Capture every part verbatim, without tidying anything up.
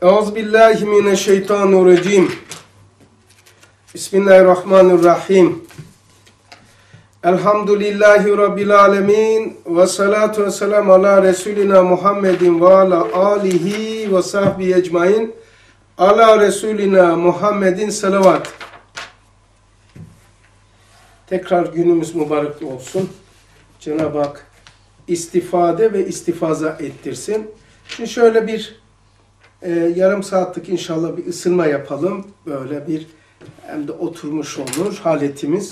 Euzubillahimineşşeytanirracim. Bismillahirrahmanirrahim. Elhamdülillahi Rabbil alemin. Ve salatu ve selamu ala Resulina Muhammedin ve ala alihi ve sahbihi ecmain. Ala Resulina Muhammedin salavat. Tekrar günümüz mübarek olsun. Cenab-ı Hak istifade ve istifaza ettirsin. Şimdi şöyle bir e, yarım saatlik inşallah bir ısınma yapalım. Böyle bir hem de oturmuş olur haletimiz.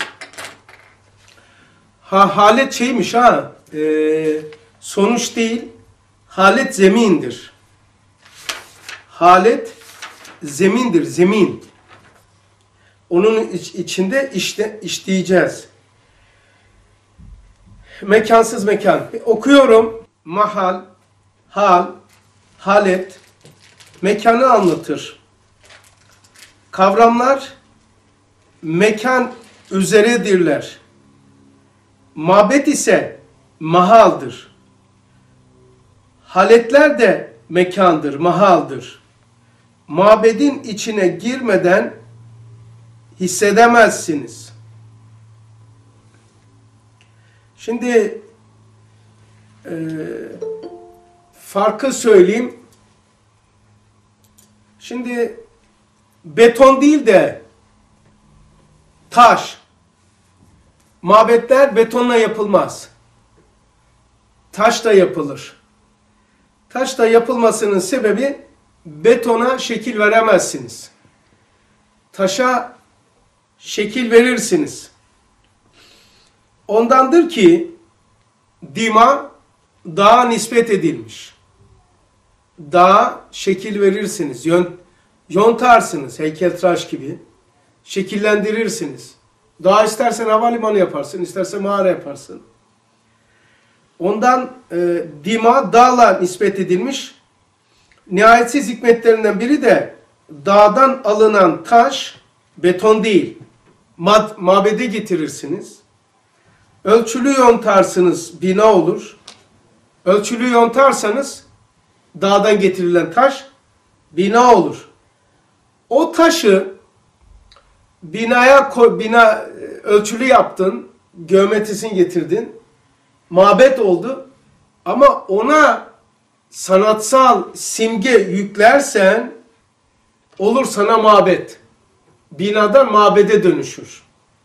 Ha halet şeymiş ha. E, sonuç değil. Halet zemindir. Halet zemindir. Zemin. Onun iç, içinde işte işleyeceğiz. Mekansız mekan. Okuyorum. Mahal, hal, halet, mekanı anlatır. Kavramlar mekan üzeredirler. Mabet ise mahaldır. Haletler de mekandır, mahaldır. Mabedin içine girmeden hissedemezsiniz. Şimdi e, farkı söyleyeyim. Şimdi beton değil de taş. Mabetler betonla yapılmaz. Taş da yapılır. Taş da yapılmasının sebebi betona şekil veremezsiniz. Taşa şekil verirsiniz. Ondandır ki dima dağa nispet edilmiş. Dağa şekil verirsiniz, yontarsınız heykeltıraş gibi. Şekillendirirsiniz. Dağı istersen havalimanı yaparsın, istersen mağara yaparsın. Ondan e, dima dağla nispet edilmiş. Nihayetsiz hikmetlerinden biri de dağdan alınan taş beton değil. Mad, mabede getirirsiniz. Ölçülü yontarsınız, bina olur. Ölçülü yontarsanız dağdan getirilen taş bina olur. O taşı binaya koy, bina ölçülü yaptın, geometrisini getirdin, mabet oldu. Ama ona sanatsal simge yüklersen olur sana mabet. Binadan mabede dönüşür.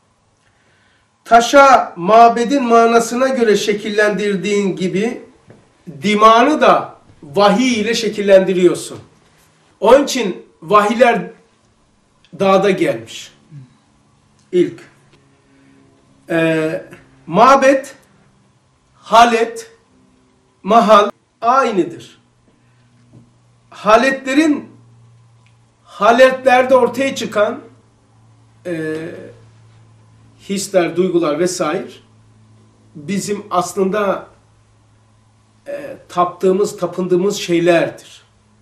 Taşa mabedin manasına göre şekillendirdiğin gibi dimanı da vahiy ile şekillendiriyorsun. Onun için vahiyler dağda gelmiş. İlk. Ee, mabet, halet, mahal aynıdır. Haletlerin haletlerde ortaya çıkan e, hisler, duygular vesaire bizim aslında e, taptığımız, tapındığımız şeylerdir.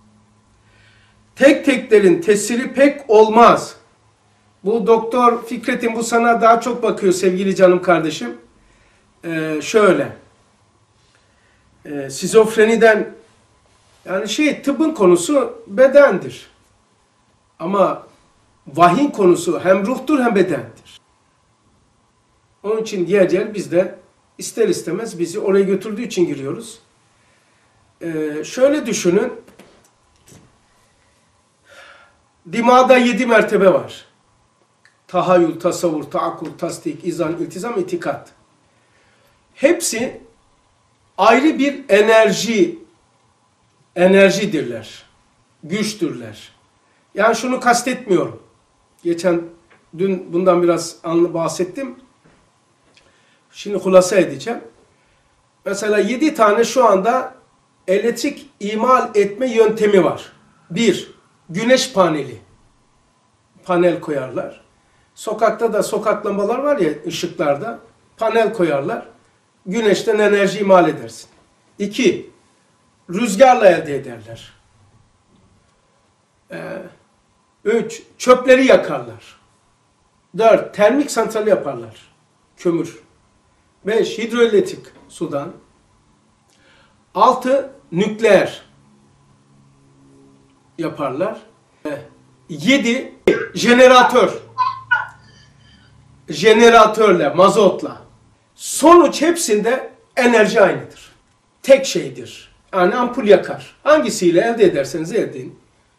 Tek teklerin tesiri pek olmaz. Bu Doktor Fikret'in bu sana daha çok bakıyor sevgili canım kardeşim. Ee, şöyle. Ee, şizofreniden yani şey tıbbın konusu bedendir. Ama vahyin konusu hem ruhtur hem bedendir. Onun için diğer yer bizde ister istemez bizi oraya götürdüğü için giriyoruz. Ee, şöyle düşünün. Dimağda yedi mertebe var. Tahayyül, tasavvur, taakkul, tasdik, izan, iltizam, itikat. Hepsi ayrı bir enerji, enerjidirler. Güçtürler. Yani şunu kastetmiyorum. Geçen, dün bundan biraz bahsettim. Şimdi hulasa edeceğim. Mesela yedi tane şu anda elektrik imal etme yöntemi var. Bir, güneş paneli. Panel koyarlar. Sokakta da sokak lambalar var ya ışıklarda. Panel koyarlar. Güneşten enerji imal edersin. İki, rüzgarla elde ederler. Ee, üç, çöpleri yakarlar. Dört, termik santral yaparlar. Kömür. Beş, hidroelektrik sudan. 6. 6. Nükleer. nükleer. nükleer. nükleer. nükleer. nükleer. nükleer. nükleer. nükleer. nükleer. nükleer. nükleer. nükleer. nükleer. 6. Nükleer. yaparlar. Yedi jeneratör. Jeneratörle, mazotla. Sonuç hepsinde enerji aynıdır. Tek şeydir. Yani ampul yakar. Hangisiyle elde ederseniz elde edin.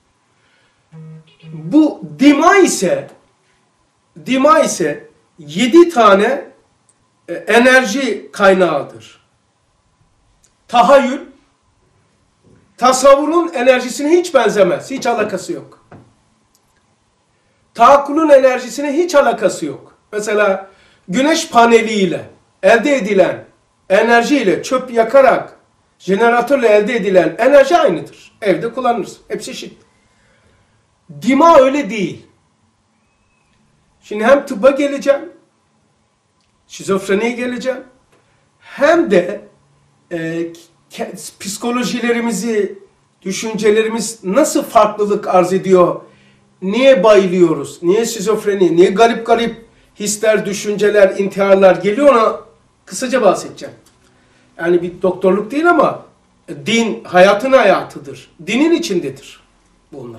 Bu dima ise dima ise yedi tane enerji kaynağıdır. Tahayyül, tasavvurun enerjisine hiç benzemez. Hiç alakası yok. Taakkulun enerjisine hiç alakası yok. Mesela güneş paneliyle elde edilen enerjiyle çöp yakarak jeneratörle elde edilen enerji aynıdır. Evde kullanırız. Hepsi eşit. Dima öyle değil. Şimdi hem tıbba geleceğim, şizofreniye geleceğim, hem de e, psikolojilerimizi, düşüncelerimiz nasıl farklılık arz ediyor, niye bayılıyoruz, niye şizofreni, niye garip garip hisler, düşünceler, intiharlar geliyor, ona kısaca bahsedeceğim. Yani bir doktorluk değil ama din hayatın hayatıdır. Dinin içindedir bunlar.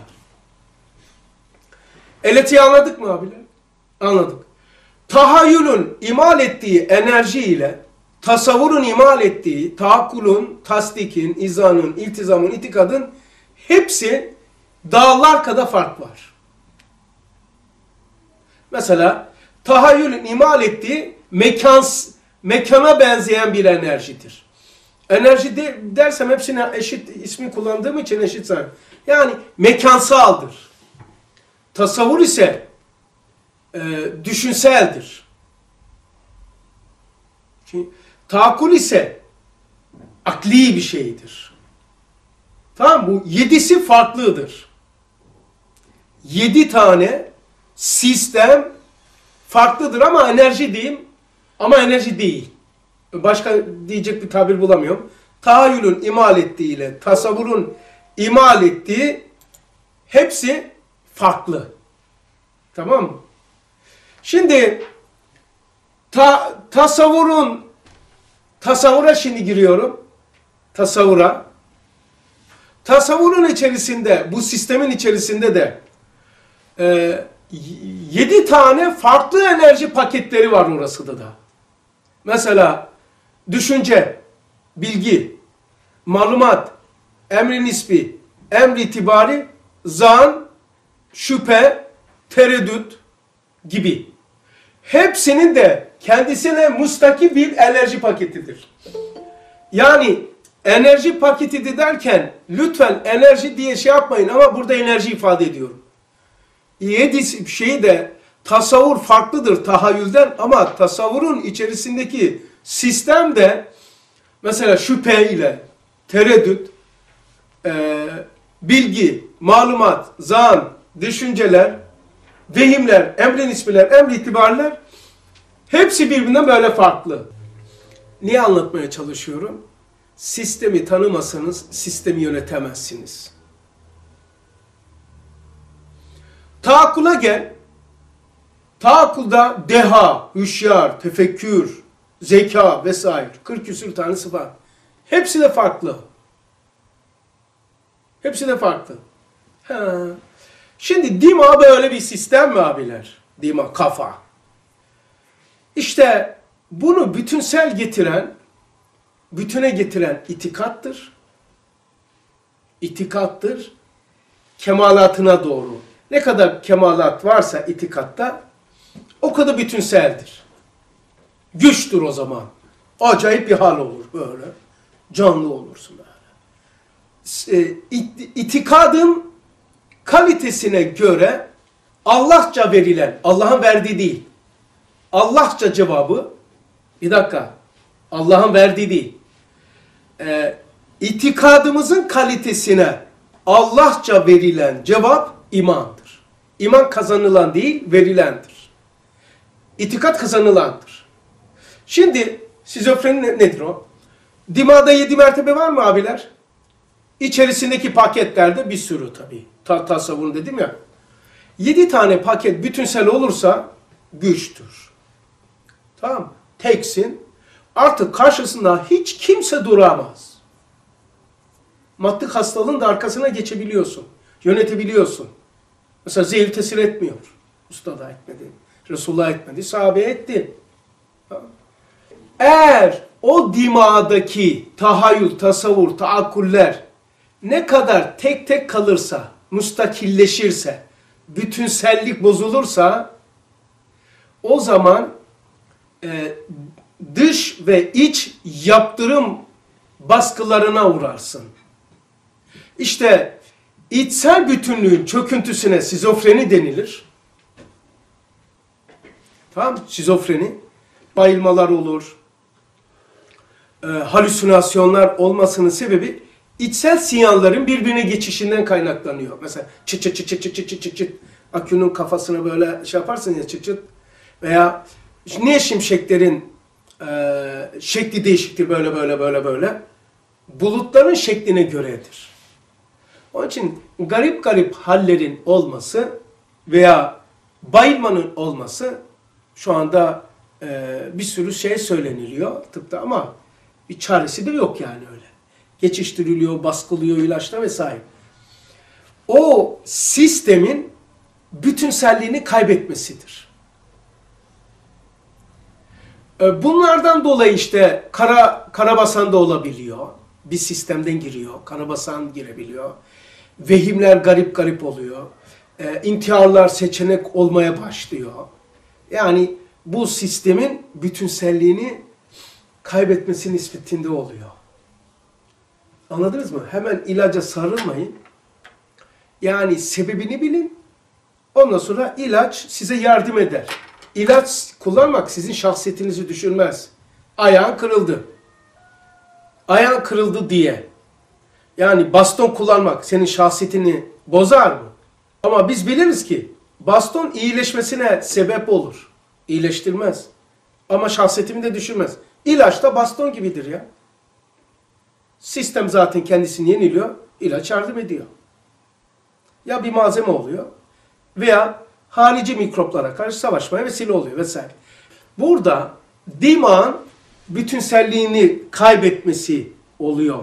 Eleti'yi anladık mı abiler? Anladık. Tahayyülün imal ettiği enerji ile tasavvurun imal ettiği taakkulun, tasdikin, izanın, iltizamın, itikadın hepsi dağlar kadar fark var. Mesela tahayyülün imal ettiği mekans, mekana benzeyen bir enerjidir. Enerji de, dersem hepsine eşit ismi kullandığım için eşit sayım. Yani mekansaldır. Tasavvur ise e, düşünseldir. Şimdi, taakkul ise akli bir şeydir. Tamam, bu yedisi farklıdır. Yedi tane sistem farklıdır ama enerji diyeyim. Ama enerji değil. Başka diyecek bir tabir bulamıyorum. Tahayyülün imal ettiği ile tasavvurun imal ettiği hepsi farklı. Tamam mı? Şimdi ta, tasavvurun tasavvura şimdi giriyorum. Tasavvura. Tasavvurun içerisinde, bu sistemin içerisinde de e, yedi tane farklı enerji paketleri var orasında da. Mesela düşünce, bilgi, malumat, emri nisbi, emri itibari, zan, şüphe, tereddüt gibi. Hepsinin de kendisine mustakil bir enerji paketidir. Yani enerji paketi derken lütfen enerji diye şey yapmayın ama burada enerji ifade ediyorum. Yedi şeyi de tasavvur farklıdır tahayyülden ama tasavvurun içerisindeki sistem de mesela şüphe ile tereddüt, e, bilgi, malumat, zan, düşünceler, vehimler, emri nisbiler, emri itibarlar hepsi birbirinden böyle farklı. Niye anlatmaya çalışıyorum? Sistemi tanımasanız sistemi yönetemezsiniz. Taakkula gel. Taakkulda deha, hüşyar, tefekkür, zeka vesaire. kırk küsür tane sıfat. Hepsi de farklı. Hepsi de farklı. Ha. Şimdi dima böyle bir sistem mi abiler? Dima, kafa. İşte bunu bütünsel getiren, bütüne getiren itikattır. İtikattır. Kemalatına doğru. Ne kadar kemalat varsa itikatta o kadar bütünseldir. Güçtür o zaman. Acayip bir hal olur böyle. Canlı olursun böyle. E, it, itikadın kalitesine göre Allahça verilen, Allah'ın verdiği değil, Allahça cevabı, bir dakika, Allah'ın verdiği değil, e, itikadımızın kalitesine Allahça verilen cevap imandır. İman kazanılan değil, verilendir. İtikat kazanılandır. Şimdi şizofreni nedir o? Dimada yedi mertebe var mı abiler? İçerisindeki paketlerde bir sürü tabii. Ta tasavvurun dedim ya. Yedi tane paket bütünsel olursa güçtür. Tamam. Teksin. Artık karşısında hiç kimse duramaz. Maddi hastalığın da arkasına geçebiliyorsun. Yönetebiliyorsun. Mesela zehir tesir etmiyor. Usta da etmedi. Resulullah etmedi. Sahabe etti. Eğer o dimağdaki tahayyül, tasavvur, taakkuller ne kadar tek tek kalırsa, müstakilleşirse, bütünsellik bozulursa o zaman e, dış ve iç yaptırım baskılarına uğrarsın. İşte içsel bütünlüğün çöküntüsüne şizofreni denilir. Tamam, şizofreni. Bayılmalar olur. E, halüsinasyonlar olmasının sebebi içsel sinyallerin birbirine geçişinden kaynaklanıyor. Mesela çıt çıt çıt çıt çıt çıt çıt çıt çıt. Akünün kafasını böyle şey yaparsın ya, çıt çıt. Veya niye şimşeklerin e, şekli değişiktir böyle böyle böyle böyle? Bulutların şekline göredir. Onun için garip garip hallerin olması veya bayılmanın olması şu anda e, bir sürü şey söyleniliyor tıpta ama bir çaresi de yok yani öyle. Geçiştiriliyor, baskılıyor ilaçla vesaire. O sistemin bütünselliğini kaybetmesidir. Bunlardan dolayı işte kara, karabasan da olabiliyor. Bir sistemden giriyor. Karabasan girebiliyor. Vehimler garip garip oluyor. E, intiharlar seçenek olmaya başlıyor. Yani bu sistemin bütünselliğini kaybetmesi nispetinde oluyor. Anladınız mı? Hemen ilaca sarılmayın. Yani sebebini bilin. Ondan sonra ilaç size yardım eder. İlaç kullanmak sizin şahsiyetinizi düşürmez. Ayağın kırıldı. Ayağın kırıldı diye. Yani baston kullanmak senin şahsiyetini bozar mı? Ama biz biliriz ki baston iyileşmesine sebep olur. İyileştirmez. Ama şahsiyetimi de düşürmez. İlaç da baston gibidir ya. Sistem zaten kendisini yeniliyor. İlaç yardım ediyor. Ya bir malzeme oluyor veya harici mikroplara karşı savaşmaya vesile oluyor vesaire. Burada dimağın bütünselliğini kaybetmesi oluyor.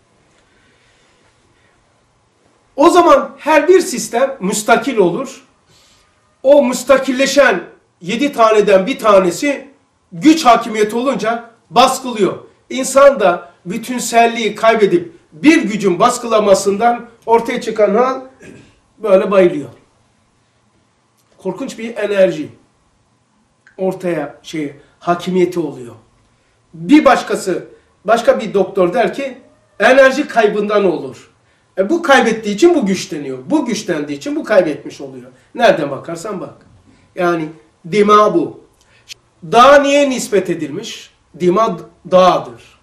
O zaman her bir sistem müstakil olur. O müstakilleşen yedi taneden bir tanesi güç hakimiyeti olunca baskılıyor. İnsan da bütünselliği kaybedip bir gücün baskılamasından ortaya çıkan hal böyle bayılıyor. Korkunç bir enerji ortaya şey hakimiyeti oluyor. Bir başkası, başka bir doktor der ki enerji kaybından olur. E bu kaybettiği için bu güçleniyor. Bu güçlendiği için bu kaybetmiş oluyor. Nereden bakarsan bak. Yani dima bu. Dağ niye nispet edilmiş? Dima dağdır.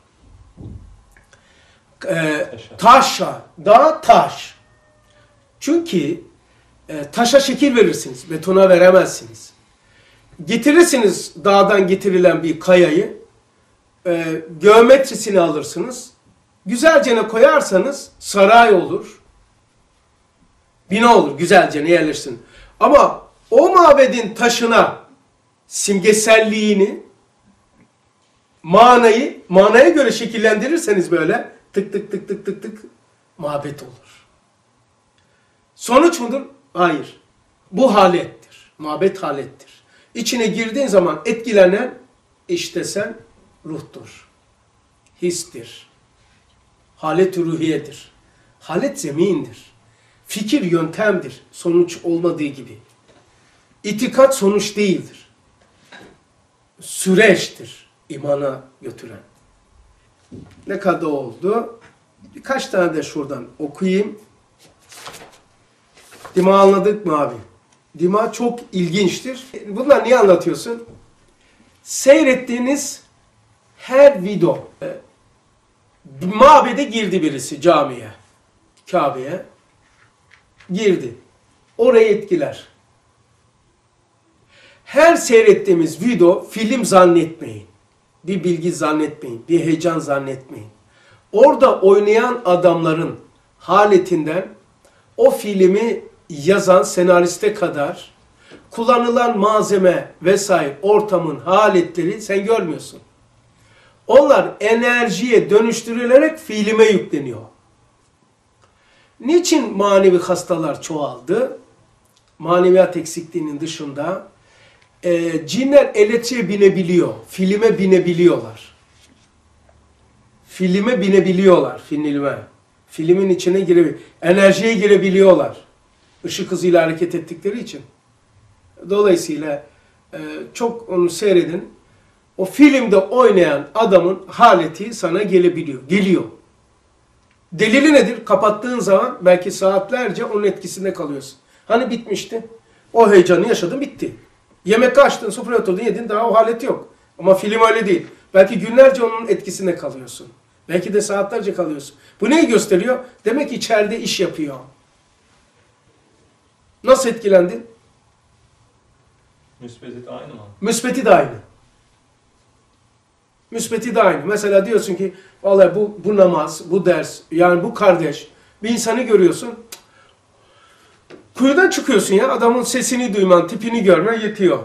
E, taşa, dağ taş. Çünkü e, taşa şekil verirsiniz, betona veremezsiniz. Getirirsiniz dağdan getirilen bir kayayı, e, geometrisini alırsınız, güzelce koyarsanız saray olur, bina olur, güzelce yerleşsin. Ama o mabedin taşına simgeselliğini, manayı, manaya göre şekillendirirseniz böyle tık tık tık tık tık tık mabet olur. Sonuç mudur? Hayır. Bu halettir. Mabet halettir. İçine girdiğin zaman etkilenen işte sen ruhtur. Histir. Halet-i ruhiyedir. Halet zemindir. Fikir yöntemdir. Sonuç olmadığı gibi. İtikat sonuç değildir. Süreçtir. İmana götüren. Ne kadar oldu? Birkaç tane de şuradan okuyayım. Dima anladık mı abi? Dima çok ilginçtir. Bunlar niye anlatıyorsun? Seyrettiğiniz her video, mabede girdi birisi camiye, Kabe'ye girdi. Orayı etkiler. Her seyrettiğimiz video film zannetmeyin. Bir bilgi zannetmeyin. Bir heyecan zannetmeyin. Orada oynayan adamların haletinden o filmi yazan senariste kadar kullanılan malzeme vesaire ortamın haletleri sen görmüyorsun. Onlar enerjiye dönüştürülerek filme yükleniyor. Niçin manevi hastalar çoğaldı? Maneviyat eksikliğinin dışında e, cinler elektriğe binebiliyor, filme binebiliyorlar. Filme binebiliyorlar, filme. Filmin içine girebiliyorlar, enerjiye girebiliyorlar. Işık hızıyla hareket ettikleri için. Dolayısıyla e, çok onu seyredin. O filmde oynayan adamın haleti sana gelebiliyor, geliyor. Delili nedir? Kapattığın zaman belki saatlerce onun etkisinde kalıyorsun. Hani bitmişti? O heyecanı yaşadın, bitti. Yemek açtın, sofraya oturdun, yedin, daha o haleti yok. Ama film öyle değil. Belki günlerce onun etkisinde kalıyorsun. Belki de saatlerce kalıyorsun. Bu neyi gösteriyor? Demek ki içeride iş yapıyor. Nasıl etkilendin? Müsbeti de aynı mı? Müsbeti de aynı. Müsbeti de aynı. Mesela diyorsun ki vallahi bu, bu namaz, bu ders, yani bu kardeş, bir insanı görüyorsun. Kuyudan çıkıyorsun ya, adamın sesini duyman, tipini görmen yetiyor.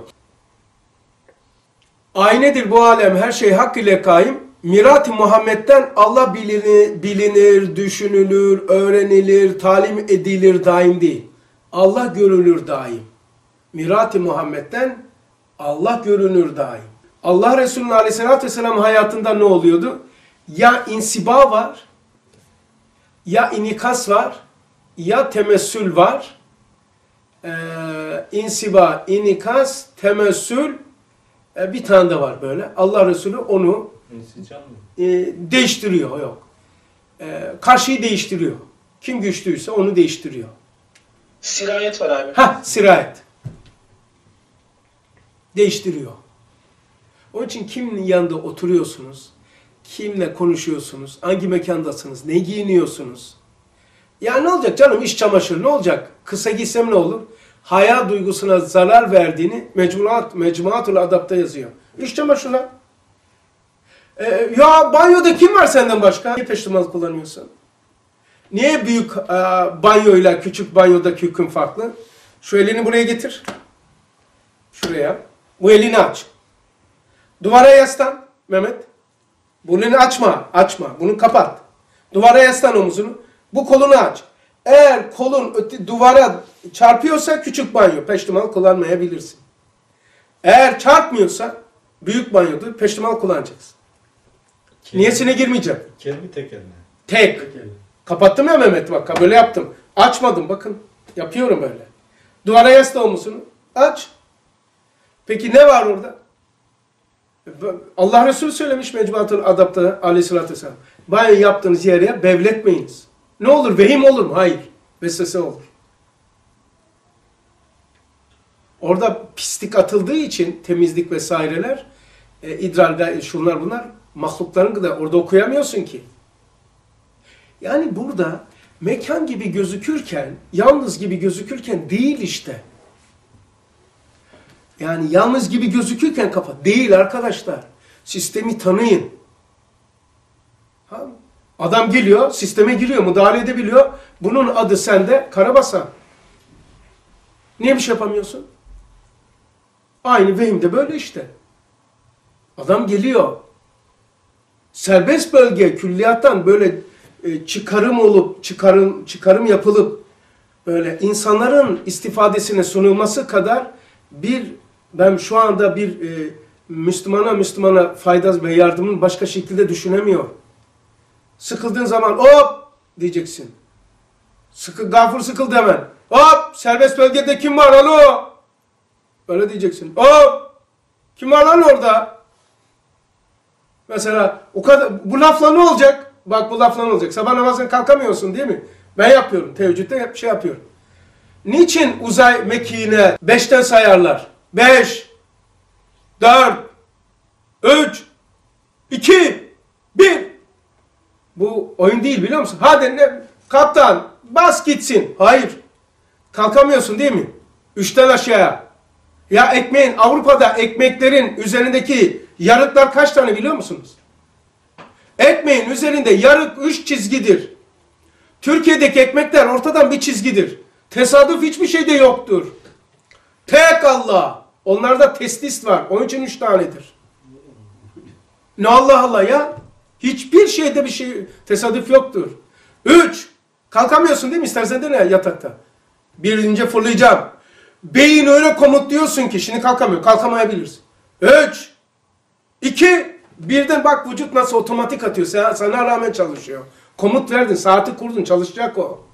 Aynedir bu alem, her şey hak ile kaim. Mirat-ı Muhammed'den Allah bilinir, bilinir, düşünülür, öğrenilir, talim edilir daim değil. Allah görülür daim. Mirat-ı Muhammed'den Allah görünür daim. Allah Resulü'nün aleyhissalatü vesselam hayatında ne oluyordu? Ya insiba var, ya inikas var, ya temessül var. Ee, insiba, inikas, temessül, e, bir tane de var böyle. Allah Resulü onu e, değiştiriyor. Yok. E, karşıyı değiştiriyor. Kim güçlüyse onu değiştiriyor. Sirayet var abi. Ha, sirayet. Değiştiriyor. Onun için kimin yanında oturuyorsunuz, kimle konuşuyorsunuz, hangi mekandasınız, ne giyiniyorsunuz? Ya ne olacak canım, iş çamaşırı ne olacak? Kısa giysem ne olur? Haya duygusuna zarar verdiğini Mecmuat, Mecmuatul Adab'da yazıyor. İş çamaşırı. Ee, ya banyoda kim var senden başka? Niye peştemal kullanıyorsun? Niye büyük e, banyoyla küçük banyodaki hüküm farklı? Şu elini buraya getir. Şuraya. Bu elini aç. Duvara yaslan Mehmet. Bunu açma, açma. Bunu kapat. Duvara yaslan omuzunu. Bu kolunu aç. Eğer kolun öte, duvara çarpıyorsa küçük banyo, peştemal kullanmayabilirsin. Eğer çarpmıyorsa büyük banyoda peştemal kullanacaksın. Kelime, Niyesine girmeyeceğim. Kelime tek eline. Tek. Tek eline. Kapattım ya Mehmet, bak böyle yaptım. Açmadım, bakın. Yapıyorum böyle. Duvara yasla omuzunu. Aç. Peki ne var orada? Allah Resulü söylemiş Mecmuatul Adab'da aleyhissalatü vesselam. Banyo yaptığınız yere bevletmeyiniz. Ne olur? Vehim olur mu? Hayır. Vesvese olur. Orada pislik atıldığı için temizlik vesaireler, e, idrar, şunlar bunlar, mahlukların da orada okuyamıyorsun ki. Yani burada mekan gibi gözükürken, yalnız gibi gözükürken değil işte. Yani yalnız gibi gözükürken kafa değil arkadaşlar. Sistemi tanıyın. Ha? Adam geliyor, sisteme giriyor, müdahale edebiliyor. Bunun adı sende karabasan. Niye bir şey yapamıyorsun? Aynı vehimde böyle işte. Adam geliyor. Serbest bölge külliyattan böyle e, çıkarım olup, çıkarım çıkarım yapılıp böyle insanların istifadesine sunulması kadar bir, ben şu anda bir e, Müslümana Müslümana fayda ve yardımın başka şekilde düşünemiyorum. Sıkıldığın zaman hop diyeceksin. Sıkı, gafur sıkıldı hemen. Hop serbest bölgede kim var alo? Öyle diyeceksin. Hop kim var lan orada? Mesela o kadar, bu lafla ne olacak? Bak bu lafla ne olacak? Sabah namazına kalkamıyorsun değil mi? Ben yapıyorum. Teheccüde hep şey yapıyorum. Niçin uzay mekiğine beşten sayarlar? Beş, dört, üç, iki, bir. Bu oyun değil biliyor musun? Hadi ne? Kaptan bas gitsin. Hayır. Kalkamıyorsun değil mi? Üçten aşağıya. Ya ekmeğin, Avrupa'da ekmeklerin üzerindeki yarıklar kaç tane biliyor musunuz? Ekmeğin üzerinde yarık üç çizgidir. Türkiye'deki ekmekler ortadan bir çizgidir. Tesadüf hiçbir şeyde yoktur. Tek Allah. Onlarda testis var. Onun için üç tanedir. Ne Allah Allah ya? Hiçbir şeyde bir şey tesadüf yoktur. Üç. Kalkamıyorsun değil mi? İstersen de ne yatakta. Birinci fırlayacağım. Beyin öyle komutluyorsun ki şimdi kalkamıyor. Kalkamayabilirsin. Üç, iki, birden bak vücut nasıl otomatik atıyor. Sana, sana rağmen çalışıyor. Komut verdin, saati kurdun, çalışacak o.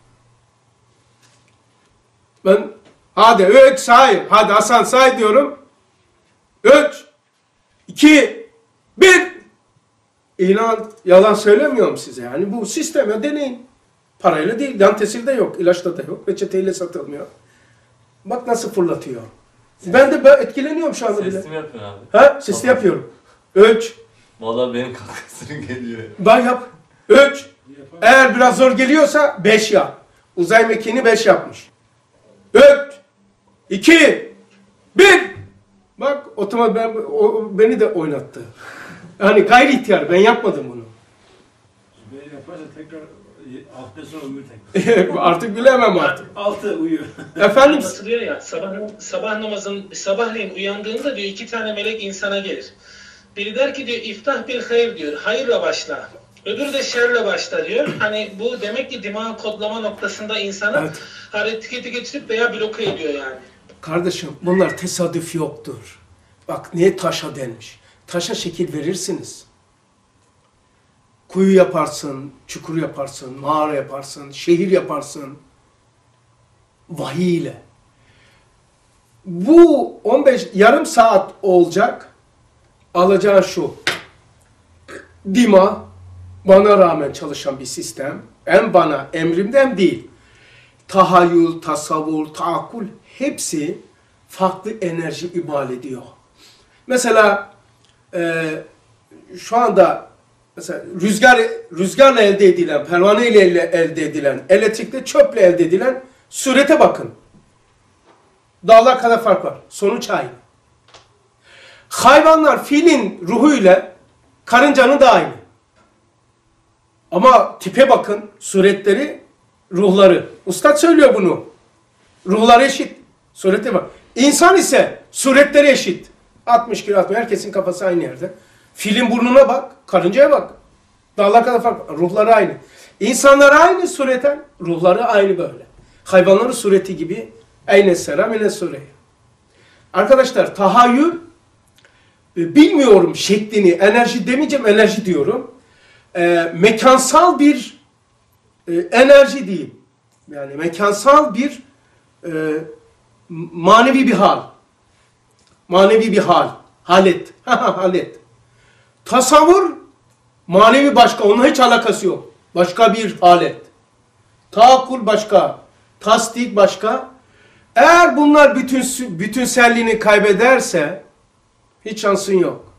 Ben hadi üç say. Hadi Hasan say diyorum. Üç, iki, bir. İnan yalan söylemiyorum size. Yani bu sisteme deneyin. Parayla değil, yan tesir de yok, ilaçta da yok, reçeteyle satılmıyor. Bak nasıl fırlatıyor. Ben de ben etkileniyorum şu anda bile. Sesli mi yapıyorsun abi? Ha? Sesli yapıyorum. Üç. Vallahi benim kalkasım geliyor. Ben yap. Üç. Eğer biraz zor geliyorsa beş yap. Uzay mekiğini beş yapmış. Üç. İki. Bir. Bak otomatik ben, o, beni de oynattı. Yani gayri ihtiyar. Ben yapmadım bunu. Böyle yaparsa tekrar hafta sonra uyur tekrar. Artık bilemem artık. Altı uyuyor. Efendim? Anlatılıyor ya, sabah, sabah namazın, sabahleyin uyandığında diyor iki tane melek insana gelir. Biri der ki diyor iftah bil hayır diyor, hayırla başla. Öbürü de şerle başla diyor. Hani bu demek ki dimağın kodlama noktasında insanı Evet. harekete geçirip veya bloke ediyor yani. Kardeşim bunlar tesadüf yoktur. Bak niye taşa denmiş? Taşa şekil verirsiniz. Kuyu yaparsın, çukur yaparsın, mağara yaparsın, şehir yaparsın. Vahiy ile. Bu on beş yarım saat olacak. Alacağın şu. Dima bana rağmen çalışan bir sistem. Hem bana emrimde hem değil. Tahayyül, tasavvur, taakkul hepsi farklı enerji imal ediyor. Mesela e, şu anda mesela rüzgar rüzgarla elde edilen, pervane ile elde edilen, elektrikle çöple elde edilen surete bakın. Dağlar kadar fark var. Sonuç aynı. Hayvanlar filin ruhuyla karıncanın da aynı. Ama tipe bakın, suretleri, ruhları. Ustad söylüyor bunu. Ruhları eşit. Surete bak. İnsan ise suretleri eşit. altmış kilo altmış. Herkesin kafası aynı yerde. Filin burnuna bak, karıncaya bak. Dağlar kadar fark var. Ruhları aynı. İnsanlar aynı sureten, ruhları aynı böyle. Hayvanların sureti gibi eyne selam eyne sureye. Arkadaşlar tahayyül bilmiyorum şeklini, enerji demeyeceğim, enerji diyorum. E, mekansal bir e, enerji diyeyim. Yani mekansal bir e, manevi bir hal. Manevi bir hal. Halet. Halet. Tasavvur manevi başka. Onunla hiç alakası yok. Başka bir halet. Taakkul başka. Tasdik başka. Eğer bunlar bütün bütünselliğini kaybederse hiç şansın yok.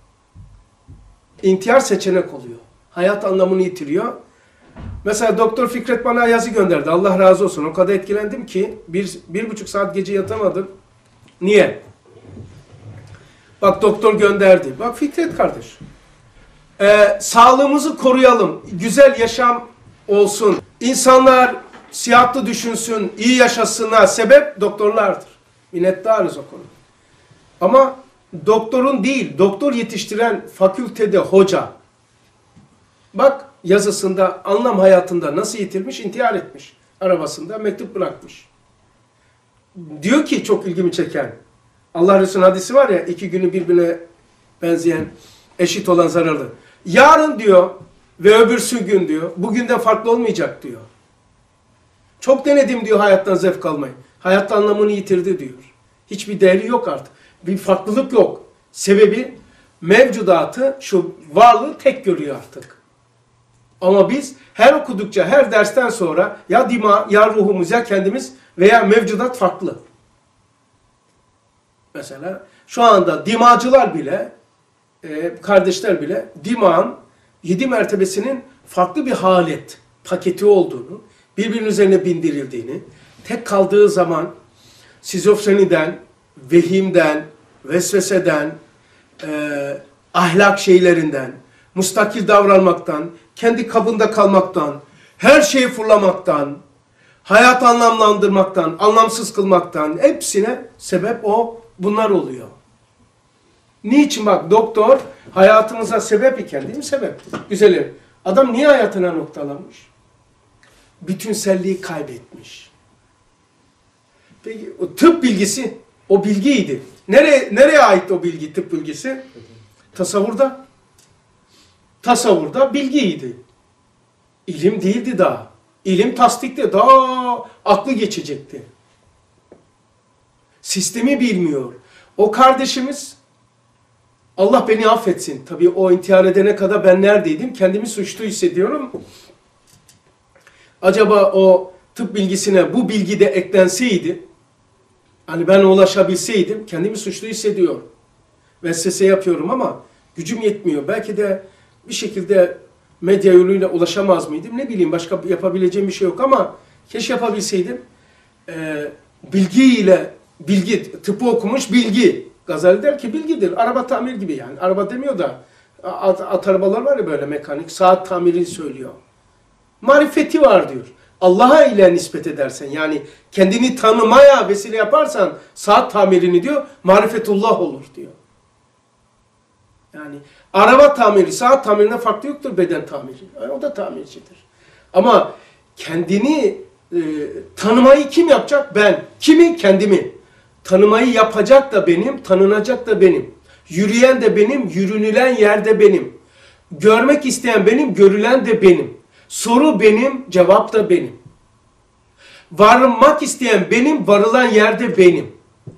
İntihar seçenek oluyor. Hayat anlamını yitiriyor. Mesela Doktor Fikret bana yazı gönderdi. Allah razı olsun. O kadar etkilendim ki bir, bir buçuk saat gece yatamadım. Niye? Bak doktor gönderdi. Bak Fikret kardeş. Ee, sağlığımızı koruyalım. Güzel yaşam olsun. İnsanlar sıhhatli düşünsün, iyi yaşasına sebep doktorlardır. Minnettarız o konuda. Ama doktorun değil, doktor yetiştiren fakültede hoca. Bak yazısında, anlam hayatında nasıl yitirmiş, intihar etmiş. Arabasında mektup bırakmış. Diyor ki çok ilgimi çeken, Allah Resulü'nün hadisi var ya, iki günü birbirine benzeyen, eşit olan zararlı. Yarın diyor ve öbürsü gün diyor, bugünden farklı olmayacak diyor. Çok denedim diyor hayattan zevk almayı. Hayatta anlamını yitirdi diyor. Hiçbir değeri yok artık. Bir farklılık yok. Sebebi mevcudatı, şu varlığı tek görüyor artık. Ama biz her okudukça, her dersten sonra ya dima, ya ruhumuz, ya kendimiz veya mevcudat farklı. Mesela şu anda dimacılar bile, e, kardeşler bile dimağın yedi mertebesinin farklı bir halet, paketi olduğunu, birbirinin üzerine bindirildiğini, tek kaldığı zaman şizofreniden, vehimden, vesveseden, e, ahlak şeylerinden, mustakil davranmaktan, kendi kabında kalmaktan, her şeyi fırlamaktan, hayat anlamlandırmaktan, anlamsız kılmaktan hepsine sebep o, bunlar oluyor. Niçin bak doktor hayatımıza sebep iken değil mi sebep? Güzelim. Adam niye hayatına noktalanmış? bütünselliği kaybetmiş. Peki o tıp bilgisi, o bilgiydi. Nereye, nereye ait o bilgi, tıp bilgisi? Tasavvurda. Tasavvurda bilgiydi. İlim değildi daha. İlim tasdikte daha aklı geçecekti. Sistemi bilmiyor. O kardeşimiz, Allah beni affetsin. Tabii o intihar edene kadar ben neredeydim? Kendimi suçlu hissediyorum. Acaba o tıp bilgisine bu bilgi de eklenseydi, hani ben ulaşabilseydim, kendimi suçlu hissediyorum. Vesvese yapıyorum ama gücüm yetmiyor. Belki de bir şekilde medya yoluyla ulaşamaz mıydım? Ne bileyim, başka yapabileceğim bir şey yok ama keşke yapabilseydim. Ee, bilgiyle, bilgi, tıpı okumuş bilgi. Gazali der ki bilgidir. Araba tamir gibi yani. Araba demiyor da at, at arabalar var ya böyle mekanik. Saat tamirini söylüyor. Marifeti var diyor. Allah'a ile nispet edersen yani kendini tanımaya vesile yaparsan saat tamirini diyor marifetullah olur diyor. Yani araba tamiri, saat tamirine farklı yoktur beden tamiri. Yani o da tamircidir. Ama kendini e, tanımayı kim yapacak? Ben. Kimi? Kendimi. Tanımayı yapacak da benim, tanınacak da benim. Yürüyen de benim, yürünülen yer de benim. Görmek isteyen benim, görülen de benim. Soru benim, cevap da benim. Varılmak isteyen benim, varılan yer de benim.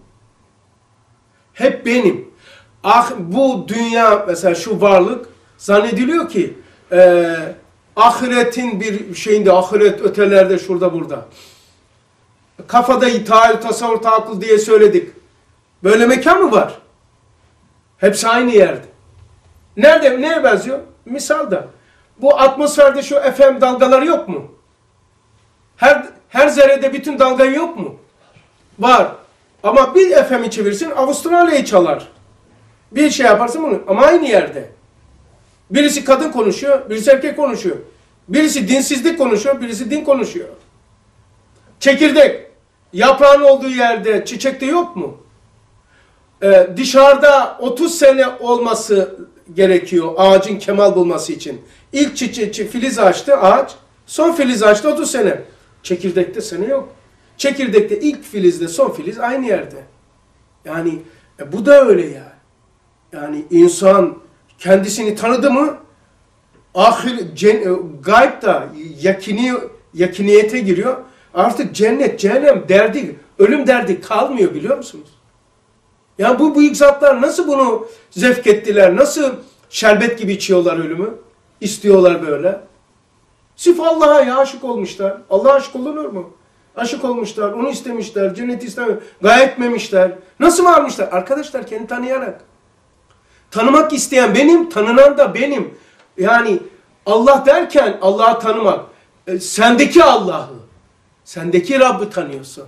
Hep benim. Ah, bu dünya mesela şu varlık zannediliyor ki e, ahiretin bir şeyinde, ahiret ötelerde şurada burada. Kafada tahayyül, tasavvur, tahakkul diye söyledik. Böyle mekan mı var? Hepsi aynı yerde. Nerede, neye benziyor? Misalda. Bu atmosferde şu F M dalgaları yok mu? Her, her zerrede bütün dalga yok mu? Var. Ama bir F M'i çevirsin Avustralya'yı çalar. Bir şey yaparsın bunu ama aynı yerde. Birisi kadın konuşuyor, birisi erkek konuşuyor. Birisi dinsizlik konuşuyor, birisi din konuşuyor. Çekirdek, yaprağın olduğu yerde çiçekte yok mu? Ee, dışarıda otuz sene olması gerekiyor ağacın kemal bulması için. İlk çiçek, filiz açtı ağaç, son filiz açtı otuz sene. Çekirdekte sene yok. Çekirdekte ilk filizle son filiz aynı yerde. Yani e, bu da öyle yani. Yani insan kendisini tanıdı mı ahir cen, gayb da yakini, yakiniyete giriyor. Artık cennet, cehennem derdi, ölüm derdi kalmıyor biliyor musunuz? Yani bu büyük zatlar nasıl bunu zevk ettiler? Nasıl şerbet gibi içiyorlar ölümü? İstiyorlar böyle. Sırf Allah'a ya aşık olmuşlar. Allah'a aşık olunur mu? Aşık olmuşlar, onu istemişler, cenneti istemiyor, gaye etmemişler. Nasıl varmışlar? Arkadaşlar kendini tanıyarak. Tanımak isteyen benim, tanınan da benim. Yani Allah derken Allah'ı tanımak. E, sendeki Allah'ı, sendeki Rabb'i tanıyorsun.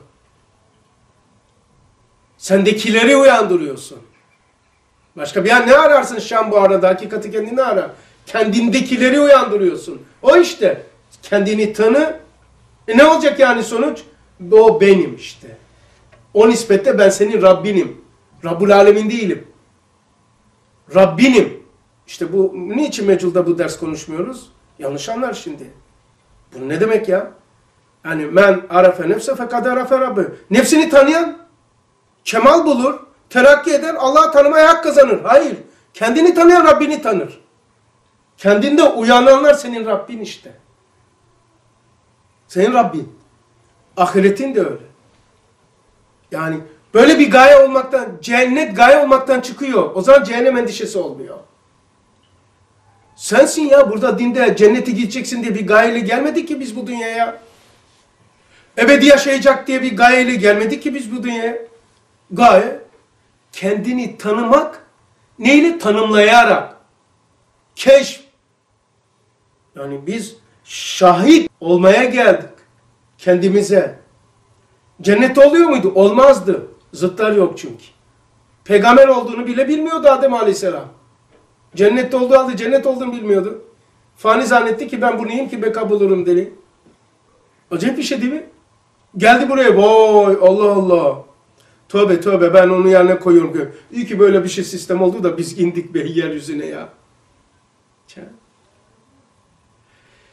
Sendekileri uyandırıyorsun. Başka bir yer ne ararsın Şam bu arada? Hakikati kendini ara. Kendindekileri uyandırıyorsun. O işte. Kendini tanı. E ne olacak yani sonuç? O benim işte. O nispette ben senin Rabbinim. Rabbul Alemin değilim. Rabbinim. İşte bu niçin Mecul'da bu ders konuşmuyoruz? Yanlış anlar şimdi. Bu ne demek ya? Yani men arafe nefse fekad arafe Rabbi. Nefsini tanıyan kemal bulur, terakki eder, Allah'ı tanımaya hak kazanır. Hayır. Kendini tanıyan Rabbini tanır. Kendinde uyananlar senin Rabbin işte. Senin Rabbin. Ahiretin de öyle. Yani böyle bir gaye olmaktan, cennet gaye olmaktan çıkıyor. O zaman cehennem endişesi olmuyor. Sensin ya burada dinde cennete gideceksin diye bir gayeyle gelmedik ki biz bu dünyaya. Ebedi yaşayacak diye bir gayeyle gelmedik ki biz bu dünyaya. Gaye kendini tanımak, neyle tanımlayarak. Keşf. Yani biz şahit olmaya geldik kendimize. Cennet oluyor muydu? Olmazdı. Zıtlar yok çünkü. Peygamber olduğunu bile bilmiyordu Adem Aleyhisselam. Cennette olduğu halde cennet olduğunu bilmiyordu. Fani zannetti ki ben bu neyim ki beka bulurum deli. Acayip bir şey değil mi? Geldi buraya. Vay Allah Allah. Tövbe tövbe ben onun yerine koyuyorum. İyi ki böyle bir şey sistem oldu da biz indik be yeryüzüne ya.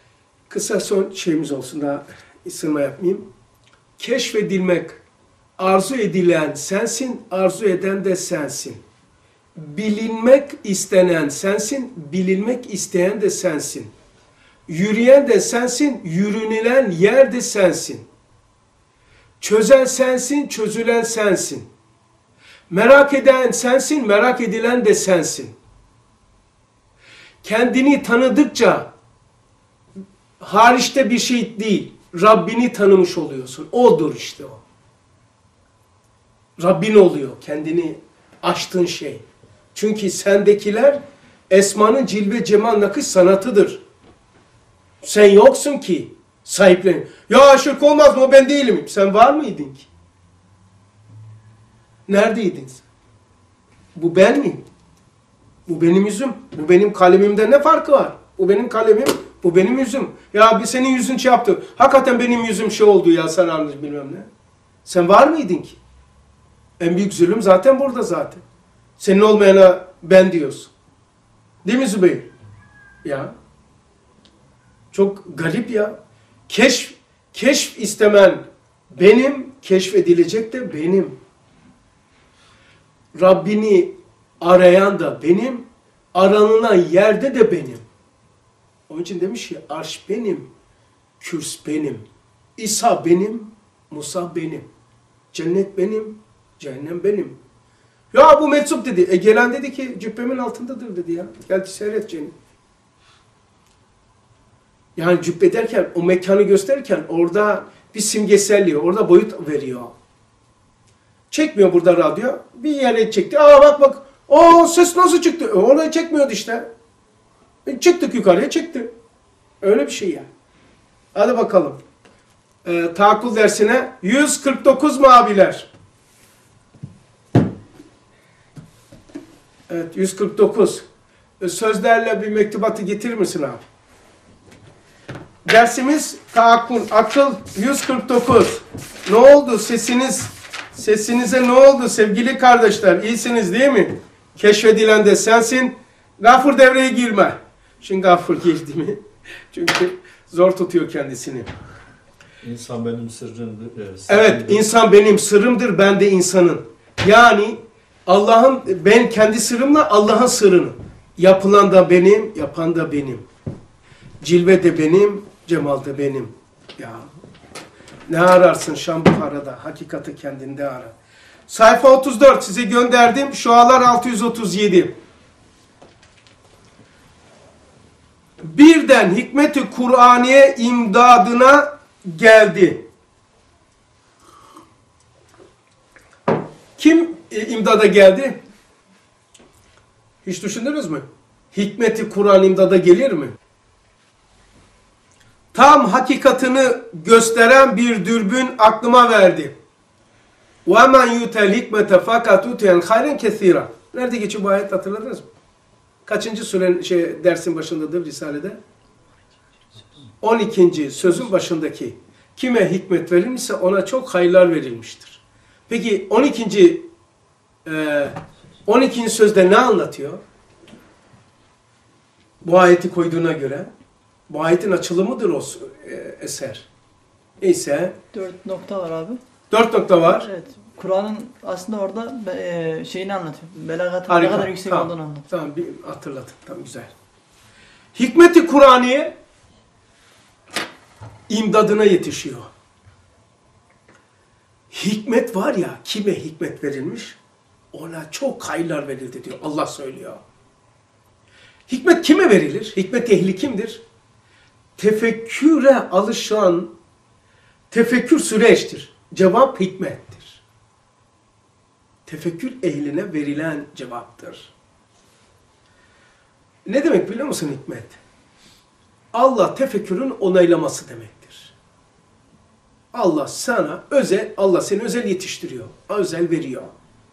Kısa son şeyimiz olsun, daha ısınma yapmayayım. Keşfedilmek, arzu edilen sensin, arzu eden de sensin. Bilinmek istenen sensin, bilinmek isteyen de sensin. Yürüyen de sensin, yürünülen yer de sensin. Çözen sensin, çözülen sensin. Merak eden sensin, merak edilen de sensin. Kendini tanıdıkça hariçte bir şey değil, Rabbini tanımış oluyorsun. Odur işte o. Rabbin oluyor, kendini açtığın şey. Çünkü sendekiler esmanın cilve cemal nakış sanatıdır. Sen yoksun ki sahiplen. Ya şirk olmaz mı, ben değilim. Sen var mıydın ki? Neredeydin sen? Bu ben miyim? Bu benim yüzüm. Bu benim kalemimde ne farkı var? Bu benim kalemim, bu benim yüzüm. Ya bir senin yüzün şey yaptı. Hakikaten benim yüzüm şey oldu ya, sararmış bilmem ne. Sen var mıydın ki? En büyük zulüm zaten burada zaten. Senin olmayana ben diyorsun. Değil mi Zübeyir? Ya. Çok garip ya. Keşf, keşf istemen benim, keşfedilecek de benim. Rabbini arayan da benim, aranılan yerde de benim. Onun için demiş ki arş benim, kürs benim, İsa benim, Musa benim, cennet benim, cehennem benim. Ya bu meczup dedi. E gelen dedi ki cübbemin altındadır dedi ya. Gel seyret cennet. Yani cübbe derken o mekanı gösterirken orada bir simgeselliği, orada boyut veriyor. Çekmiyor burada radyo. Bir yere çekti. Aa bak bak. O ses nasıl çıktı? E, orayı çekmiyordu işte. E, çıktık yukarıya çıktı. Öyle bir şey yani. Hadi bakalım. E, taakkul dersine yüz kırk dokuz mu abiler? Evet yüz kırk dokuz. E, sözlerle bir mektubatı getirir misin abi? Dersimiz taakkul, akıl yüz kırk dokuz. Ne oldu sesiniz? Sesinize ne oldu sevgili kardeşler? İyisiniz değil mi? Keşfedilen de sensin. Gafur devreye girme. Şimdi Gafur girdi mi? Çünkü zor tutuyor kendisini. İnsan benim sırrımdır. E, evet, insan benim sırrımdır, ben de insanın. Yani Allah'ın, ben kendi sırrımla Allah'ın sırrını. Yapılan da benim, yapan da benim. Cilve de benim, cemal de benim. Ya ne ararsın Şam Buhara'da? Hakikati kendinde ara. Sayfa otuz dört size gönderdim. Şualar altı yüz otuz yedi. Birden hikmet-i Kur'aniye imdadına geldi. Kim e, imdada geldi? Hiç düşündünüz mü? Hikmet-i Kur'an imdada gelir mi? Tam hakikatini gösteren bir dürbün aklıma verdi. وَمَنْ يُتَ الْحِكْمَةَ فَقَتْ اُتَيَنْ خَيْرًا كَثِيرًا. Nerede geçiyor bu ayet, hatırladınız mı? Kaçıncı sürenin şey, dersin başındadır Risale'de? on ikinci sözün başındaki. Kime hikmet verilmişse ona çok hayırlar verilmiştir. Peki on ikinci E, on ikinci sözde ne anlatıyor? Bu ayeti koyduğuna göre bu ayetin açılımıdır o e, eser. Neyse. Dört nokta var abi. Dört nokta var. Evet. Kur'an'ın aslında orada e, şeyini anlatıyor. Belagatın ne Harika. kadar yüksek Tamam. olduğunu anlatıyor. Tamam, bir hatırladım. Tamam, güzel. Hikmet-i Kur'aniye imdadına yetişiyor. Hikmet var ya, kime hikmet verilmiş? Ona çok hayırlar verildi diyor. Allah söylüyor. Hikmet kime verilir? Hikmet ehli kimdir? Tefekküre alışan, tefekkür süreçtir. Cevap hikmettir. Tefekkür ehline verilen cevaptır. Ne demek biliyor musun hikmet? Allah tefekkürün onaylaması demektir. Allah sana özel, Allah seni özel yetiştiriyor. Özel veriyor.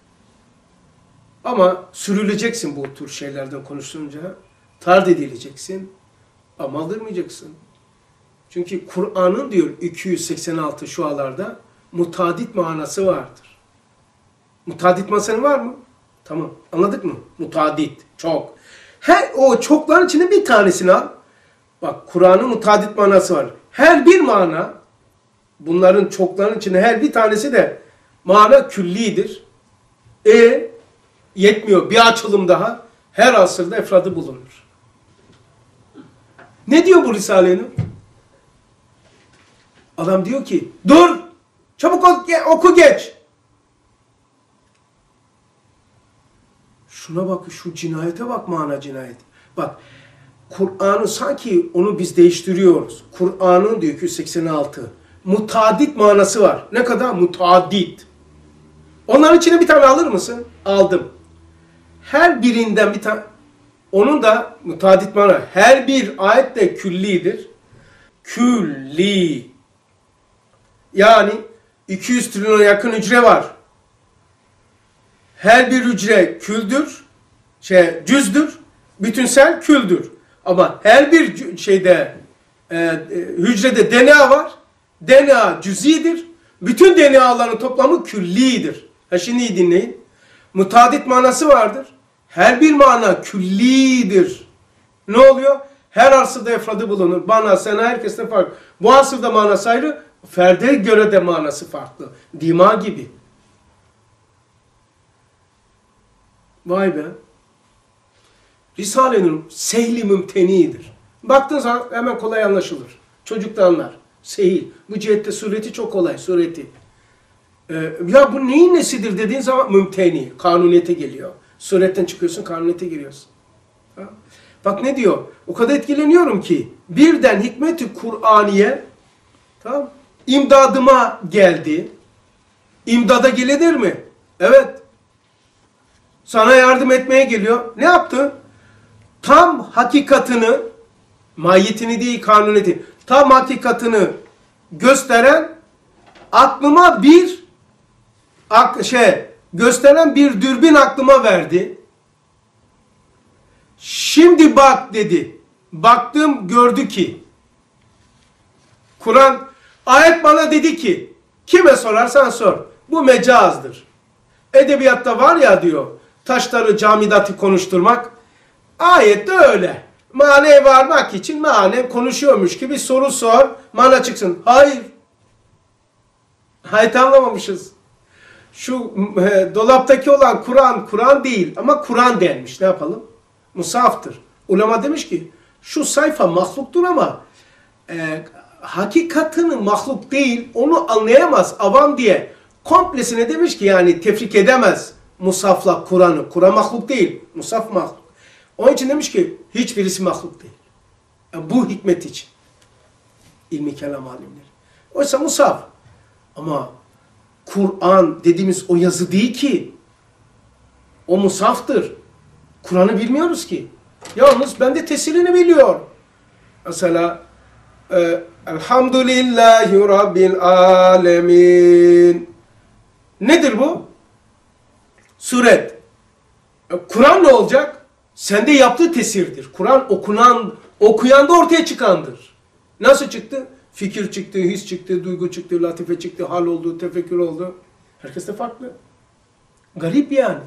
Ama sürüleceksin bu tür şeylerden konuşulunca. Tard edileceksin. Ama aldırmayacaksın. Çünkü Kur'an'ın diyor iki yüz seksen altı şualarda mutadit manası vardır. Mutadit manası var mı? Tamam. Anladık mı? Mutadit. Çok. Her o çokların içinde bir tanesini al. Bak Kur'an'ın mutadit manası var. Her bir mana, bunların çoklarının içinde her bir tanesi de mana küllidir. E yetmiyor. Bir açılım daha. Her asırda efradı bulunur. Ne diyor bu Risale-i Nur? Adam diyor ki dur! Çabuk oku geç! Şuna bak, şu cinayete bak, mana cinayet. Bak, Kur'an'ı sanki onu biz değiştiriyoruz. Kur'an'ın diyor iki yüz seksen altı mutadit manası var. Ne kadar? Mutadit. Onların içine bir tane alır mısın? Aldım. Her birinden bir tane, onun da mutadit mana. Her bir ayet de küllidir. Külli. Yani iki yüz trilyona yakın hücre var. Her bir hücre küldür, şey cüzdür, bütünsel küldür. Ama her bir şeyde e, e, hücrede D N A var. D N A cüzidir. Bütün D N A'ların toplamı küllidir. Ha şimdi iyi dinleyin. Mutadit manası vardır. Her bir mana küllidir. Ne oluyor? Her asırda efradı bulunur. Bana, sana, herkeste farklı. Bu asırda manası ayrı, ferde göre de manası farklı. Dima gibi. Vay be. Risale-i sehli mümtenidir. Baktığın zaman hemen kolay anlaşılır. Çocuk da anlar. Sehil. Bu cihette sureti çok kolay. Sureti. Ee, ya bu neyin nesidir dediğin zaman mümteni. Kanuniyete geliyor. Suretten çıkıyorsun, kanuniyete giriyorsun. Ha? Bak ne diyor? O kadar etkileniyorum ki birden hikmet-i Kur'aniye, tamam, imdadıma geldi. İmdada gelir mi? Evet. Sana yardım etmeye geliyor. Ne yaptı? Tam hakikatını, mahiyetini değil kanuniyeti, tam hakikatını gösteren aklıma bir ak, şey gösteren bir dürbün aklıma verdi. Şimdi bak dedi. Baktım gördü ki Kur'an ayet bana dedi ki kime sorarsan sor. Bu mecazdır. Edebiyatta var ya diyor taşları camidatı konuşturmak. Ayette öyle. Manaya varmak için mane konuşuyormuş gibi soru sor. Mana çıksın. Hayır. Hayır anlamamışız. Şu e, dolaptaki olan Kur'an, Kur'an değil ama Kur'an denmiş. Ne yapalım? Musaftır. Ulema demiş ki şu sayfa mahluktur ama e, hakikatını mahluk değil, onu anlayamaz avam diye komplesine demiş ki yani tefrik edemez musafla Kur'an'ı. Kur'an mahluk değil, musaf mahluk. Onun için demiş ki hiçbirisi mahluk değil. Yani bu hikmet için. İlmi kelam alimleri. Oysa musaf. Ama Kur'an dediğimiz o yazı değil ki. O musaftır. Kur'an'ı bilmiyoruz ki. Yalnız ben de tesirini biliyorum. Mesela e, Elhamdülillahi Rabbil Alemin. Nedir bu? Suret. E, Kur'an ne olacak? Sende yaptığı tesirdir. Kur'an okunan, okuyan da ortaya çıkandır. Nasıl çıktı? Fikir çıktı, his çıktı, duygu çıktı, latife çıktı, hal oldu, tefekkür oldu. Herkes de farklı. Garip yani.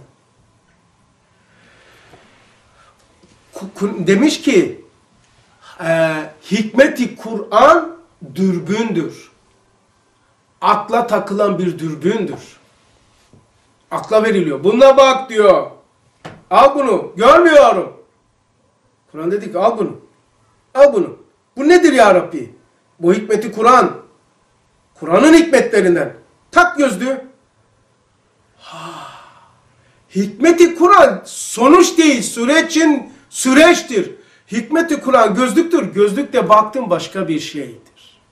Demiş ki e, hikmeti Kur'an dürbündür. Akla takılan bir dürbündür. Akla veriliyor. Buna bak diyor. Al bunu. Görmüyorum. Kur'an dedi ki al bunu. Al bunu. Bu nedir ya Rabbi? Bu hikmeti Kur'an. Kur'an'ın hikmetlerinden. Tak gözlüğü. Ha. Hikmeti Kur'an sonuç değil. Sürecin süreçtir. Hikmeti Kur'an gözlüktür. Gözlükte baktım başka bir şeydir.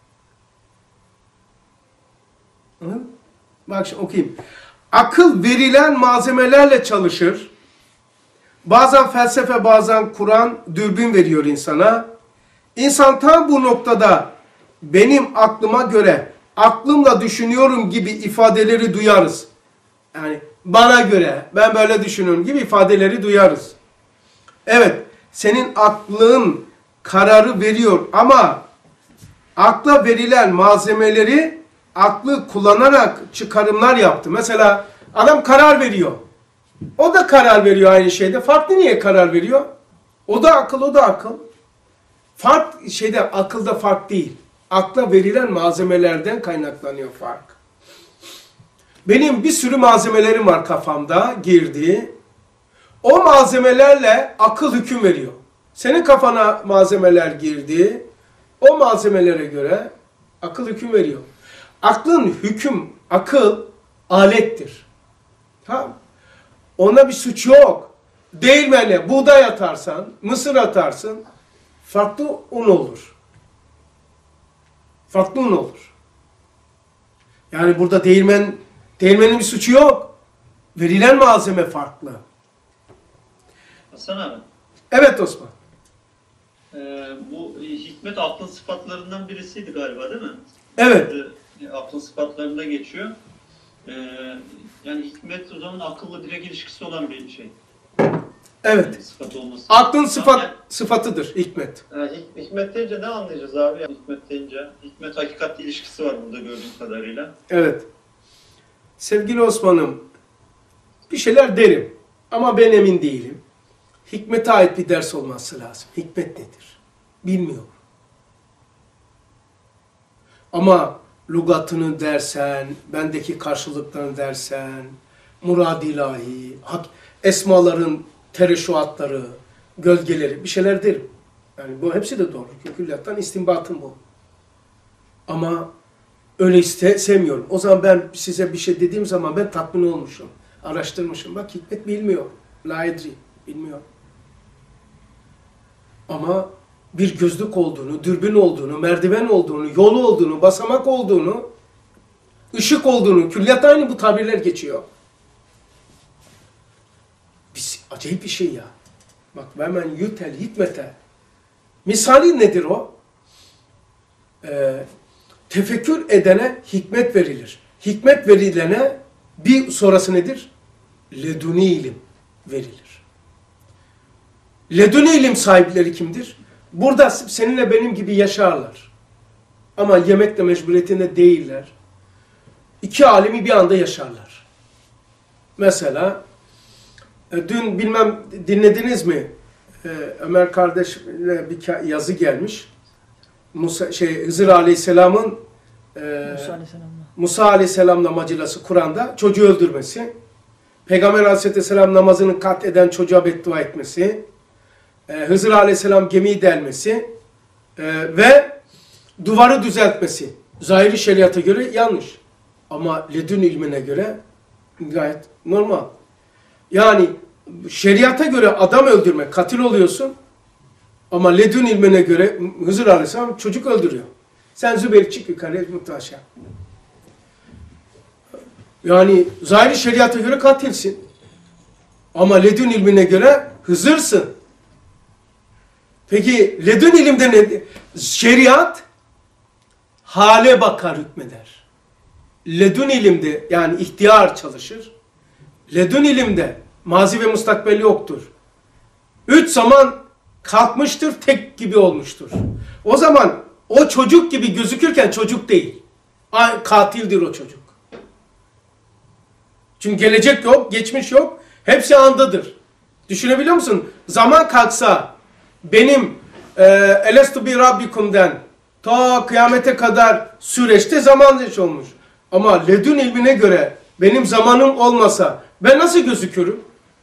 Hı? Bak şimdi okuyayım. Akıl verilen malzemelerle çalışır. Bazen felsefe, bazen Kur'an dürbün veriyor insana. İnsan tam bu noktada benim aklıma göre, aklımla düşünüyorum gibi ifadeleri duyarız. Yani bana göre, ben böyle düşünüyorum gibi ifadeleri duyarız. Evet, senin aklın kararı veriyor ama akla verilen malzemeleri aklı kullanarak çıkarımlar yaptı. Mesela adam karar veriyor. O da karar veriyor aynı şeyde. Farklı niye karar veriyor? O da akıl, o da akıl. Fark şeyde, akılda fark değil. Akla verilen malzemelerden kaynaklanıyor fark. Benim bir sürü malzemelerim var kafamda girdi. O malzemelerle akıl hüküm veriyor. Senin kafana malzemeler girdi. O malzemelere göre akıl hüküm veriyor. Aklın hüküm, akıl alettir. Tamam. Ona bir suç yok. Değirmene buğday atarsan, mısır atarsın, farklı un olur. Farklı un olur. Yani burada değirmen, değirmenin bir suçu yok. Verilen malzeme farklı. Hasan abi, Evet Osman. e, bu hikmet aklın sıfatlarından birisiydi galiba değil mi? Evet. E, aklın sıfatlarında geçiyor. E, yani hikmet o zaman akılla direkt ilişkisi olan bir şey. Evet. Yani sıfat olması. Aklın sıfat, Yani, sıfatıdır hikmet. e, hik- hikmet deyince ne anlayacağız abi? Yani hikmet deyince, hikmet hakikatle ilişkisi var burada gördüğüm kadarıyla. Evet. Sevgili Osman'ım, bir şeyler derim ama ben emin değilim. Hikmete ait bir ders olması lazım. Hikmet nedir? Bilmiyorum. Ama lügatını dersen, bendeki karşılıklarını dersen, murad ilahi, hak, esmaların tereşuatları, gölgeleri, bir şeyler derim. Yani bu hepsi de doğru. Külliyattan istinbatım bu. Ama öyle iste, sevmiyorum. O zaman ben size bir şey dediğim zaman ben tatmin olmuşum. Araştırmışım. Bak hikmet bilmiyor. La edri. Bilmiyor. Ama bir gözlük olduğunu, dürbün olduğunu, merdiven olduğunu, yol olduğunu, basamak olduğunu, ışık olduğunu, külliyat aynı bu tabirler geçiyor. Biz, acayip bir şey ya. Bak hemen yütel hikmete. Misali nedir o? Ee, tefekkür edene hikmet verilir. Hikmet verilene bir sonrası nedir? Leduni ilim verilir. Leduni ilim sahipleri kimdir? Burada seninle benim gibi yaşarlar. Ama yemekle mecburiyetinde değiller. İki alimi bir anda yaşarlar. Mesela dün bilmem dinlediniz mi? Ömer kardeşle bir yazı gelmiş. Musa, şey, Hızır Aleyhisselam'ın e, Musa Aleyhisselam'la. Musa Aleyhisselam'la macilası Kur'an'da çocuğu öldürmesi, Peygamber Aleyhisselam namazını kat eden çocuğa beddua etmesi, e, Hızır Aleyhisselam gemiyi delmesi e, ve duvarı düzeltmesi. Zahiri şeriata göre yanlış. Ama ledün ilmine göre gayet normal. Yani şeriata göre adam öldürmek, katil oluyorsun. Ama ledün ilmine göre Hızır Aleyhisselam çocuk öldürüyor. Sen Zübeyir çık yukarıya mutlu aşağı. Yani zahiri şeriata göre katilsin. Ama ledün ilmine göre Hızırsın. Peki ledün ilimde ne? Şeriat hale bakar hükmeder. Ledün ilimde yani ihtiyar çalışır. Ledün ilimde mazi ve mustakbel yoktur. Üç zaman kalkmıştır, tek gibi olmuştur. O zaman o çocuk gibi gözükürken çocuk değil. Katildir o çocuk. Çünkü gelecek yok, geçmiş yok. Hepsi andadır. Düşünebiliyor musun? Zaman kalksa benim e, Elestu bi Rabbikum'den ta kıyamete kadar süreçte zaman geç olmuş. Ama ledün ilmine göre benim zamanım olmasa ben nasıl gözükürüm?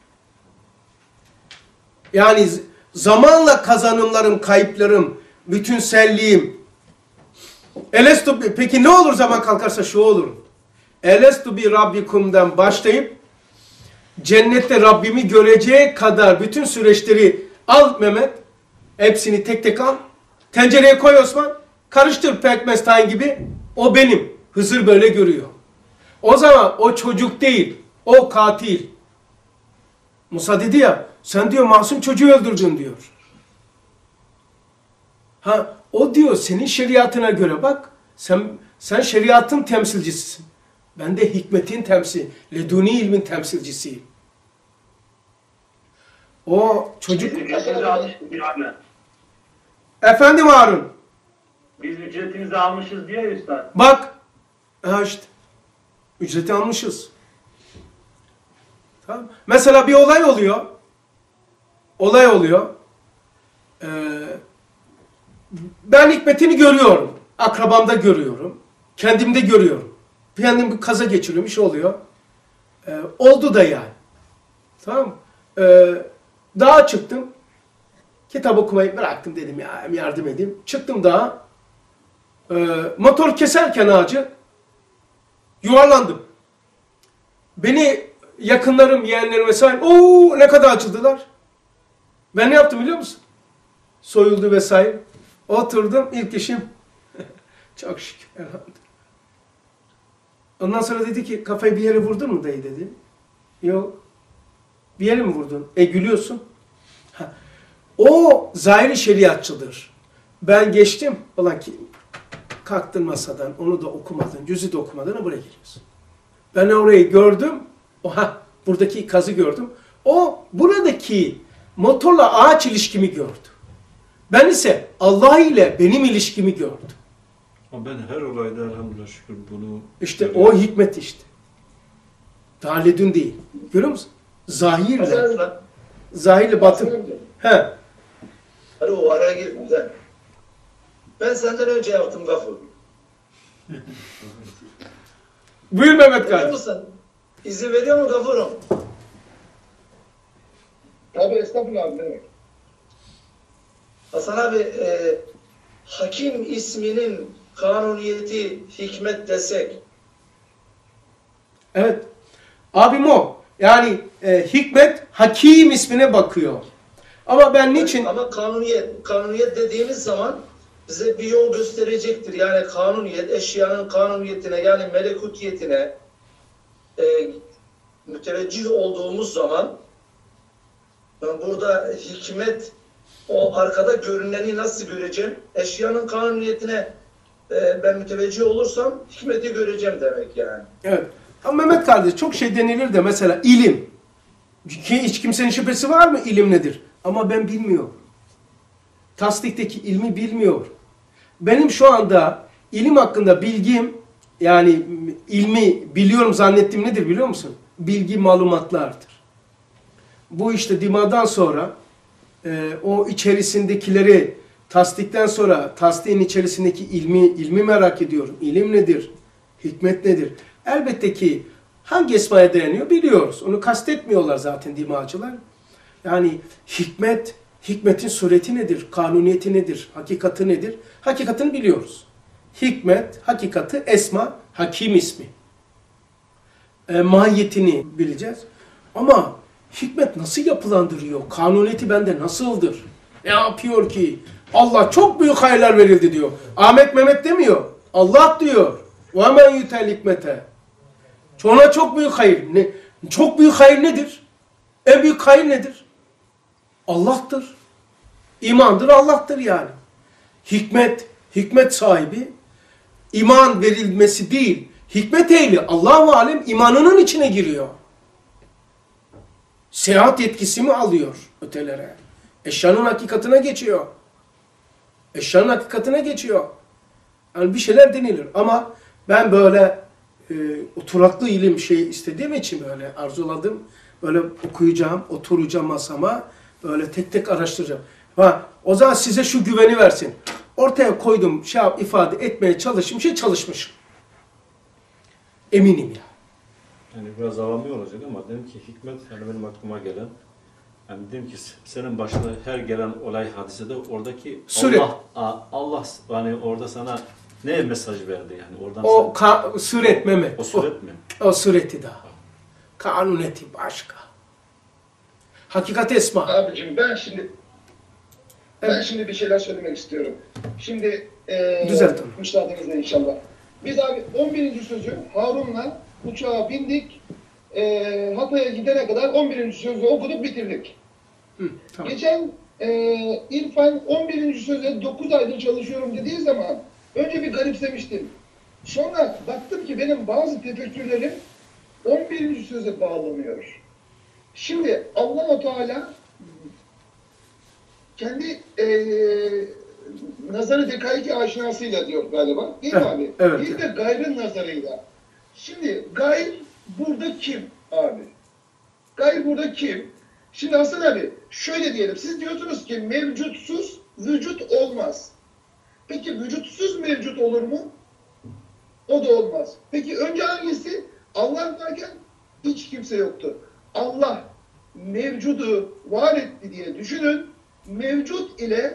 Yani zamanla kazanımlarım, kayıplarım, bütünselliğim. Elestu, peki ne olur zaman kalkarsa şu olur. Elestu bi Rabbikum'dan başlayıp cennette Rabbimi göreceği kadar bütün süreçleri al Mehmet. Hepsini tek tek al. Tencereye koy Osman. Karıştır pekmez tayin gibi. O benim. Hızır böyle görüyor. O zaman o çocuk değil. O katil. Musa dedi ya, sen diyor masum çocuğu öldürdün diyor. Ha, o diyor senin şeriatına göre bak, sen sen şeriatın temsilcisisin. Ben de hikmetin temsil, leduni ilmin temsilcisiyim. O çocuk... Ücretimizi almışız diyor abi. Efendim Harun, Biz ücretimizi almışız diyor ya üstad. bak, ha işte, ücreti almışız. Tamam. Mesela bir olay oluyor, olay oluyor, ee, ben hikmetini görüyorum. Akrabamda görüyorum. Kendimde görüyorum. Kendim bir kaza geçiriyorum, bir şey oluyor. Ee, oldu da yani. Tamam mı? Ee, dağa çıktım. Kitap okumayı bıraktım, dedim ya yardım edeyim. Çıktım dağa. Ee, motor keserken ağacı yuvarlandım. Beni yakınlarım, yeğenlerim vesaire ooo ne kadar acıdılar. Ben ne yaptım biliyor musun? Soyuldu vesaire. Oturdum, ilk işim çok şükür elhamdülillah. Ondan sonra dedi ki kafayı bir yere vurdun mu dayı dedi. Yok. Bir yere mi vurdun? E gülüyorsun. Ha. O zahiri şeriatçıdır. Ben geçtim. Ulan ki kalktın masadan, onu da okumadın, cüzü de okumadın, buraya geliyorsun. Ben orayı gördüm. Oha, buradaki ikazı gördüm. O buradaki motorla ağaç ilişkimi gördü. Ben ise Allah ile benim ilişkimi gördüm. Ama ben her olayda elhamdülillah şükür bunu... İşte o hikmet işte. Daledün değil. Görüyor musun? Zahirle. Zahirle batın. He. Hadi o araya girdim sen. Ben senden önce yaptım Gafur. Buyur Mehmet Biliyor kardeşim. musun? İzin veriyor mu Gafur'um? Tabii estağfurullah abi demek. Hasan abi, e, Hakim isminin kanuniyeti hikmet desek. Evet. Abim o. Yani e, hikmet Hakim ismine bakıyor. Ama ben niçin? Ama kanuniyet, kanuniyet dediğimiz zaman bize bir yol gösterecektir. Yani kanuniyet, eşyanın kanuniyetine yani melekutiyetine e, müteveccih olduğumuz zaman ben burada hikmet, o arkada görüneni nasıl göreceğim? Eşyanın kanuniyetine e, ben müteveccih olursam hikmeti göreceğim demek yani. Evet. Ama Mehmet kardeş çok şey denilir de mesela ilim. Ki hiç kimsenin şüphesi var mı ilim nedir? Ama ben bilmiyorum. Tasdikteki ilmi bilmiyor. Benim şu anda ilim hakkında bilgim, yani ilmi biliyorum zannettiğim nedir biliyor musun? Bilgi malumatlardır. Bu işte dimadan sonra e, o içerisindekileri tasdikten sonra tasdiğin içerisindeki ilmi ilmi merak ediyorum. İlim nedir? Hikmet nedir? Elbette ki hangi esmaya dayanıyor biliyoruz. Onu kastetmiyorlar zaten dimacılar. Yani hikmet, hikmetin sureti nedir? Kanuniyeti nedir? Hakikati nedir? Hakikatini biliyoruz. Hikmet, hakikati, esma, hakim ismi. E, mahiyetini bileceğiz. Ama hikmet nasıl yapılandırıyor? Kanuniyeti bende nasıldır? Ne yapıyor ki? Allah çok büyük hayırlar verildi diyor. Ahmet Mehmet demiyor. Allah diyor. وَمَنْ يُتَلْ hikmete. Ona çok büyük hayır. Ne? Çok büyük hayır nedir? En büyük hayır nedir? Allah'tır. İmandır, Allah'tır yani. Hikmet, hikmet sahibi, iman verilmesi değil, hikmet ehli Allah-u Alem imanının içine giriyor. Seyahat yetkisi mi alıyor ötelere? Eşyanın hakikatine geçiyor. Eşyanın hakikatine geçiyor. Yani bir şeyler denilir ama ben böyle e, oturaklı ilim şey istediğim için böyle arzuladım. Böyle okuyacağım, oturacağım masama, böyle tek tek araştıracağım. Ha, o zaman size şu güveni versin. Ortaya koydum, şey yap, ifade etmeye çalıştım, şey çalışmışım. Eminim ya. Yani biraz avami olacak ama dedim ki hikmet, yani benim aklıma gelen, yani dedim ki senin başına her gelen olay hadisede oradaki Süre. Allah, Allah yani orada sana ne mesaj verdi yani oradan O sen, ka- suret Mehmet. o suret mi? O, o sureti daha. Kanuneti başka. Hakikat esma. Abicim ben şimdi ben Evet. şimdi bir şeyler söylemek istiyorum. Şimdi e, Düzeltin. müsaadenizle inşallah. Biz abi on birinci sözü Harun'la uçağa bindik. E, Hatay'a gidene kadar on birinci sözü okuduk bitirdik. Hı, tamam. Geçen e, İrfan on birinci sözde dokuz aydır çalışıyorum dediği zaman önce bir garipsemiştim. Sonra baktım ki benim bazı tefekkürlerim on birinci söze bağlanıyor. Şimdi Allah-u Teala kendi e, nazarı dekaiki aşinasıyla diyor galiba. Değil mi Evet, abi? evet. Bir de gayrın nazarıyla. Şimdi gayr burada kim abi? Gayr burada kim? Şimdi Hasan abi şöyle diyelim. Siz diyorsunuz ki mevcutsuz vücut olmaz. Peki vücutsuz mevcut olur mu? O da olmaz. Peki önce hangisi? Allah varken hiç kimse yoktu. Allah mevcudu var etti diye düşünün. Mevcut ile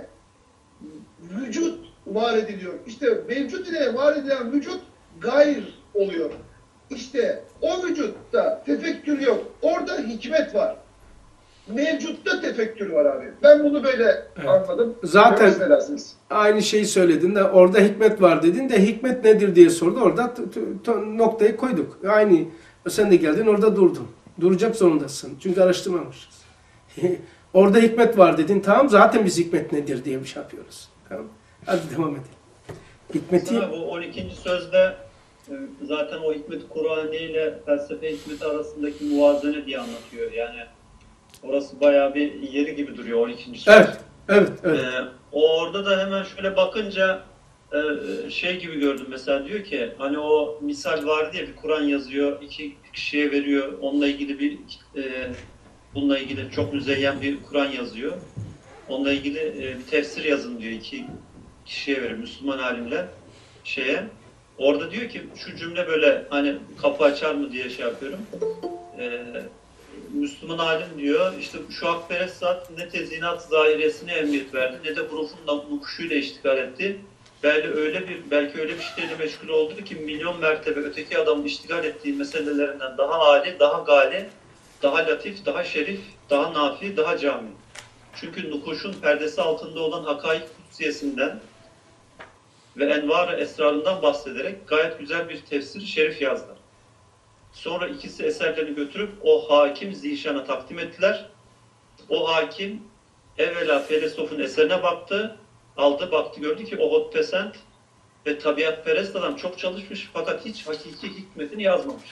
vücut var ediliyor. İşte mevcut ile var edilen vücut gayr oluyor. İşte o vücutta tefekkür yok. Orada hikmet var. Mevcutta tefekkür var abi. Ben bunu böyle Evet. anladım. Zaten Görürsünüz. aynı şeyi söyledin de orada hikmet var dedin de hikmet nedir diye sordu. Orada t- t- t- noktayı koyduk. Aynı sen de geldin orada durdun. Duracak zorundasın. Çünkü araştırmamışız. Orada hikmet var dedin. Tamam zaten biz hikmet nedir diye bir şey yapıyoruz. Tamam. Hadi devam edelim. Hikmeti Sana bu on ikinci sözde e, zaten o hikmet Kur'an ile felsefe hikmeti arasındaki muvazene diye anlatıyor. Yani orası bayağı bir yeri gibi duruyor on ikinci söz. evet. Evet. Evet. Ee, o orada da hemen şöyle bakınca e, şey gibi gördüm mesela, diyor ki hani o misal vardı ya, bir Kur'an yazıyor, iki kişiye veriyor, onunla ilgili bir e, bununla ilgili çok müzeyyen bir Kur'an yazıyor. Onunla ilgili e, bir tefsir yazın diyor, iki kişiye veriyor, Müslüman alimler şeye. Orada diyor ki şu cümle böyle hani kapı açar mı diye şey yapıyorum. Ee, Müslüman alim diyor, işte şu hakperest zat ne tezinat zahiresine emniyet verdi ne de hurufun nukuşuyla iştigal etti. Belki öyle bir belki öyle bir şeyle meşgul oldu ki milyon mertebe öteki adamın iştigal ettiği meselelerinden daha âli, daha gali, daha latif, daha şerif, daha nafi, daha cami. Çünkü nukuşun perdesi altında olan hakaik kutsiyesinden ve envar-ı esrarından bahsederek gayet güzel bir tefsir şerif yazdılar. Sonra ikisi eserlerini götürüp o hakim zişana takdim ettiler. O hakim evvela filozofun eserine baktı, aldı baktı, gördü ki o hotpesent ve tabiatperest adam çok çalışmış fakat hiç hakiki hikmetini yazmamış.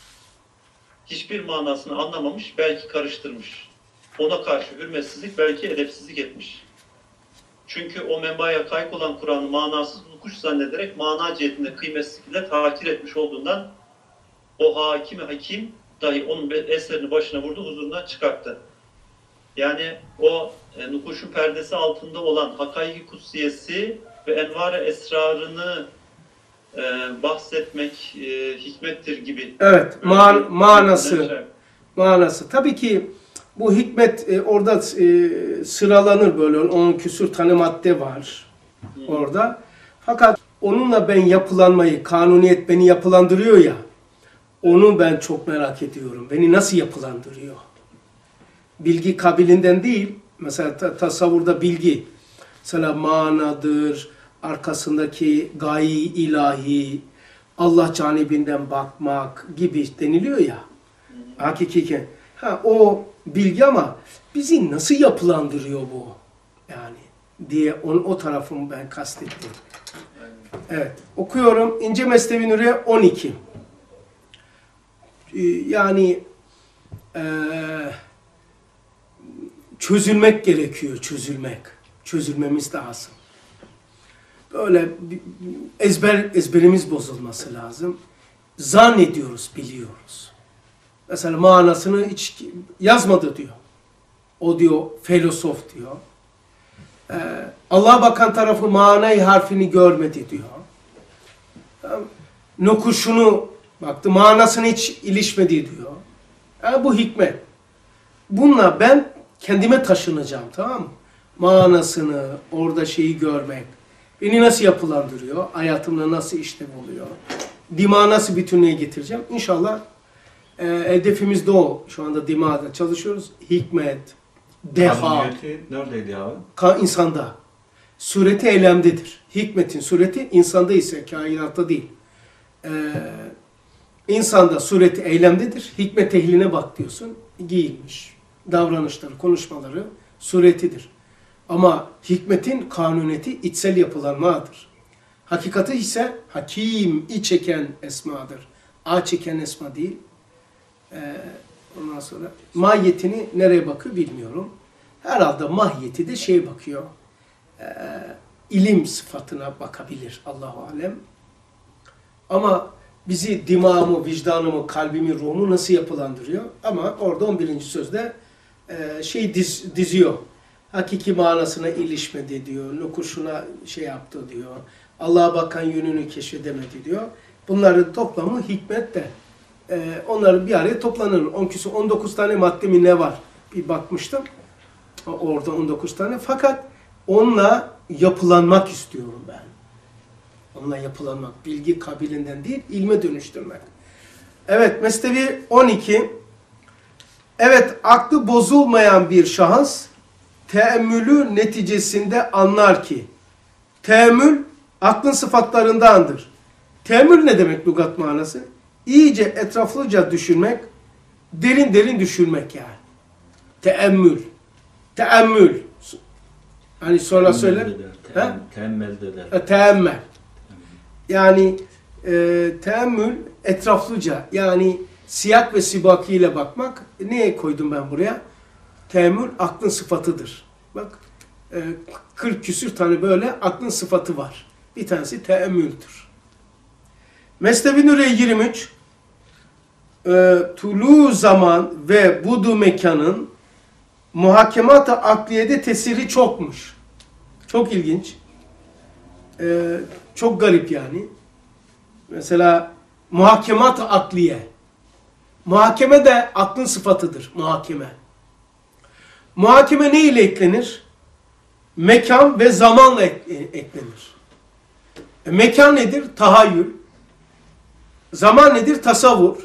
Hiçbir manasını anlamamış, belki karıştırmış. Ona karşı hürmetsizlik, belki edepsizlik etmiş. Çünkü o menbaaya kayık olan Kur'an'ı manasız nukuş zannederek mana cihetinde kıymetsizlikle takir etmiş olduğundan o hakimi hakim dahi onun eserini başına vurdu, huzurundan çıkarttı. Yani o e, nukuşun perdesi altında olan hakaiki kutsiyesi ve envar-ı esrarını e, bahsetmek e, hikmettir gibi. Evet. Böyle Man, bir- manası. şey. Manası. Tabii ki bu hikmet e, orada e, sıralanır böyle. On küsur tane madde var orada. Fakat onunla ben yapılanmayı, kanuniyet beni yapılandırıyor ya. Onu ben çok merak ediyorum. Beni nasıl yapılandırıyor? Bilgi kabilinden değil. Mesela ta tasavvurda bilgi. Mesela manadır, arkasındaki gayi ilahi, Allah canibinden bakmak gibi deniliyor ya. Hakiki. Ha, o bilgi ama bizi nasıl yapılandırıyor bu? Yani diye on, o tarafımı ben kastettim. Evet. Okuyorum. İnce Mesnevi Nuriye on iki. Yani e, çözülmek gerekiyor, çözülmek. Çözülmemiz lazım. Böyle ezber ezberimiz bozulması lazım. Zannediyoruz, biliyoruz. Mesela manasını hiç yazmadı diyor. O diyor, filozof diyor. Ee, Allah'a bakan tarafı manayı harfini görmedi diyor. Nokuşunu baktı, manasını hiç ilişmedi diyor. Yani bu hikmet. Bununla ben kendime taşınacağım, tamam mı? Manasını, orada şeyi görmek. Beni nasıl yapılandırıyor? Hayatımda nasıl işlev oluyor? Dima nasıl bütünlüğe getireceğim? İnşallah e, hedefimiz de o. Şu anda dimada çalışıyoruz. Hikmet, deha. Kanuniyeti neredeydi abi? Ka insanda. Sureti eylemdedir. Hikmetin sureti insanda ise kainatta değil. Ee, insanda sureti eylemdedir. Hikmet ehline bak diyorsun. Giyilmiş. Davranışları, konuşmaları suretidir. Ama hikmetin kanuniyeti içsel yapılanmadır. Hakikati ise hakim, iç çeken esmadır. A çeken esma değil. Ee, ondan sonra mahiyetini nereye bakıyor bilmiyorum. Herhalde mahiyeti de şeye bakıyor. Ee, ilim sıfatına bakabilir Allah-u Alem. Ama bizi dimağımı, vicdanımı, kalbimi, ruhumu nasıl yapılandırıyor? Ama orada on birinci sözde e, şey diz, diziyor. Hakiki manasına ilişmedi diyor. Nukuşuna şey yaptı diyor. Allah'a bakan yönünü keşfedemedi diyor. Bunların toplamı hikmet de. Ee, onların bir araya toplanır. on küsur, on dokuz tane madde mi ne var? Bir bakmıştım. Orada on dokuz tane. Fakat onunla yapılanmak istiyorum ben. Onunla yapılanmak. Bilgi kabilinden değil, ilme dönüştürmek. Evet, Mesnevi on iki. Evet, aklı bozulmayan bir şahıs teemmülü neticesinde anlar ki teemmül aklın sıfatlarındandır. Teemmül ne demek lügat manası? İyice etraflıca düşünmek, derin derin düşünmek yani. Teemmül. Teemmül. Hani sonra söyler. Teemmel der. Teemmel. Yani e, teemmül etraflıca, yani siyak ve sibakiyle bakmak. Neye koydum ben buraya? Teemmül aklın sıfatıdır. Bak e, kırk küsür tane böyle aklın sıfatı var. Bir tanesi teemmüldür. Mesnevi Nuriye yirmi üç e, tulu zaman ve budu mekanın muhakemat-ı akliyede tesiri çokmuş. Çok ilginç. E, çok garip yani. Mesela muhakemat-ı akliye. Muhakeme de aklın sıfatıdır. Muhakeme. Muhakeme ne ile eklenir? Mekan ve zamanla eklenir. E, mekan nedir? Tahayyül. Zaman nedir? Tasavvur.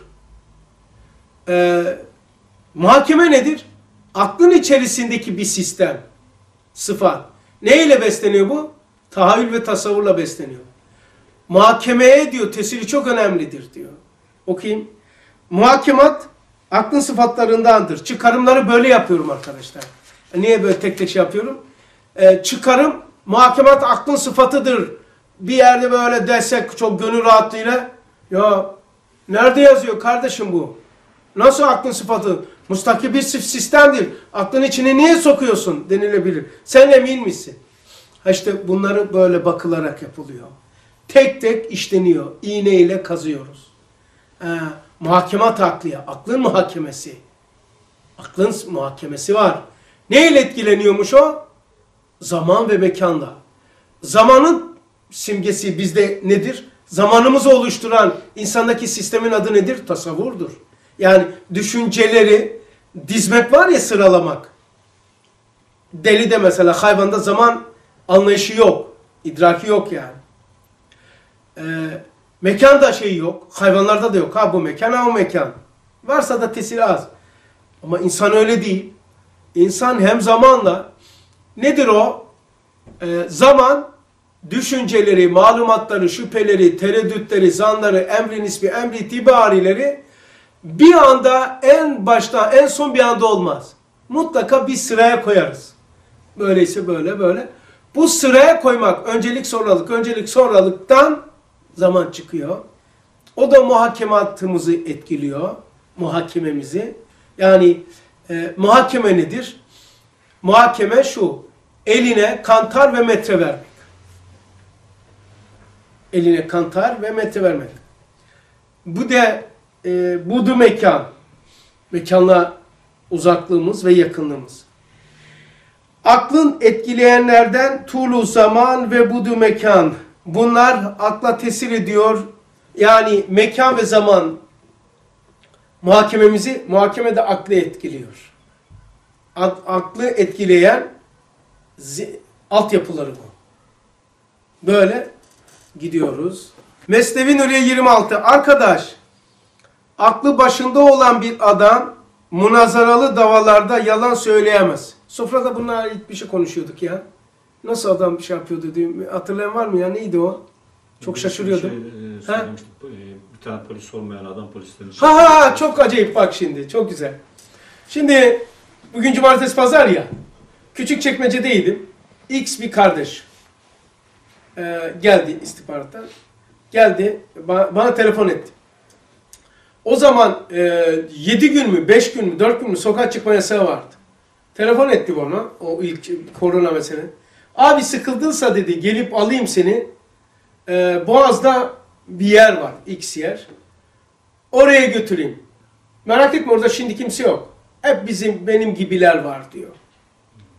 E, muhakeme nedir? Aklın içerisindeki bir sistem. Sıfat. Ne ile besleniyor bu? Tahayyül ve tasavvurla besleniyor. Muhakemeye diyor tesiri çok önemlidir diyor. Okuyayım. Muhakemat aklın sıfatlarındandır. Çıkarımları böyle yapıyorum arkadaşlar. Niye böyle tek tek şey yapıyorum? Ee, çıkarım, muhakemat aklın sıfatıdır. Bir yerde böyle desek çok gönül rahatlığıyla, ya nerede yazıyor kardeşim bu? Nasıl aklın sıfatı? Mustakil bir sistemdir. Aklın içine niye sokuyorsun denilebilir. Sen emin misin? Ha işte bunları böyle bakılarak yapılıyor. Tek tek işleniyor. İğne ile kazıyoruz. Ee, muhakemat akliye. Aklın muhakemesi. Aklın muhakemesi var. Neyle etkileniyormuş o? Zaman ve mekanla. Zamanın simgesi bizde nedir? Zamanımızı oluşturan insandaki sistemin adı nedir? Tasavvurdur. Yani düşünceleri dizmek var ya, sıralamak. Deli de mesela hayvanda zaman anlayışı yok. İdraki yok yani. Ee, mekan da şey yok. Hayvanlarda da yok. Ha bu mekan, ha o mekan. Varsa da tesiri az. Ama insan öyle değil. İnsan hem zamanla, nedir o? Ee, zaman, düşünceleri, malumatları, şüpheleri, tereddütleri, zanları, emri nisbi, emri itibarileri bir anda, en başta, en son bir anda olmaz. Mutlaka bir sıraya koyarız. Böyleyse böyle, böyle. Bu sıraya koymak, öncelik sonralık, öncelik sonralıktan zaman çıkıyor. O da muhakematımızı etkiliyor. Muhakememizi. Yani e, muhakeme nedir? Muhakeme şu: eline kantar ve metre vermek. Eline kantar ve metre vermek. Bu da e, budu mekan. Mekanla uzaklığımız ve yakınlığımız. Aklın etkileyenlerden tulu zaman ve budu mekan. Bunlar akla tesir ediyor. Yani mekan ve zaman muhakememizi, muhakeme de aklı etkiliyor. Aklı etkileyen altyapıları bu. Böyle gidiyoruz. Mesnevi Nuriye yirmi altı. Arkadaş, aklı başında olan bir adam münazaralı davalarda yalan söyleyemez. Sofrada bununla ilk bir şey konuşuyorduk ya. Nasıl adam bir şey yapıyordu diye. Hatırlayan var mı ya? Neydi o? Çok şaşırıyordum. Şey, e, bir tane polis olmayan adam polislerin... Ha ha, çok acayip bak şimdi. Çok güzel. Şimdi bugün cumartesi pazar ya. Küçükçekmece'deydim. X bir kardeş e, geldi istihbarattan. Geldi bana, bana telefon etti. O zaman e, yedi gün mü, beş gün mü, dört gün mü sokağa çıkma yasağı vardı. Telefon etti bana, o ilk korona mesele. Abi sıkıldınsa dedi, gelip alayım seni. Ee, Boğaz'da bir yer var, X yer. Oraya götüreyim. Merak etme, orada şimdi kimse yok. Hep bizim, benim gibiler var diyor.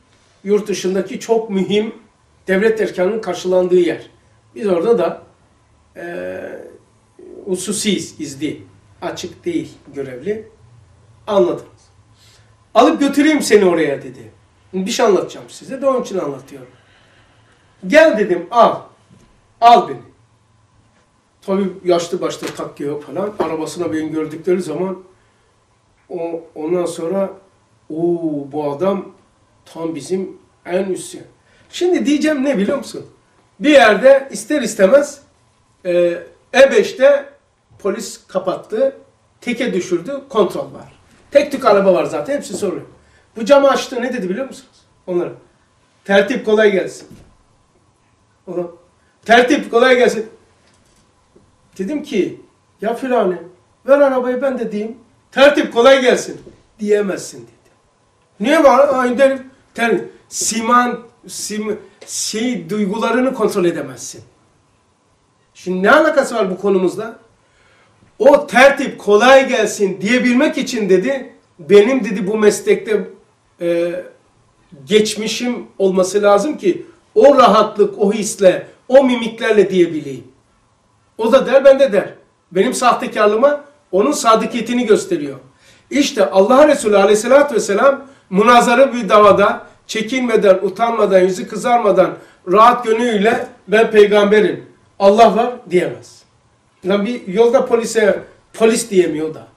yurt dışındaki çok mühim devlet erkanının karşılandığı yer. Biz orada da e, hususiyiz, izli. Açık değil görevli. Anladınız. Alıp götüreyim seni oraya dedi. Bir şey anlatacağım size de onun için anlatıyorum. Gel dedim al. Al beni. Tabii yaşlı başta takıyor falan. Arabasına beni gördükleri zaman o ondan sonra o bu adam tam bizim en üstü. Şimdi diyeceğim ne biliyor musun? Bir yerde ister istemez e, E beşte polis kapattı. Teke düşürdü. Kontrol var. Tek tük araba var zaten. Hepsi soruyor. Bu camı açtı. Ne dedi biliyor musunuz? Onlara. Tertip kolay gelsin. Ona, tertip kolay gelsin. Dedim ki ya Firane ver arabayı ben de diyeyim. Tertip kolay gelsin. Diyemezsin dedi. Niye var? Aynı derim. Ter, siman, sim, şey, duygularını kontrol edemezsin. Şimdi ne alakası var bu konumuzda? O tertip kolay gelsin diyebilmek için dedi, benim dedi bu meslekte e, geçmişim olması lazım ki o rahatlık, o hisle, o mimiklerle diyebileyim. O da der, ben de der. Benim sahtekarlığıma onun sadıkiyetini gösteriyor. İşte Allah Resulü Aleyhisselatü Vesselam münazara bir davada çekinmeden, utanmadan, yüzü kızarmadan, rahat gönlüyle ben peygamberim, Allah var diyemez. Lan bir yolda polise polis diyemiyor da.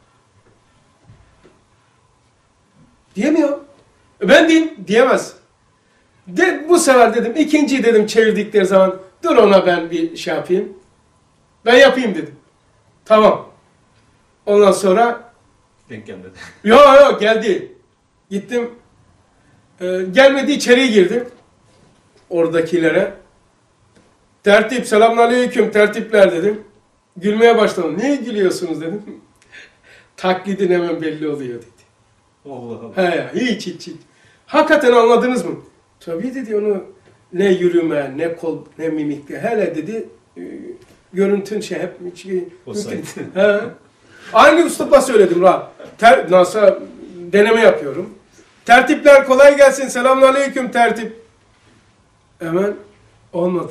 Diyemiyor. Ben diyeyim diyemez. De, bu sefer dedim ikinciyi dedim çevirdikleri zaman dur ona ben bir şey yapayım. Ben yapayım dedim. Tamam. Ondan sonra denk gelmedi. Yok yok geldi. Gittim. Ee, gelmedi içeriye girdim. Oradakilere. Tertip selamünaleyküm tertipler dedim. Gülmeye başladım. Niye gülüyorsunuz dedim. Taklidin hemen belli oluyor dedi. Allah Allah. He, hiç hiç hiç. Hakikaten anladınız mı? Tabii dedi onu ne yürüme, ne kol, ne mimikle. Hele dedi e, görüntün şey hep şey, he. Aynı üslupla söyledim rahat. Ter, nasıl deneme yapıyorum. Tertipler kolay gelsin. Selamünaleyküm tertip. Hemen olmadı.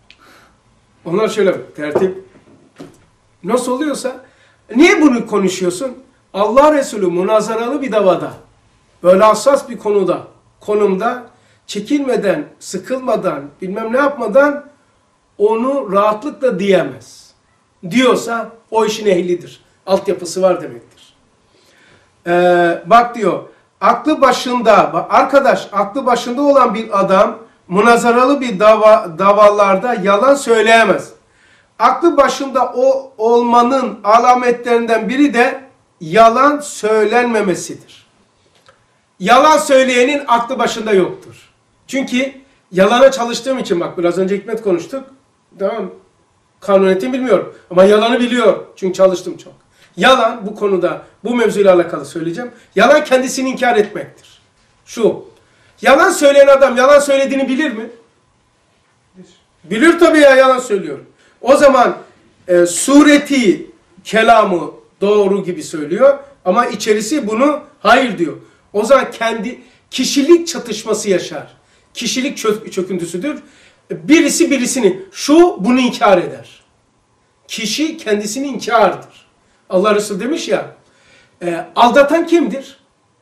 Onlar şöyle tertip nasıl oluyorsa niye bunu konuşuyorsun? Allah Resulü münazaralı bir davada böyle hassas bir konuda konumda çekinmeden, sıkılmadan, bilmem ne yapmadan onu rahatlıkla diyemez. Diyorsa o işin ehlidir. Altyapısı var demektir. Ee, bak diyor, aklı başında, arkadaş aklı başında olan bir adam münazaralı bir dava, davalarda yalan söyleyemez. Aklı başında o olmanın alametlerinden biri de yalan söylenmemesidir. Yalan söyleyenin aklı başında yoktur. Çünkü yalana çalıştığım için bak biraz önce Hikmet konuştuk. Tamam. Kanuniyetin bilmiyorum ama yalanı biliyor. Çünkü çalıştım çok. Yalan bu konuda bu mevzuyla alakalı söyleyeceğim. Yalan kendisini inkar etmektir. Şu. Yalan söyleyen adam yalan söylediğini bilir mi? Bilir tabii ya yalan söylüyor. O zaman e, sureti kelamı doğru gibi söylüyor ama içerisi bunu hayır diyor. O zaman kendi kişilik çatışması yaşar. Kişilik çö çöküntüsüdür. Birisi birisini şu bunu inkar eder. Kişi kendisini inkardır. Allah Resulü demiş ya e, aldatan kimdir?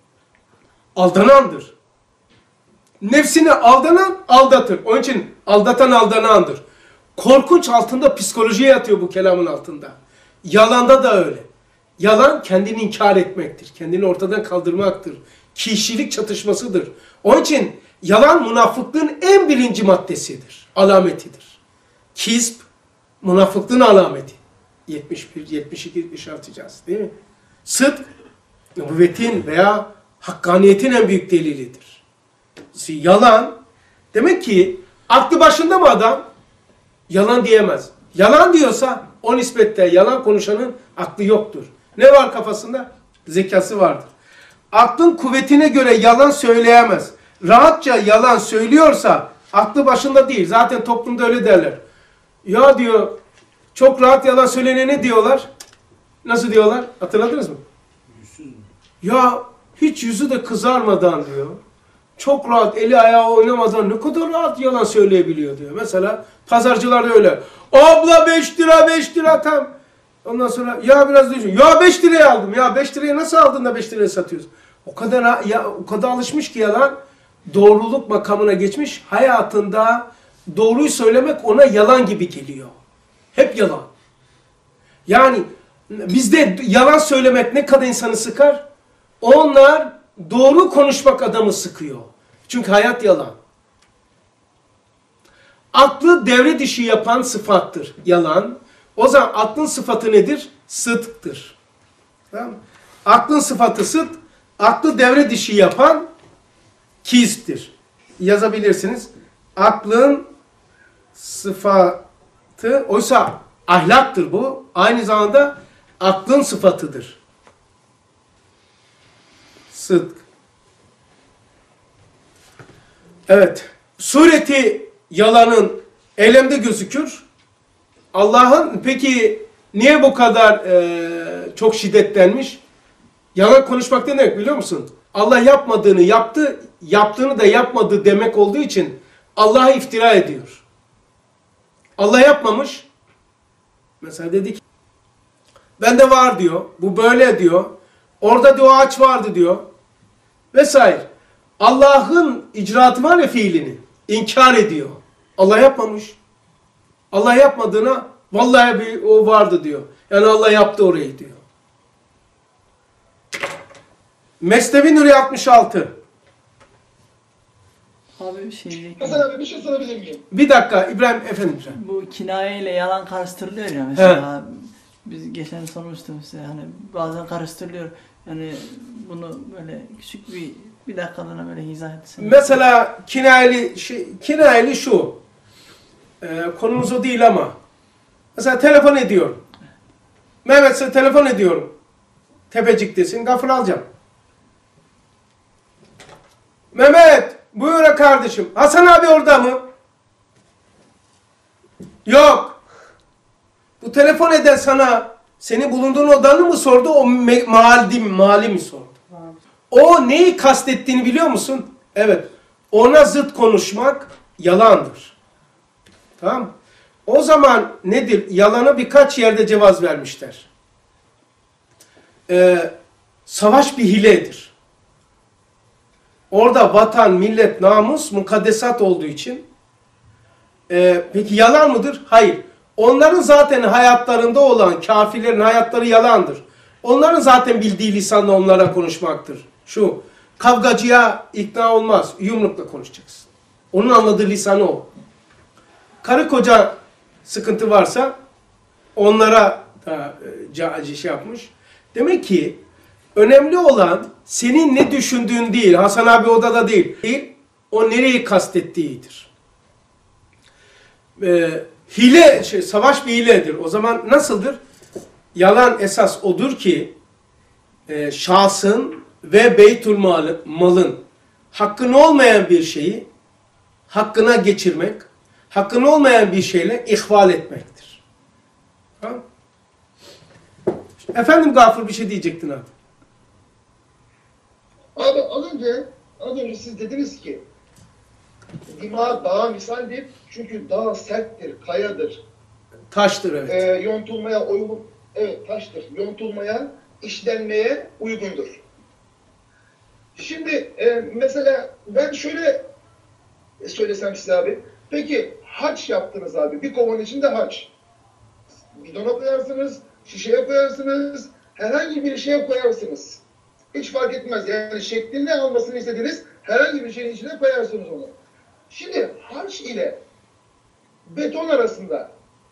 Aldanandır. Nefsini aldanan aldatır. Onun için aldatan aldanandır. Korkunç altında psikolojiye yatıyor bu kelamın altında. Yalanda da öyle. Yalan kendini inkar etmektir. Kendini ortadan kaldırmaktır. Kişilik çatışmasıdır. Onun için yalan münafıklığın en birinci maddesidir. Alametidir. Kizb münafıklığın alameti. yetmiş bir yetmiş iki işareteceğiz değil mi? Sıdk nübüvvetin veya hakkaniyetin en büyük delilidir. Yalan demek ki aklı başında mı adam? Yalan diyemez. Yalan diyorsa o nispette yalan konuşanın aklı yoktur. Ne var kafasında? Zekası vardır. Aklın kuvvetine göre yalan söyleyemez. Rahatça yalan söylüyorsa aklı başında değil. Zaten toplumda öyle derler. Ya diyor çok rahat yalan söyleyene ne diyorlar? Nasıl diyorlar? Hatırladınız mı? Yüzsüz mü? Ya hiç yüzü de kızarmadan diyor. çok rahat, eli ayağı oynamadan ne kadar rahat yalan söyleyebiliyor diyor. Mesela pazarcılar da öyle. Abla beş lira beş lira tam. Ondan sonra ya biraz düşün. Ya beş liraya aldım. Ya beş liraya nasıl aldın da beş liraya satıyorsun? O kadar ya o kadar alışmış ki yalan doğruluk makamına geçmiş. Hayatında doğruyu söylemek ona yalan gibi geliyor. Hep yalan. Yani bizde yalan söylemek ne kadar insanı sıkar? Onlar doğru konuşmak adamı sıkıyor. Çünkü hayat yalan. Aklı devre dışı yapan sıfattır yalan. O zaman aklın sıfatı nedir? Sıdktır. Tamam mı? Aklın sıfatı sıdk, aklı devre dışı yapan kizptir. Yazabilirsiniz. Aklın sıfatı, oysa ahlaktır bu. Aynı zamanda aklın sıfatıdır. Sıdk. Evet. Sureti yalanın eylemde gözükür. Allah'ın peki niye bu kadar e, çok şiddetlenmiş? Yalan konuşmak ne demek biliyor musun? Allah yapmadığını yaptı, yaptığını da yapmadı demek olduğu için Allah'a iftira ediyor. Allah yapmamış. Mesela dedi ki bende var diyor. Bu böyle diyor. Orada diyor ağaç vardı diyor. Vesaire. Allah'ın icraatı var ya fiilini inkar ediyor. Allah yapmamış. Allah yapmadığına vallahi bir o vardı diyor. Yani Allah yaptı orayı diyor. Mesnevi Nuri altmış altı. Abi bir şey diyecek. Hasan abi bir şey sorabilir miyim? Bir dakika İbrahim efendim. İbrahim. Bu kinaye ile yalan karıştırılıyor ya mesela. Biz geçen sormuştum size hani bazen karıştırılıyor. Yani bunu böyle küçük bir bir dakikalığına böyle izah etsene. Mesela kinayeli, şey, kinayeli şu. Ee, konumuz o değil ama. Mesela telefon ediyorum. Mehmet size telefon ediyorum. Tepeciktesin. Gafur alacağım. Mehmet buyur kardeşim. Hasan abi orada mı? Yok. Bu telefon eden sana senin bulunduğun odanı mı sordu? O mahalli mi, mahalli mi sordu? O neyi kastettiğini biliyor musun? Evet. Ona zıt konuşmak yalandır. Tamam mı? O zaman nedir? Yalanı birkaç yerde cevaz vermişler. Ee, savaş bir hiledir. Orada vatan, millet, namus, mukaddesat olduğu için. Ee, peki yalan mıdır? Hayır. Onların zaten hayatlarında olan kafirlerin hayatları yalandır. Onların zaten bildiği lisanla onlara konuşmaktır. Şu, kavgacıya ikna olmaz. Yumrukla konuşacaksın. Onun anladığı lisanı o. Karı koca sıkıntı varsa onlara da e, şey yapmış. Demek ki önemli olan senin ne düşündüğün değil. Hasan abi odada değil. değil o nereyi kastettiğidir. Ee, hile, şey, savaş bir hiledir. O zaman nasıldır? Yalan esas odur ki e, şahsın ve beytül malın, malın hakkın olmayan bir şeyi hakkına geçirmek, hakkın olmayan bir şeyle ihval etmektir. Tamam? Efendim Gafur bir şey diyecektin abi. Abi az önce, az önce siz dediniz ki dima dağa misaldir çünkü dağ serttir, kayadır. Taştır evet. Ee, yontulmaya uygun, evet taştır. Yontulmaya, işlenmeye uygundur. Şimdi e, mesela ben şöyle söylesem size abi. Peki haç yaptınız abi. Bir kovanın içinde haç. Bidona koyarsınız, şişeye koyarsınız, herhangi bir şeye koyarsınız. Hiç fark etmez. Yani şeklini almasını istediğiniz herhangi bir şeyin içine koyarsınız onu. Şimdi harç ile beton arasında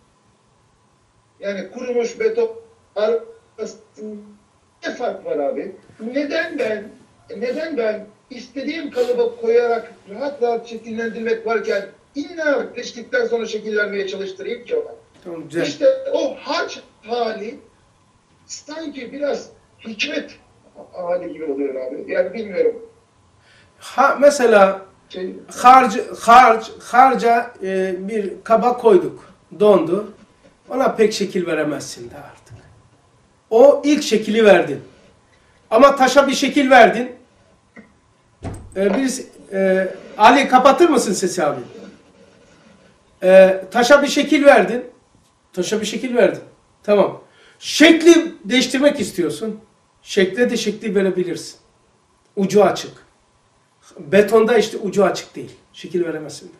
yani kurumuş beton arasında ne fark var abi? Neden ben neden ben istediğim kalıba koyarak rahat rahat şekillendirmek varken illa seçtikten sonra şekil vermeye çalıştırayım ki ona? Tamam, güzel. İşte o harç hali sanki biraz hikmet hali gibi oluyor abi. Yani bilmiyorum. Ha, mesela Şey, harc, harc, harca e, bir kaba koyduk. Dondu. Ona pek şekil veremezsin de artık. O ilk şekili verdin. Ama taşa bir şekil verdin. E, bir Ee, Ali kapatır mısın sesi abi? Ee, taşa bir şekil verdin. Taşa bir şekil verdin. Tamam. Şekli değiştirmek istiyorsun. Şekle de şekli verebilirsin. Ucu açık. Betonda işte ucu açık değil. Şekil veremezsin.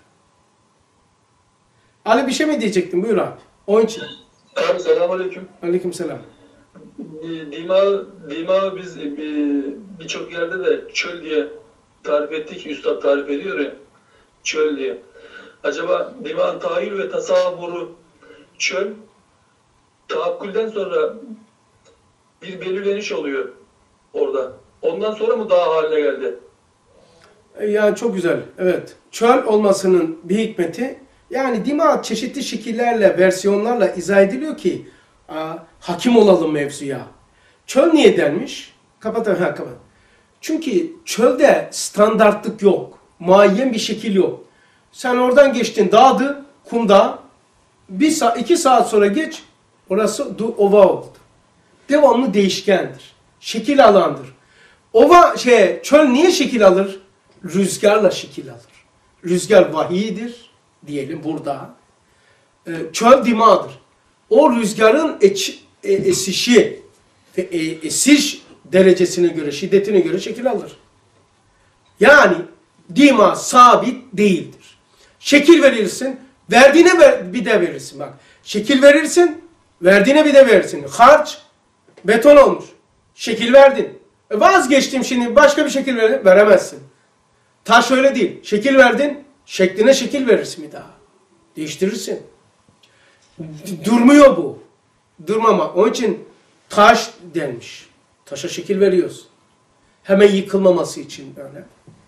Ali bir şey mi diyecektin? Buyur abi. Onun için. Abi selamünaleyküm. Aleykümselam. Dima, Dima biz e, birçok yerde de çöl diye tarif ettik. Üstad tarif ediyor ya. Çöl diye. Acaba Dima'nın tahayyül ve tasavvuru çöl, tahakkülden sonra bir belirleniş oluyor orada. Ondan sonra mı daha haline geldi? Yani çok güzel. Evet. Çöl olmasının bir hikmeti, yani dima çeşitli şekillerle, versiyonlarla izah ediliyor ki a, hakim olalım mevzuya. Çöl niye denmiş? Kapatalım. Ha, kapat. Çünkü çölde standartlık yok. Muayyen bir şekil yok. Sen oradan geçtin dağdı, kumda. Bir saat, iki saat sonra geç, orası ova oldu. Devamlı değişkendir. Şekil alandır. Ova şey, çöl niye şekil alır? Rüzgarla şekil alır. Rüzgar vahiyidir diyelim burada. E, çöl dimadır. O rüzgarın eç, e, esişi ve e, esiş derecesine göre, şiddetine göre şekil alır. Yani dima sabit değildir. Şekil verirsin, verdiğine ver, bir de verirsin. Bak, şekil verirsin, verdiğine bir de verirsin. Harç, beton olmuş. Şekil verdin. E vazgeçtim şimdi, başka bir şekil ver, veremezsin. Taş öyle değil. Şekil verdin, şekline şekil verirsin bir daha. Değiştirirsin. Durmuyor bu. Durmama. Onun için taş denmiş. Taşa şekil veriyoruz. Hemen yıkılmaması için böyle.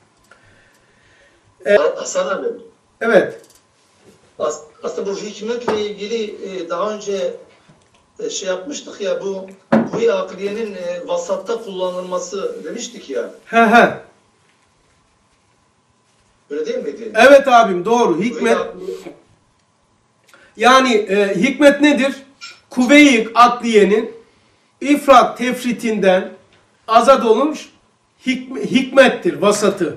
Ee, Hasan abi. Evet. As aslında bu hikmetle ilgili e, daha önce e, şey yapmıştık ya, bu kuvve-i akliyenin e, vasatta kullanılması demiştik ya. He he. Öyle değil miydi? Evet abim, doğru. Hikmet. Yani e, hikmet nedir? Kuvve-i akliyenin ifrat tefritinden azat olmuş hikm hikmettir, vasatı.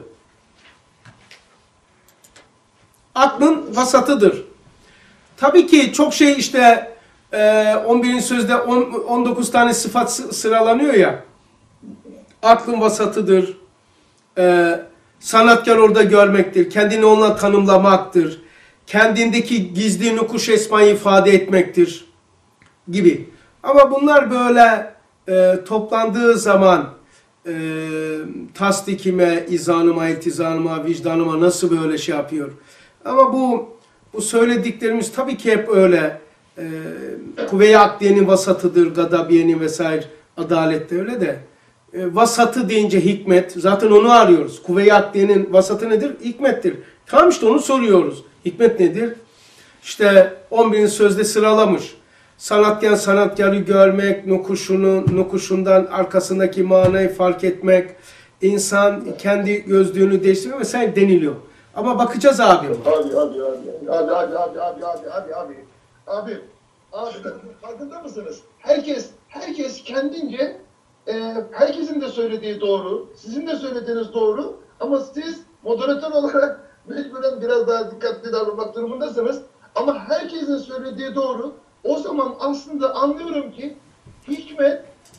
Aklın vasatıdır. Tabii ki çok şey işte e, on birinci sözde on dokuz tane sıfat sıralanıyor ya. Aklın vasatıdır. E, sanatkar orada görmektir. Kendini onunla tanımlamaktır. Kendindeki gizli nukuş esmayı ifade etmektir gibi. Ama bunlar böyle e, toplandığı zaman e, tasdikime, izanıma, iltizanıma, vicdanıma nasıl böyle şey yapıyor? Ama bu bu söylediklerimiz tabii ki hep öyle. E, Kuvve-i akliyenin vasatıdır, gadabiyenin vesaire, adalette öyle de. E, vasatı deyince hikmet, zaten onu arıyoruz. Kuvve-i akliyenin vasatı nedir? Hikmettir. Tamam, işte onu soruyoruz. Hikmet nedir? İşte on birinci sözde sıralamış. Sanatkar sanatkarı görmek, nukuşunu, nukuşundan arkasındaki manayı fark etmek, insan kendi gözlüğünü değiştirmek vesaire deniliyor. Ama bakacağız abi. Abi abi abi abi abi abi abi abi abi abi abi abi farkında mısınız? Herkes herkes kendince e, herkesin de söylediği doğru, sizin de söylediğiniz doğru, ama siz moderatör olarak mecburen biraz daha dikkatli davranmak durumundasınız. Ama herkesin söylediği doğru. O zaman aslında anlıyorum ki hikmet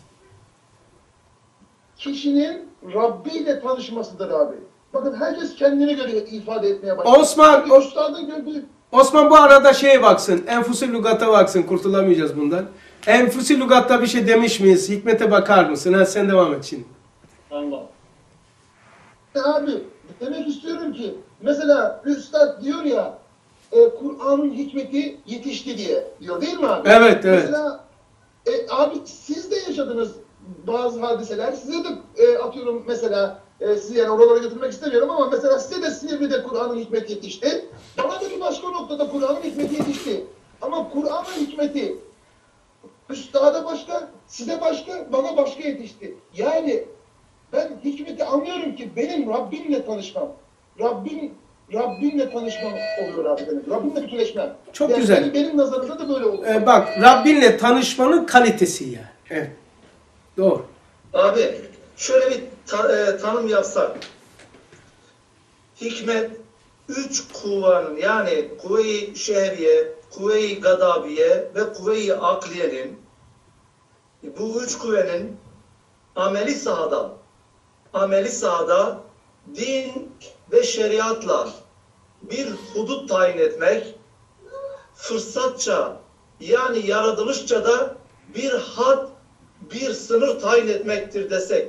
kişinin Rabbi ile tanışmasıdır abi. Bakın herkes kendine göre ifade etmeye başlıyor. Osman, Üstadın gördüğü... Osman bu arada şeye baksın, enfusi lügata baksın, kurtulamayacağız bundan. Enfusi lügatta bir şey demiş miyiz? Hikmete bakar mısın? Ha, sen devam et şimdi. Allah. Abi demek istiyorum ki mesela Üstad diyor ya e, Kur'an'ın hikmeti yetişti diye diyor değil mi abi? Evet, evet. Mesela e, abi siz de yaşadınız bazı hadiseler. Size de e, atıyorum mesela e, sizi yani oralara götürmek istemiyorum ama mesela size de Silivri'de Kur'an'ın hikmeti yetişti. Bana da bir başka noktada Kur'an'ın hikmeti yetişti. Ama Kur'an'ın hikmeti Üstad'a başka, size başka, bana başka yetişti. Yani ben hikmeti anlıyorum ki benim Rabbimle tanışmam. Rabbim Rabbimle tanışmam oluyor abi benim. Rabbimle bütünleşmem. Çok yani güzel. Benim, benim nazarımda da böyle oluyor. Ee, bak, Rabbinle tanışmanın kalitesi yani. Evet. Doğru. Abi şöyle bir ta e, tanım yapsak. hikmet üç kuvvanın yani kuvve-i şehriye, kuvve-i gadabiye ve kuvve-i akliyenin bu üç kuvvenin ameli sahada ameli sahada din ve şeriatla bir hudut tayin etmek, fırsatça yani yaratılışça da bir had, bir sınır tayin etmektir desek.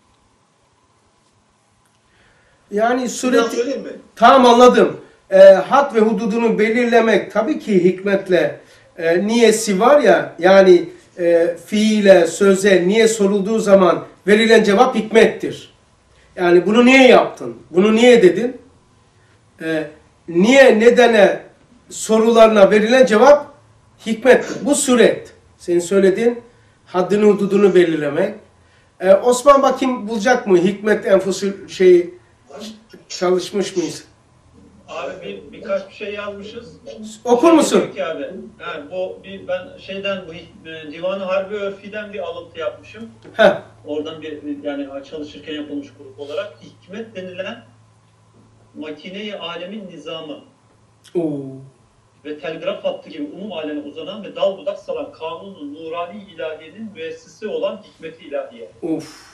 Yani Bir daha sureti... söyleyeyim mi? Tamam, anladım. E, had ve hududunu belirlemek tabii ki hikmetle e, niyesi var ya, yani e, fiile, söze niye sorulduğu zaman verilen cevap hikmettir. Yani bunu niye yaptın? Bunu niye dedin? E, niye, nedene sorularına verilen cevap hikmettir. Bu suret. Senin söylediğin haddini hududunu belirlemek. E, Osman bakayım bulacak mı? Hikmet enfusul şeyi çalışmış mıyız? Abi bir, birkaç bir şey yazmışız. Okur musun? Diyor ki abi, he, bu bir ben şeyden bu e, Divan-ı Harbi Örfi'den bir alıntı yapmışım. Heh. Oradan bir yani çalışırken yapılmış grup olarak hikmet denilen makine-i alemin nizamı Oo. ve telgraf hattı gibi umum aleme uzanan ve dal budak salan kanunun nurani ilahiyenin müessisi olan hikmeti ilahiye. Of.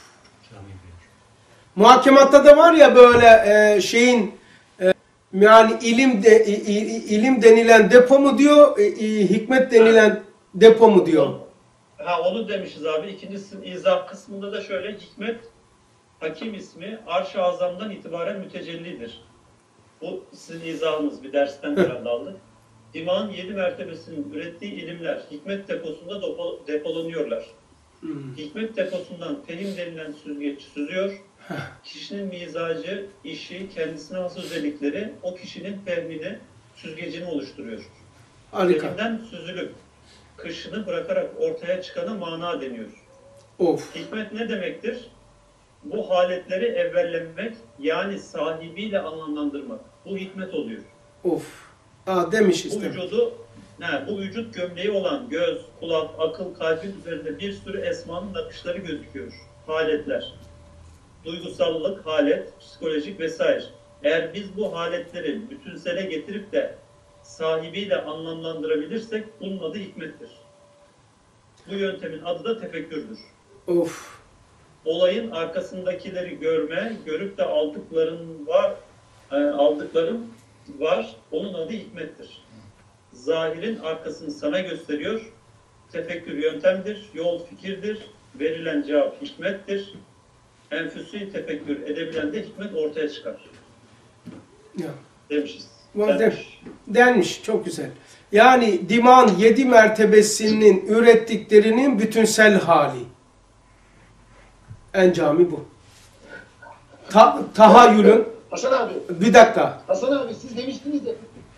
Muhakematta da var ya böyle e, şeyin e, yani ilim de, i, i, ilim denilen depo mu diyor, e, i, hikmet denilen depo mu diyor? Ha onu demişiz abi. İkincisi izah kısmında da şöyle hikmet hakim ismi Arş-ı Azam'dan itibaren mütecellidir. Bu sizin izahınız bir dersten herhalde aldık. Dimağın yedi mertebesinin ürettiği ilimler hikmet deposunda depo, depolanıyorlar. Hmm. Hikmet deposundan fehim denilen süzgeç süzüyor. Kişinin mizacı, işi, kendisine has özellikleri o kişinin fehmini, süzgecini oluşturuyor. Harika. Fehimden süzülüp kışını bırakarak ortaya çıkana mana deniyor. Of. Hikmet ne demektir? Bu haletleri evvellemek, yani sahibiyle anlamlandırmak. Bu hikmet oluyor. Of. Aa, demiş Bu işte. vücudu, he, bu vücut gömleği olan göz, kulak, akıl, kalbin üzerinde bir sürü esmanın nakışları gözüküyor. Haletler. Duygusallık, halet, psikolojik vesaire. Eğer biz bu haletleri bütünsele getirip de sahibiyle anlamlandırabilirsek bunun adı hikmettir. Bu yöntemin adı da tefekkürdür. Of. Olayın arkasındakileri görme, görüp de aldıkların var, e, aldıkların var, onun adı hikmettir. Zahirin arkasını sana gösteriyor. Tefekkür yöntemdir, yol fikirdir, verilen cevap hikmettir. Enfüsü tefekkür edebilen de hikmet ortaya çıkar. Ya. Demişiz. Var Denmiş. denmiş. Çok güzel. Yani diman yedi mertebesinin ürettiklerinin bütünsel hali. Encami bu. Ta, tahayyülün. Hasan abi, Bir dakika. Hasan abi siz demiştiniz de,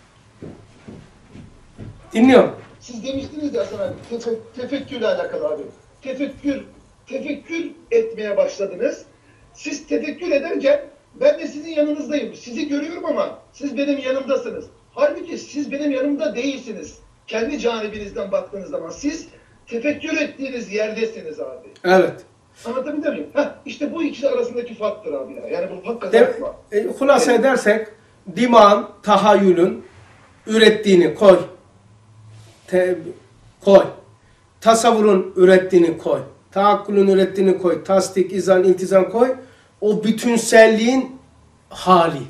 Dinliyorum. siz demiştiniz de Hasan abi, tefe, tefekkürle alakalı abi. Tefekkür, tefekkür etmeye başladınız. Siz tefekkür ederken ben de sizin yanınızdayım. Sizi görüyorum ama siz benim yanımdasınız. Halbuki siz benim yanımda değilsiniz. Kendi canibinizden baktığınız zaman siz tefekkür ettiğiniz yerdesiniz abi. Evet. Anlatabiliyor muyum? Heh, işte bu ikisi arasındaki farktır abi ya. Yani bu fark De, kazanma. e, hulasa edersek diman, tahayyülün ürettiğini koy. Te, koy. Tasavvurun ürettiğini koy. Tahakkülün ürettiğini koy. Tasdik, izan, iltizam koy. O bütünselliğin hali.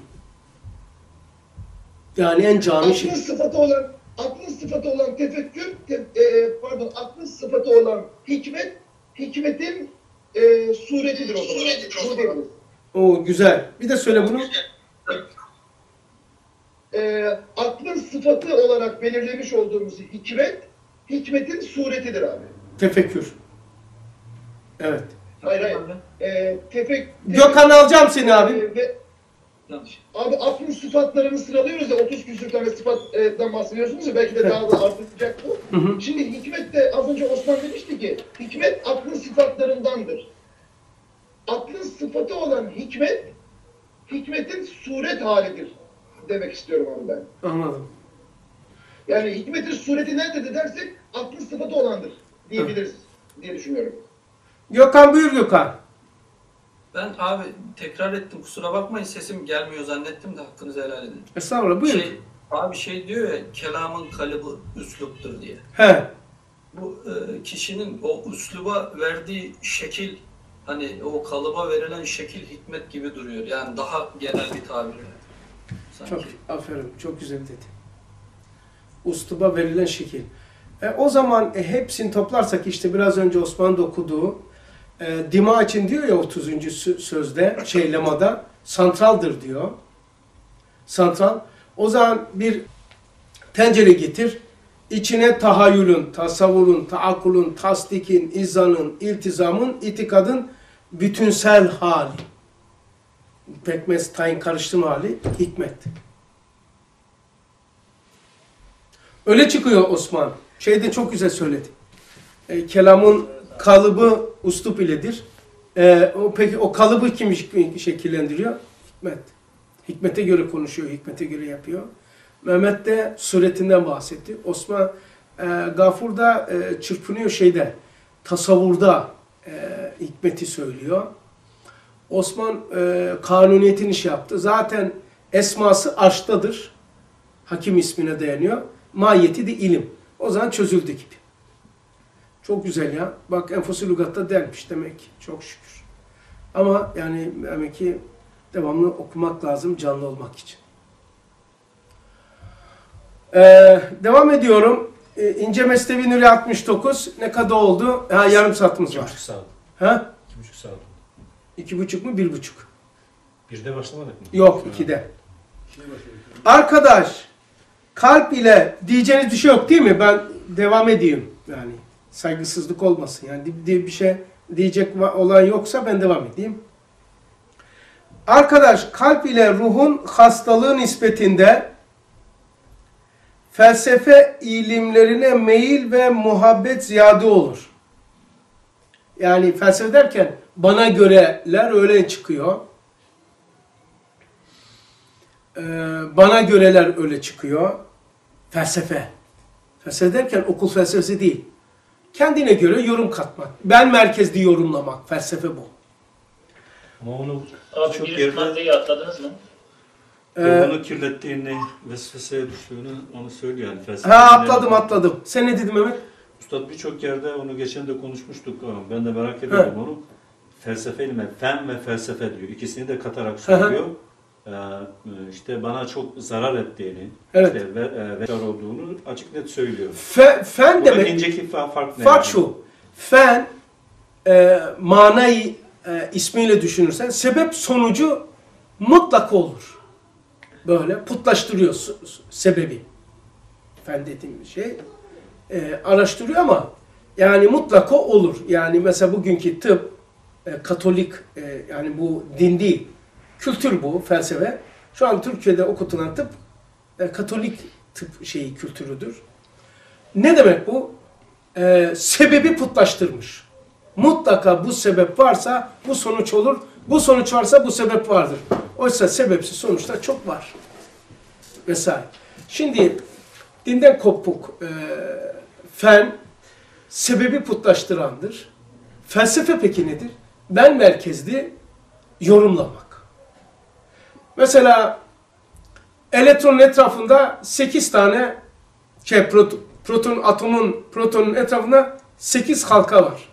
Yani en cami Aklın şey. sıfatı olan, aklın sıfatı olan tefekkür, te, e, pardon, aklın sıfatı olan hikmet, hikmetin e, suretidir o zaman. Suretidir. O güzel. Bir de söyle bunu. E, aklın sıfatı olarak belirlemiş olduğumuz hikmet, hikmetin suretidir abi. Tefekkür. Evet. Hayır hayır. E, tefek, Gökhan alacağım seni abi. e, ve, Yanlış. abi aklın sıfatlarını sıralıyoruz ya, otuz küsür tane sıfattan bahsediyorsunuz ya, belki de daha da artacak bu. Hı hı. Şimdi hikmet de az önce Osman demişti ki, hikmet aklın sıfatlarındandır. Aklın sıfatı olan hikmet, hikmetin suret halidir demek istiyorum abi ben. Anladım. Yani hikmetin sureti nerededir dersek, aklın sıfatı olandır diyebiliriz diye düşünüyorum. Gökhan buyur Gökhan. Ben abi tekrar ettim, kusura bakmayın, sesim gelmiyor zannettim de hakkınızı helal edin. Estağfurullah, buyurun. Şey, abi şey diyor ya, kelamın kalıbı üsluptur diye. He. Bu e, kişinin o üsluba verdiği şekil, hani o kalıba verilen şekil hikmet gibi duruyor. Yani daha genel bir tabirle. Sanki. Çok aferin, çok güzel dedi. Üsluba verilen şekil. E, o zaman e, hepsini toplarsak işte biraz önce Osman'ın da okuduğu e, dima için diyor ya otuzuncu sözde, şey lemada, santraldır diyor. Santral. O zaman bir tencere getir, içine tahayyülün, tasavvurun, taakkulun, tasdikin, izanın, iltizamın, itikadın bütünsel hali. Pekmez, tayin karıştırma hali, hikmet. Öyle çıkıyor Osman. Şeyde çok güzel söyledi. E, kelamın kalıbı uslup iledir. E, o, peki o kalıbı kim şekillendiriyor? Hikmet. Hikmete göre konuşuyor, hikmete göre yapıyor. Mehmet de suretinden bahsetti. Osman e, Gafur da e, çırpınıyor şeyde, tasavvurda e, hikmeti söylüyor. Osman e, kanuniyetini şey yaptı. Zaten esması arştadır. Hakim ismine dayanıyor. Mahiyeti de ilim. O zaman çözüldü gibi. Çok güzel ya. Bak Enfos-i Lügat'ta dermiş demek ki. Çok şükür. Ama yani demek ki devamlı okumak lazım canlı olmak için. Ee, devam ediyorum. Ee, İnce Mesnevi Nuri altmış dokuz. Ne kadar oldu? Ha, yarım saatimiz var. İki buçuk saat. Ha? İki buçuk saat. İki buçuk mu? Bir buçuk. Birde başlamadık mı? Yok, ikide. Arkadaş, kalp ile diyeceğiniz bir şey yok değil mi? Ben devam edeyim. Yani saygısızlık olmasın. Yani diye bir şey diyecek olan yoksa ben devam edeyim. Arkadaş, kalp ile ruhun hastalığı nispetinde felsefe ilimlerine meyil ve muhabbet ziyade olur. Yani felsefe derken bana göreler öyle çıkıyor. Ee, bana göreler öyle çıkıyor. Felsefe. Felsefe derken okul felsefesi değil. Kendine göre yorum katmak. Ben merkezli yorumlamak. Felsefe bu. Ama onu Abi çok bir yerde maddeyi atladınız mı? Ee, onu kirlettiğini, vesveseye düştüğünü onu söylüyor yani felsefe. ha atladım atladım. Sen ne dedin Mehmet? Üstad birçok yerde onu geçen de konuşmuştuk ama ben de merak ediyorum He. onu. Felsefe ilmi, fen ve felsefe diyor. İkisini de katarak söylüyor. Ee, işte bana çok zarar ettiğini, Evet. işte ve, e, ve olduğunu açık net söylüyor. Fe, fen Burada demek, inceki fa- fark ne? fark yani? şu. Fen e, manayı e, ismiyle düşünürsen sebep sonucu mutlaka olur. Böyle putlaştırıyor sebebi. Fen dediğim şey e, araştırıyor ama yani mutlaka olur. Yani mesela bugünkü tıp e, Katolik e, yani bu din değil. Kültür bu, felsefe. Şu an Türkiye'de okutulan tıp e, Katolik tıp şeyi kültürüdür. Ne demek bu? E, sebebi putlaştırmış. Mutlaka bu sebep varsa bu sonuç olur. Bu sonuç varsa bu sebep vardır. Oysa sebepsiz sonuçlar çok var. Vesaire. Şimdi dinden kopuk e, fen sebebi putlaştırandır. Felsefe peki nedir? Ben merkezli yorumlamak. Mesela elektronun etrafında sekiz tane şey, proton, proton atomun protonun etrafında sekiz halka var.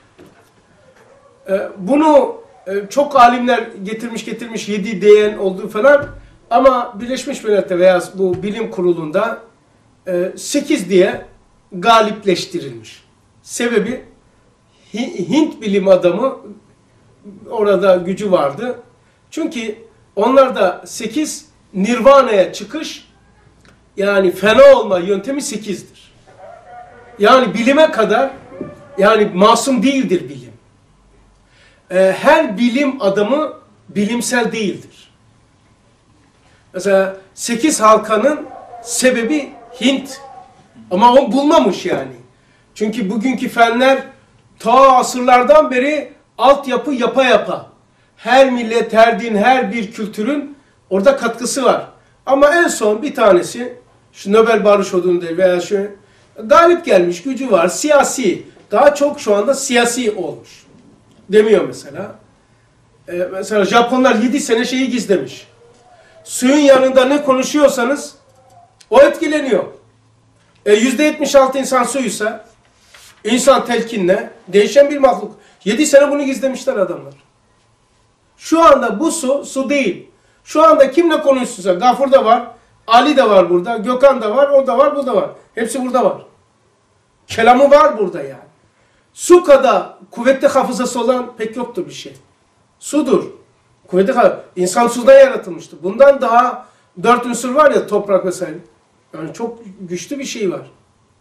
Ee, bunu e, çok alimler getirmiş getirmiş yedi diyen olduğu falan ama Birleşmiş Milletler veya bu bilim kurulunda e, sekiz diye galipleştirilmiş. Sebebi Hint bilim adamı orada gücü vardı. Çünkü onlarda sekiz nirvana'ya çıkış yani fena olma yöntemi sekizdir. Yani bilime kadar yani masum değildir bilim. Ee, her bilim adamı bilimsel değildir. Mesela sekiz halkanın sebebi Hint. Ama o bulmamış yani. Çünkü bugünkü fenler ta asırlardan beri altyapı yapa yapa. Her millet, her din, her bir kültürün orada katkısı var. Ama en son bir tanesi, şu Nobel Barış Ödülü'nde veya şu galip gelmiş, gücü var, siyasi. Daha çok şu anda siyasi olmuş. Demiyor mesela. e, mesela Japonlar yedi sene şeyi gizlemiş. Suyun yanında ne konuşuyorsanız o etkileniyor. E, yüzde yetmiş altı insan suysa, insan telkinle değişen bir mahluk. yedi sene bunu gizlemişler adamlar. Şu anda bu su, su değil. Şu anda kimle konuşursa, Gafur da var, Ali de var burada, Gökhan da var, o da var, bu da var. Hepsi burada var. Kelamı var burada yani. Su kadar kuvvetli hafızası olan pek yoktur bir şey. Sudur. Kuvvetli hafızası. İnsan sudan yaratılmıştır. Bundan daha dört unsur var ya, toprak vesaire. Yani çok güçlü bir şey var.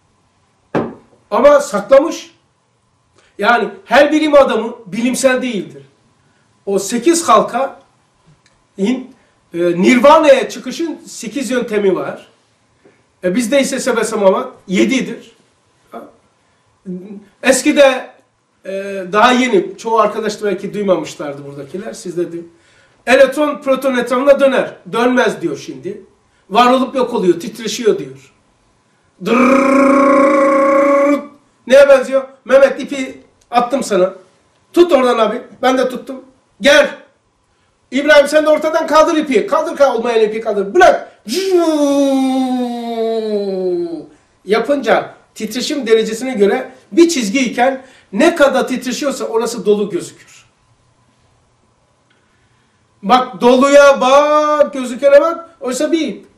Ama saklamış. Yani her bilim adamı bilimsel değildir. O sekiz halka in, e, Nirvana'ya çıkışın sekiz yöntemi var. E, bizde ise sebesamamak yedidir. Eskide e, daha yeni, çoğu arkadaş da belki duymamışlardı buradakiler. Siz de duyun. Elektron proton etrafında döner. Dönmez diyor şimdi. Var olup yok oluyor, titreşiyor diyor. Dırrrr. Neye benziyor? Mehmet ipi attım sana. Tut oradan abi. Ben de tuttum. Gel. İbrahim sen de ortadan kaldır ipi. Kaldır kaldır olmayan ipi kaldır. Bırak. Yapınca titreşim derecesine göre bir çizgiyken ne kadar titreşiyorsa orası dolu gözükür. Bak doluya bak, gözükene bak. Oysa bir ip.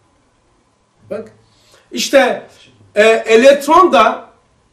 Bak. İşte e, elektron da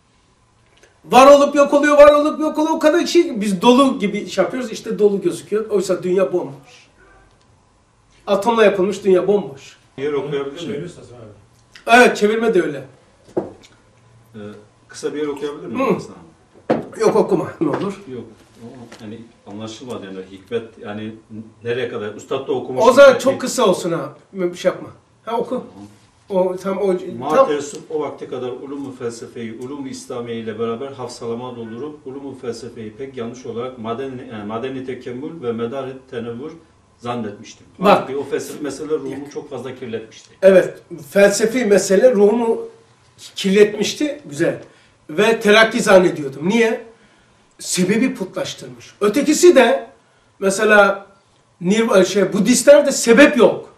var olup yok oluyor, var olup yok oluyor. O kadar şey, biz dolu gibi iş yapıyoruz. İşte dolu gözüküyor. Oysa dünya bomboş. Atomla yapılmış dünya bomboş. Yer okuyabilir miyim? Evet, çevirme de öyle. Ee, kısa bir yer okuyabilir miyim? Yok okuma, ne olur. Yok. Yani anlaşılmadı yani hikmet yani nereye kadar? Üstad da okumuş. O zaman çok kısa olsun ha. Bir şey yapma. Ha oku. O tam o tam Ma'tersup o vakte kadar ulumu felsefeyi, ulumu İslamiye ile beraber hafsalama doldurup ulumu felsefeyi pek yanlış olarak madeni, yani madeni tekemmül ve medar tenevvür zannetmiştim. Bak. O felsefi mesele ruhumu çok fazla kirletmişti. Evet, felsefi mesele ruhumu kirletmişti. Güzel. Ve terakki zannediyordum. Niye? Sebebi putlaştırmış. Ötekisi de mesela şey, Budistlerde sebep yok.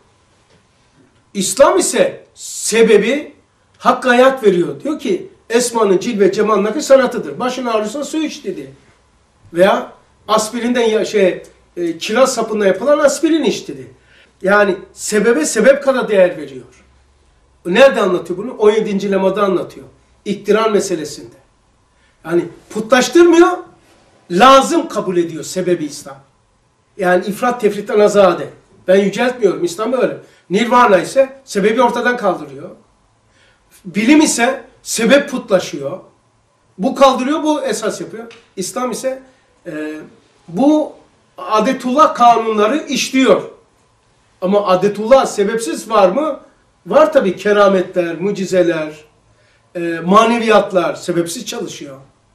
İslam ise sebebi hakka hayat veriyor. Diyor ki Esma'nın cilve cemalındaki sanatıdır. Başın ağrıyorsa su iç dedi. Veya aspirinden ya şey e, kiraz sapından yapılan aspirin iç dedi. Yani sebebe sebep kadar değer veriyor. Nerede anlatıyor bunu? on yedinci lemada anlatıyor. İktiran meselesinde. Yani putlaştırmıyor, lazım kabul ediyor sebebi İslam. Yani ifrat tefritten azade. Ben yüceltmiyorum, İslam öyle. Nirvana ise sebebi ortadan kaldırıyor. Bilim ise sebep putlaşıyor. Bu kaldırıyor, bu esas yapıyor. İslam ise e, bu adetullah kanunları işliyor. Ama adetullah sebepsiz var mı? Var tabii, kerametler, mucizeler, e, maneviyatlar sebepsiz çalışıyor.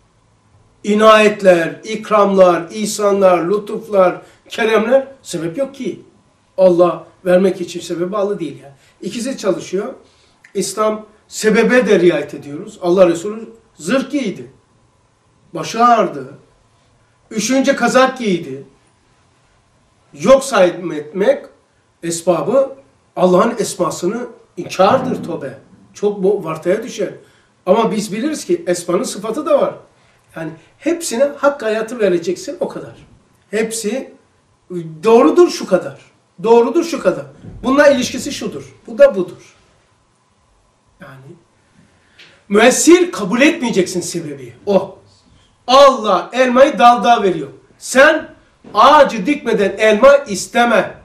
İnayetler, ikramlar, ihsanlar, lütuflar, keremler sebep yok ki. Allah vermek için sebebe bağlı değil yani. İkisi çalışıyor. İslam sebebe de riayet ediyoruz. Allah Resulü zırh giydi. Başı ağrıdı. Üşüyünce kazak giydi. Yok saymetmek esbabı Allah'ın esmasını inkardır tövbe. Çok bu vartaya düşer. Ama biz biliriz ki esmanın sıfatı da var. Yani hepsine hak hayatı vereceksin o kadar. Hepsi doğrudur şu kadar. Doğrudur şu kadar. Bununla ilişkisi şudur. Bu da budur. Yani müessir kabul etmeyeceksin sebebi. O. Allah elmayı dalda veriyor. Sen ağacı dikmeden elma isteme.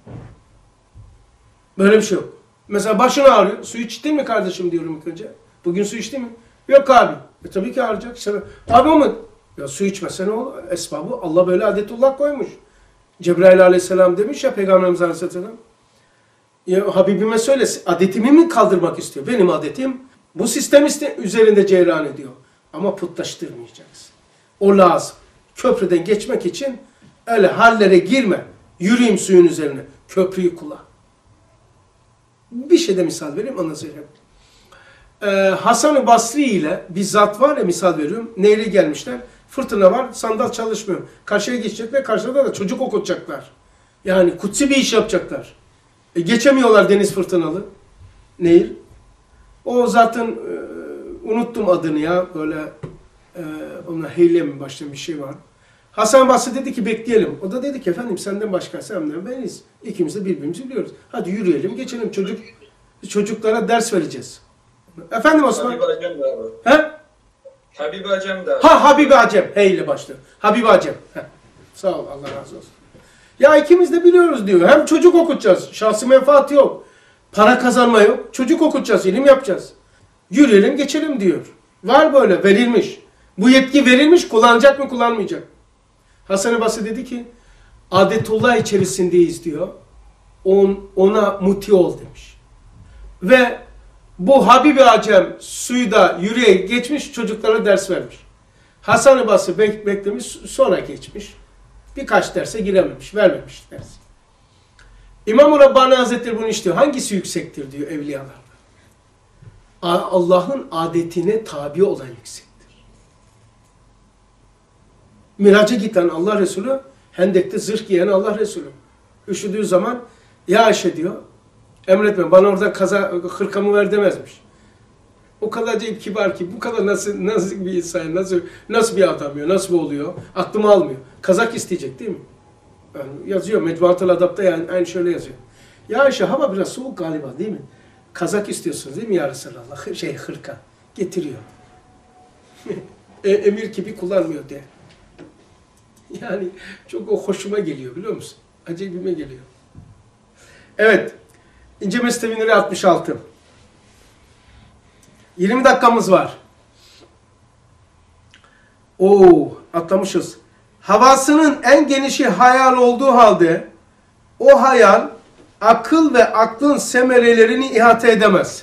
Böyle bir şey yok. Mesela başın ağrıyor. Su içtin mi kardeşim diyorum ilk önce. Bugün su içtin mi? Yok abi. E tabii ki ağrıyacak. Abi ama ya su içmese ne olur? Esbabı Allah böyle adetullah koymuş. Cebrail aleyhisselam demiş ya Peygamberimiz aleyhisselam. Ya Habibime söyle, adetimi mi kaldırmak istiyor? Benim adetim bu sistem üzerinde cereyan ediyor. Ama putlaştırmayacaksın. O lazım. Köprüden geçmek için öyle hallere girme. Yürüyeyim suyun üzerine. Köprüyü kullan. Bir şey de misal vereyim, ondan söyleyeyim. Ee, Hasan-ı Basri ile bir zat var ya, misal veriyorum. Neyle gelmişler? Fırtına var, sandal çalışmıyor. Karşıya geçecekler, karşıda da çocuk okutacaklar. Yani kutsi bir iş yapacaklar. E, geçemiyorlar deniz fırtınalı. Nehir. O zaten e, unuttum adını ya. Böyle e, ona Heyle mi başlayan bir şey var. Hasan Basri dedi ki bekleyelim. O da dedi ki efendim senden başka senden beniz. İkimiz de birbirimizi biliyoruz. Hadi yürüyelim geçelim çocuk çocuklara ders vereceğiz. Efendim Osman? Habib Acem de abi. He? Habib Acem de abi. Ha Habib Acem. Hey ile başlıyor. Habib Acem. Heh. Sağ ol Allah razı olsun. Ya ikimiz de biliyoruz diyor. Hem çocuk okutacağız. Şahsi menfaat yok. Para kazanma yok. Çocuk okutacağız. İlim yapacağız. Yürüyelim geçelim diyor. Var böyle verilmiş. Bu yetki verilmiş. Kullanacak mı kullanmayacak. Hasan-ı Basri dedi ki adetullah içerisindeyiz diyor. On, ona muti ol demiş. Ve bu Habib-i Acem suyda yüreğe geçmiş çocuklara ders vermiş. Hasan-ı Basri bek beklemiş sonra geçmiş. Birkaç derse girememiş, vermemiş ders. İmam-ı Rabbani Hazretleri bunu istiyor. Hangisi yüksektir diyor evliyalarda. Allah'ın adetine tabi olan yüksektir. Miraca giden Allah Resulü, Hendek'te zırh giyen Allah Resulü. Üşüdüğü zaman ya Ayşe diyor, emretme bana orada kaza hırkamı ver demezmiş. O kadar acayip kibar ki bu kadar nasıl nasıl bir insan, nasıl nasıl bir adam ya, nasıl oluyor? Aklımı almıyor. Kazak isteyecek değil mi? Yani yazıyor Mecmuatul Adab'da yani aynı şöyle yazıyor. Ya Ayşe hava biraz soğuk galiba değil mi? Kazak istiyorsunuz değil mi ya Resulallah? Şey hırka getiriyor. e, emir gibi kullanmıyor diye. Yani çok o hoşuma geliyor biliyor musun? Acayipime geliyor. Evet. İnce Mesnevileri altmış altı. yirmi dakikamız var. Oo, atlamışız. Havasının en genişi hayal olduğu halde o hayal akıl ve aklın semerelerini ihate edemez.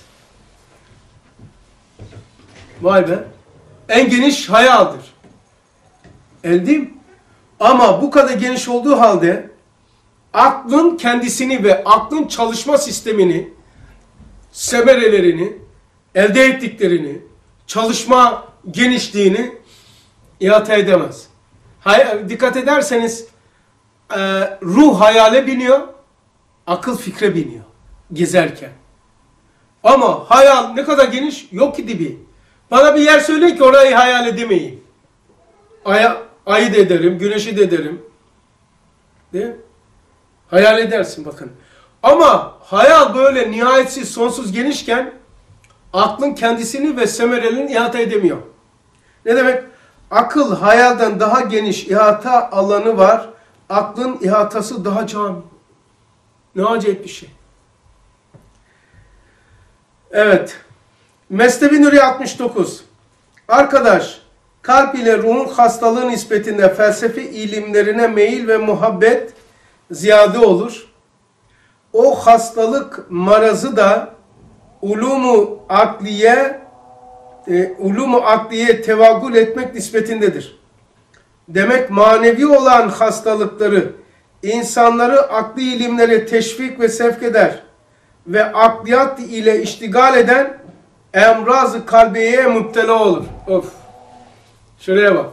Vay be. En geniş hayaldir. El değil mi? Ama bu kadar geniş olduğu halde aklın kendisini ve aklın çalışma sistemini, semerelerini, elde ettiklerini, çalışma genişliğini ihate edemez. Hay dikkat ederseniz e, ruh hayale biniyor, akıl fikre biniyor gezerken. Ama hayal ne kadar geniş? Yok ki dibi. Bana bir yer söyleyin ki orayı hayal edemeyim. Aya, ayı da ederim, güneşi de ederim. Değil mi? Hayal edersin bakın. Ama hayal böyle nihayetsiz, sonsuz genişken aklın kendisini ve semerelerini ihata edemiyor. Ne demek? Akıl hayalden daha geniş ihata alanı var. Aklın ihatası daha cami. Ne acayip bir şey. Evet. Mesnevi Nuri altmış dokuz. Arkadaş, kalp ile ruhun hastalığı nispetinde felsefi ilimlerine meyil ve muhabbet ziyade olur. O hastalık marazı da ulumu akliye e, ulumu akliye tevagül etmek nispetindedir. Demek manevi olan hastalıkları insanları akli ilimlere teşvik ve sevk eder ve akliyat ile iştigal eden emraz-ı kalbiyeye müptela olur. Of. Şuraya bak.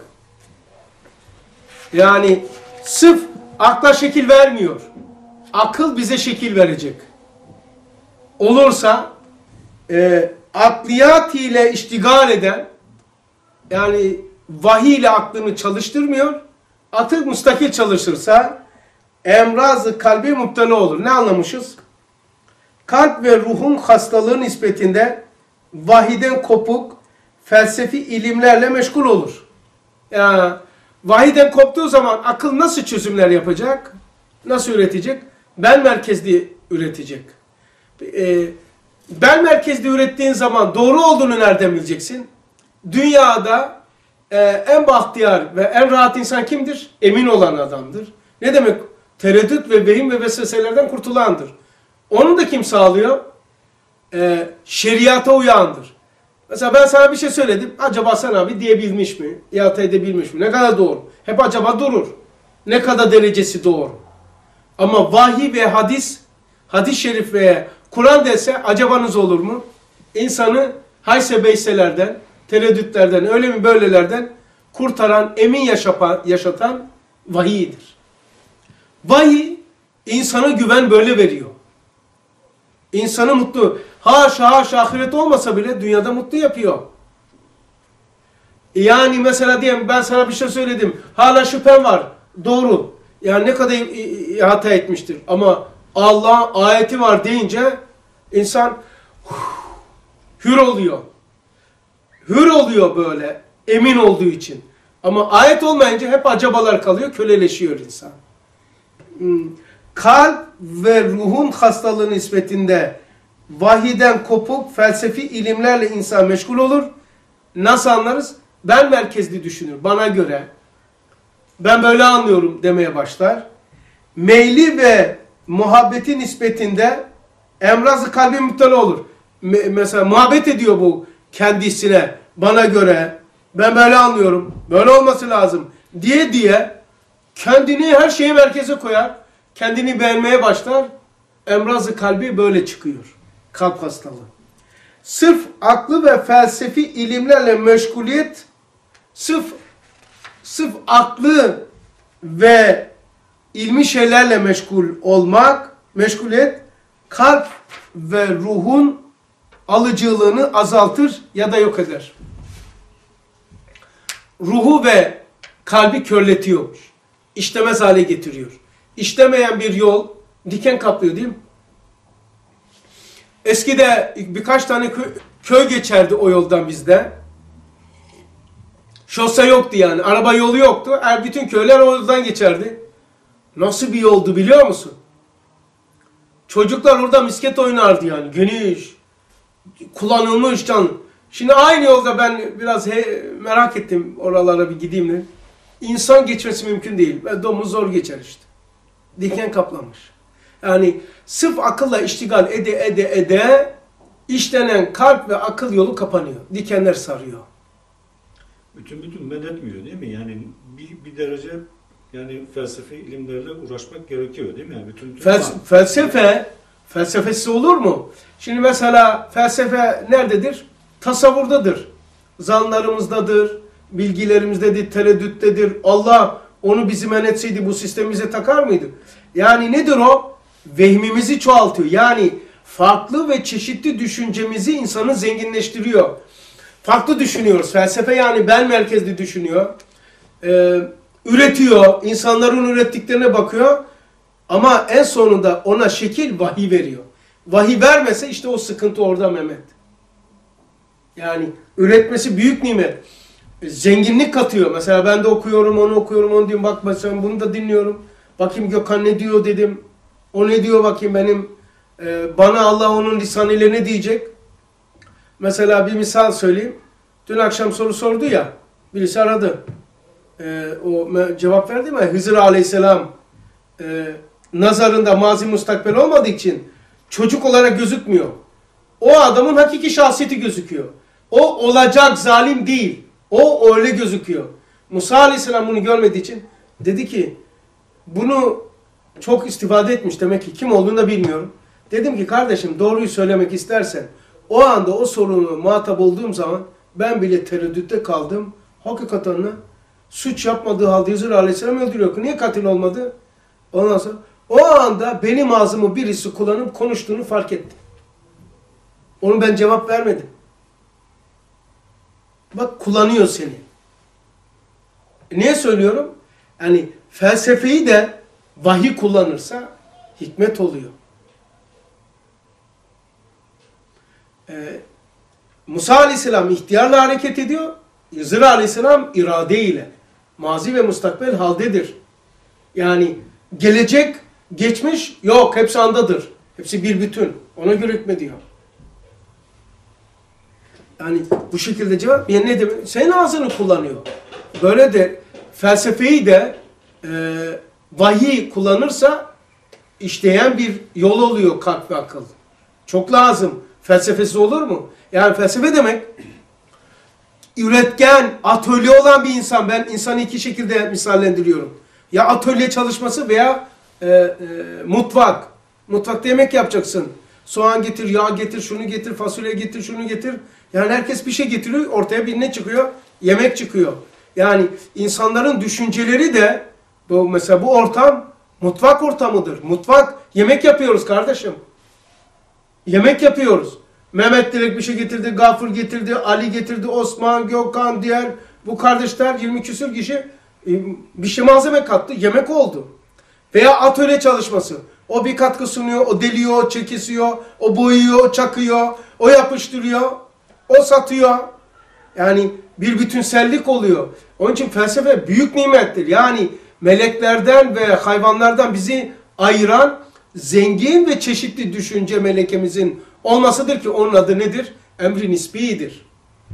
Yani sırf akla şekil vermiyor. Akıl bize şekil verecek. Olursa e, akliyat ile iştigal eden, yani vahiy ile aklını çalıştırmıyor, akıl müstakil çalışırsa emraz-ı kalbi müptela olur. Ne anlamışız? Kalp ve ruhun hastalığı nispetinde vahiden kopuk, felsefi ilimlerle meşgul olur. Yani vahiden koptuğu zaman akıl nasıl çözümler yapacak? Nasıl üretecek? Ben merkezli üretecek. Ee, ben merkezli ürettiğin zaman doğru olduğunu nereden bileceksin? Dünyada e, en bahtiyar ve en rahat insan kimdir? Emin olan adamdır. Ne demek? Tereddüt ve vehim ve vesveselerden kurtulandır. Onu da kim sağlıyor? Ee, şeriata uyandır. Mesela ben sana bir şey söyledim. Acaba sen abi diyebilmiş mi? İhata edebilmiş mi? Ne kadar doğru? Hep acaba durur. Ne kadar derecesi doğru? Ama vahiy ve hadis, hadis-i şerif ve Kur'an dese acabanız olur mu? İnsanı hayse beyselerden, tereddütlerden, öyle mi böylelerden kurtaran, emin yaşapan, yaşatan vahiydir. Vahiy insana güven böyle veriyor. İnsanı mutlu. Haşa haşa ahiret olmasa bile dünyada mutlu yapıyor. Yani mesela diyelim ben sana bir şey söyledim. Hala şüphen var. Doğru. Yani ne kadar ihata etmiştir. Ama Allah'ın ayeti var deyince insan hür oluyor. Hür oluyor böyle. Emin olduğu için. Ama ayet olmayınca hep acabalar kalıyor. Köleleşiyor insan. Kalp ve ruhun hastalığı nispetinde vahiden kopuk felsefi ilimlerle insan meşgul olur. Nasıl anlarız? Ben merkezli düşünür. Bana göre ben böyle anlıyorum demeye başlar. Meyli ve muhabbeti nispetinde emraz-ı kalbi müptela olur. Me mesela muhabbet ediyor bu kendisine, bana göre. Ben böyle anlıyorum. Böyle olması lazım diye diye kendini her şeyi merkeze koyar. Kendini beğenmeye başlar. Emraz-ı kalbi böyle çıkıyor. Kalp hastalığı. Sırf aklı ve felsefi ilimlerle meşguliyet, sırf sırf aklı ve ilmi şeylerle meşgul olmak, meşguliyet kalp ve ruhun alıcılığını azaltır ya da yok eder. Ruhu ve kalbi körletiyormuş. İşlemez hale getiriyor. İşlemeyen bir yol diken kaplıyor değil mi? Eskide birkaç tane köy, köy geçerdi o yoldan bizde. Şose yoktu yani. Araba yolu yoktu. Er, bütün köyler o yoldan geçerdi. Nasıl bir yoldu biliyor musun? Çocuklar orada misket oynardı yani. Geniş. Kullanılmış can. Şimdi aynı yolda ben biraz he, merak ettim oralara bir gideyim de. İnsan geçmesi mümkün değil. Ve domuz zor geçer işte. Diken kaplamış. Yani sırf akılla iştigal ede ede ede işlenen kalp ve akıl yolu kapanıyor. Dikenler sarıyor. Bütün bütün medetmiyor değil mi? Yani bir, bir derece yani felsefe ilimlerle uğraşmak gerekiyor değil mi? Yani bütün, bütün Fels felsefe, felsefesi olur mu? Şimdi mesela felsefe nerededir? Tasavvurdadır. Zanlarımızdadır, bilgilerimizdedir, tereddüttedir. Allah onu bizi men etseydi bu sistemimize takar mıydı? Yani nedir o? Vehmimizi çoğaltıyor. Yani farklı ve çeşitli düşüncemizi insanı zenginleştiriyor. Farklı düşünüyoruz. Felsefe yani ben merkezli düşünüyor. Ee, üretiyor. İnsanların ürettiklerine bakıyor. Ama en sonunda ona şekil vahiy veriyor. Vahiy vermese işte o sıkıntı orada Mehmet. Yani üretmesi büyük nimet. Zenginlik katıyor. Mesela ben de okuyorum, onu okuyorum, onu diyorum. Bak mesela bunu da dinliyorum. Bakayım Gökhan ne diyor dedim. O ne diyor bakayım benim. E, bana Allah onun lisanıyla ne diyecek? Mesela bir misal söyleyeyim. Dün akşam soru sordu ya. Birisi aradı. E, o cevap verdi mi? Hızır Aleyhisselam e, nazarında mazi mustakbel olmadığı için çocuk olarak gözükmüyor. O adamın hakiki şahsiyeti gözüküyor. O olacak zalim değil. O öyle gözüküyor. Musa Aleyhisselam bunu görmediği için dedi ki bunu çok istifade etmiş. Demek ki kim olduğunu da bilmiyorum. Dedim ki kardeşim doğruyu söylemek istersen o anda o sorunu muhatap olduğum zaman ben bile tereddütte kaldım. Hakikaten suç yapmadığı halde Hızır Aleyhisselam öldürüyor. Niye katil olmadı? Ondan sonra o anda benim ağzımı birisi kullanıp konuştuğunu fark ettim. Onu ben cevap vermedim. Bak kullanıyor seni. E niye söylüyorum? Yani felsefeyi de vahiy kullanırsa hikmet oluyor. Ee, Musa Aleyhisselam ihtiyarla hareket ediyor. Hızır Aleyhisselam iradeyle. Mazi ve mustakbel haldedir. Yani gelecek, geçmiş yok. Hepsi andadır. Hepsi bir bütün. Ona göre hükmediyor. Yani bu şekilde cevap. Yani ne demek? Senin ağzını kullanıyor. Böyle de felsefeyi de e, vahiy kullanırsa işleyen bir yol oluyor kalp ve akıl. Çok lazım. Felsefesi olur mu? Yani felsefe demek üretken, atölye olan bir insan. Ben insanı iki şekilde misallendiriyorum. Ya atölye çalışması veya e, e, mutfak. Mutfakta yemek yapacaksın. Soğan getir, yağ getir, şunu getir, fasulye getir, şunu getir. Yani herkes bir şey getiriyor. Ortaya bir ne çıkıyor? Yemek çıkıyor. Yani insanların düşünceleri de bu mesela bu ortam mutfak ortamıdır. Mutfak, yemek yapıyoruz kardeşim. Yemek yapıyoruz. Mehmet direkt bir şey getirdi, Gafur getirdi, Ali getirdi, Osman, Gökhan, diğer bu kardeşler yirmi küsur kişi bir şey malzeme kattı, yemek oldu. Veya atölye çalışması. O bir katkı sunuyor, o deliyor, o çekisiyor, o boyuyor, o çakıyor, o yapıştırıyor, o satıyor. Yani bir bütünsellik oluyor. Onun için felsefe büyük nimettir. Yani meleklerden ve hayvanlardan bizi ayıran zengin ve çeşitli düşünce melekemizin olmasıdır ki onun adı nedir? Emri nisbidir.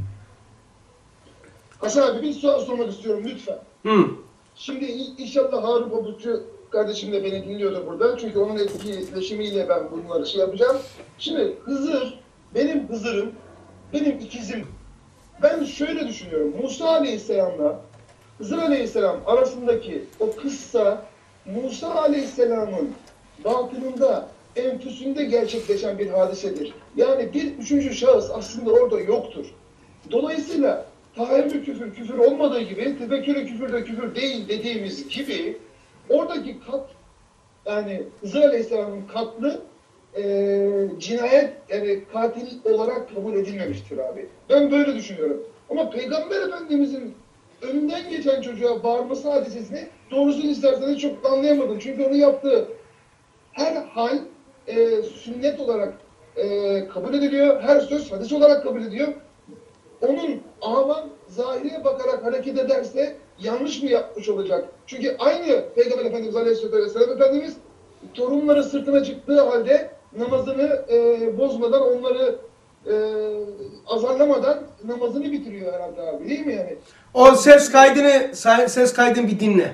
Hasan abi bir soru sormak istiyorum lütfen. Hı. Şimdi inşallah Harun Pabuççu kardeşim de beni dinliyordu burada. Çünkü onun etkileşimiyle ben bunları şey yapacağım. Şimdi Hızır, benim Hızır'ım, benim ikizim. Ben şöyle düşünüyorum. Musa Aleyhisselam'la Hızır Aleyhisselam arasındaki o kıssa Musa Aleyhisselam'ın batınında, enfüsünde gerçekleşen bir hadisedir. Yani bir üçüncü şahıs aslında orada yoktur. Dolayısıyla tahayyülü küfür, küfür olmadığı gibi tefekkürü küfür de küfür değil dediğimiz gibi oradaki kat, yani Hızır Aleyhisselam'ın katlı e, cinayet, yani katil olarak kabul edilmemiştir abi. Ben böyle düşünüyorum. Ama Peygamber Efendimiz'in önünden geçen çocuğa bağırması hadisesini doğrusunu isterseniz çok anlayamadım. Çünkü onu yaptığı her hal e, sünnet olarak e, kabul ediliyor. Her söz hadis olarak kabul ediyor. Onun avam zahire bakarak hareket ederse yanlış mı yapmış olacak? Çünkü aynı Peygamber Efendimiz Aleyhisselam Efendimiz torunları sırtına çıktığı halde namazını e, bozmadan, onları e, azarlamadan namazını bitiriyor herhalde abi, değil mi yani? O ses kaydını, ses kaydını bir dinle.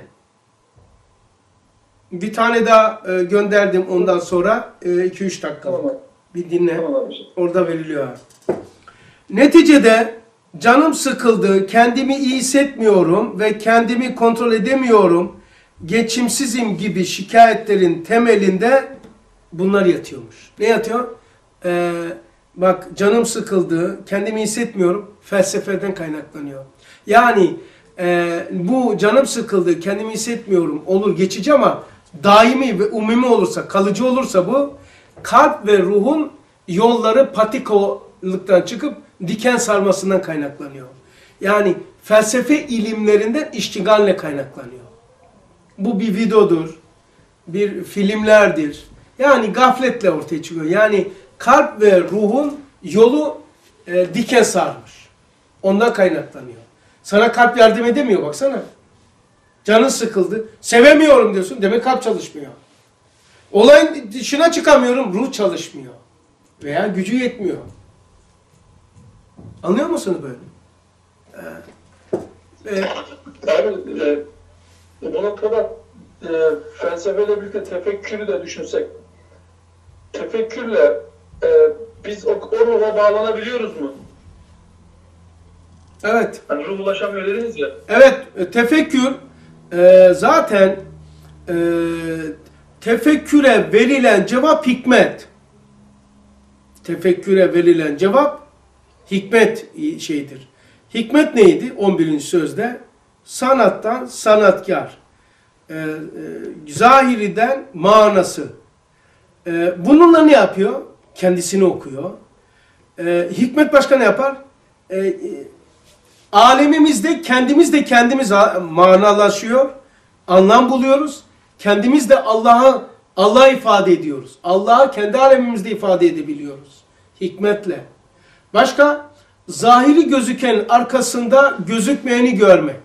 Bir tane daha e, gönderdim ondan sonra iki üç dakika. Tamam abi. Bir dinle. Tamam abi. Orada veriliyor abi. Neticede canım sıkıldı, kendimi iyi hissetmiyorum ve kendimi kontrol edemiyorum, geçimsizim gibi şikayetlerin temelinde bunlar yatıyormuş. Ne yatıyor? Ee, bak canım sıkıldı, kendimi hissetmiyorum, felsefeden kaynaklanıyor. Yani e, bu canım sıkıldı, kendimi hissetmiyorum olur geçici ama daimi ve umumi olursa, kalıcı olursa bu kalp ve ruhun yolları patikalıktan çıkıp diken sarmasından kaynaklanıyor. Yani felsefe ilimlerinden iştigalle kaynaklanıyor. Bu bir videodur, bir filmlerdir. Yani gafletle ortaya çıkıyor. Yani kalp ve ruhun yolu e, diken sarmış. Ondan kaynaklanıyor. Sana kalp yardım edemiyor baksana. Canın sıkıldı. Sevemiyorum diyorsun. Demek kalp çalışmıyor. Olayın dışına çıkamıyorum. Ruh çalışmıyor. Veya gücü yetmiyor. Anlıyor musunuz böyle? Ee, e, Abi e, bu noktada e, felsefeyle birlikte tefekkürü de düşünsek. Tefekkürle e, biz o, o ruha bağlanabiliyoruz mu? evet. Hani ruh ulaşamıyor dediniz ya. Evet. Tefekkür e, zaten e, tefekküre verilen cevap hikmet. Tefekküre verilen cevap hikmet şeyidir. Hikmet neydi? on birinci sözde sanattan sanatkar. Ee, e, zahiriden manası. Ee, bununla ne yapıyor? Kendisini okuyor. Ee, hikmet başka ne yapar? Ee, e, alemimizde kendimiz de kendimiz manalaşıyor. Anlam buluyoruz. Kendimiz de Allah'a Allah'a ifade ediyoruz. Allah'a kendi alemimizde ifade edebiliyoruz. Hikmetle. Başka? Zahiri gözükenin arkasında gözükmeyeni görmek.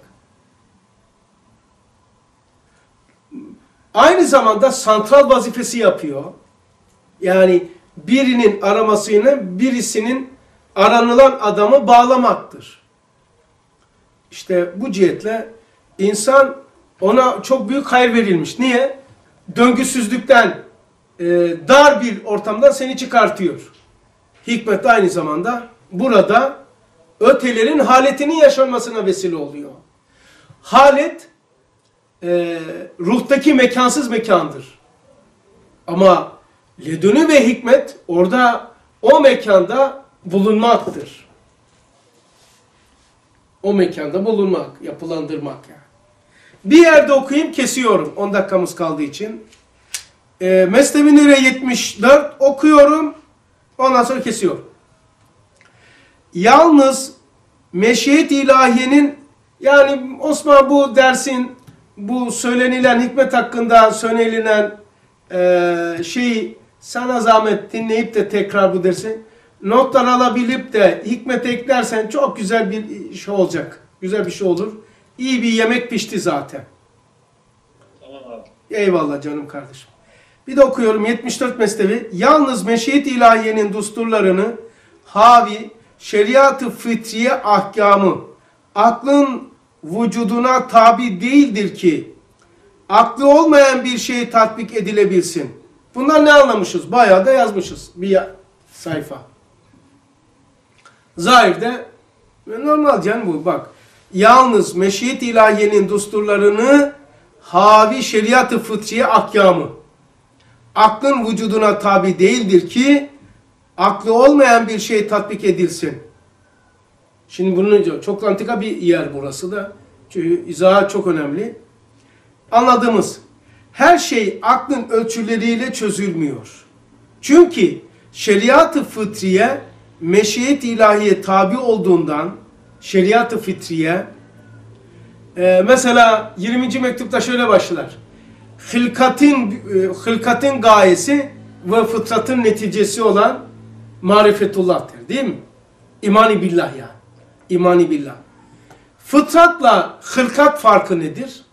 Aynı zamanda santral vazifesi yapıyor. Yani birinin aramasıyla birisinin aranılan adamı bağlamaktır. İşte bu cihetle insan, ona çok büyük hayır verilmiş. Niye? Döngüsüzlükten, e, dar bir ortamdan seni çıkartıyor. Hikmet aynı zamanda burada ötelerin haletinin yaşanmasına vesile oluyor. Halet e, ruhtaki mekansız mekandır. Ama ledünü ve hikmet orada o mekanda bulunmaktır. O mekanda bulunmak, yapılandırmak yani. Bir yerde okuyayım, kesiyorum. on dakikamız kaldığı için. E, Mesnevi Nure yetmiş dört okuyorum. Ondan sonra kesiyorum. Yalnız meşiyet ilahiyenin, yani Osman bu dersin, bu söylenilen hikmet hakkında söylenilen e, şeyi sana zahmet dinleyip de tekrar bu dersi notlar alabilip de hikmet eklersen çok güzel bir şey olacak. Güzel bir şey olur. İyi bir yemek pişti zaten. Tamam abi. Eyvallah canım kardeşim. Bir de okuyorum yetmiş dört Mesnevi. Yalnız meşiyet ilahiyenin düsturlarını havi şeriat-ı fıtriye ahkamı aklın vücuduna tabi değildir ki aklı olmayan bir şey tatbik edilebilsin. Bundan ne anlamışız? Bayağı da yazmışız. Bir sayfa. Zahirde normal canım bu. Bak. Yalnız meşiyet ilahiyenin düsturlarını havi şeriat-ı fıtriye ahkamı aklın vücuduna tabi değildir ki aklı olmayan bir şey tatbik edilsin. Şimdi bunun çok antika bir yer burası da. Çünkü izahı çok önemli. Anladığımız her şey aklın ölçüleriyle çözülmüyor. Çünkü şeriat-ı fıtriye meşiyet ilahiye tabi olduğundan şeriat-ı fıtriye e, mesela yirminci mektupta şöyle başlar. Hılkatin, e, hılkatin gayesi ve fıtratın neticesi olan marifetullah'tır. Değil mi? İmani billah yani. İmani billah. Fıtratla hılkat farkı nedir?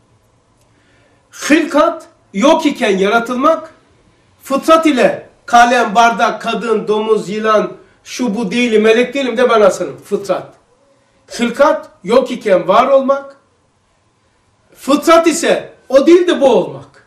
Hılkat yok iken yaratılmak, fıtrat ile kalem, bardak, kadın, domuz, yılan, şu bu değilim, melek değilim de ben aslanım. Fıtrat. Hılkat yok iken var olmak. Fıtrat ise o değil de bu olmak.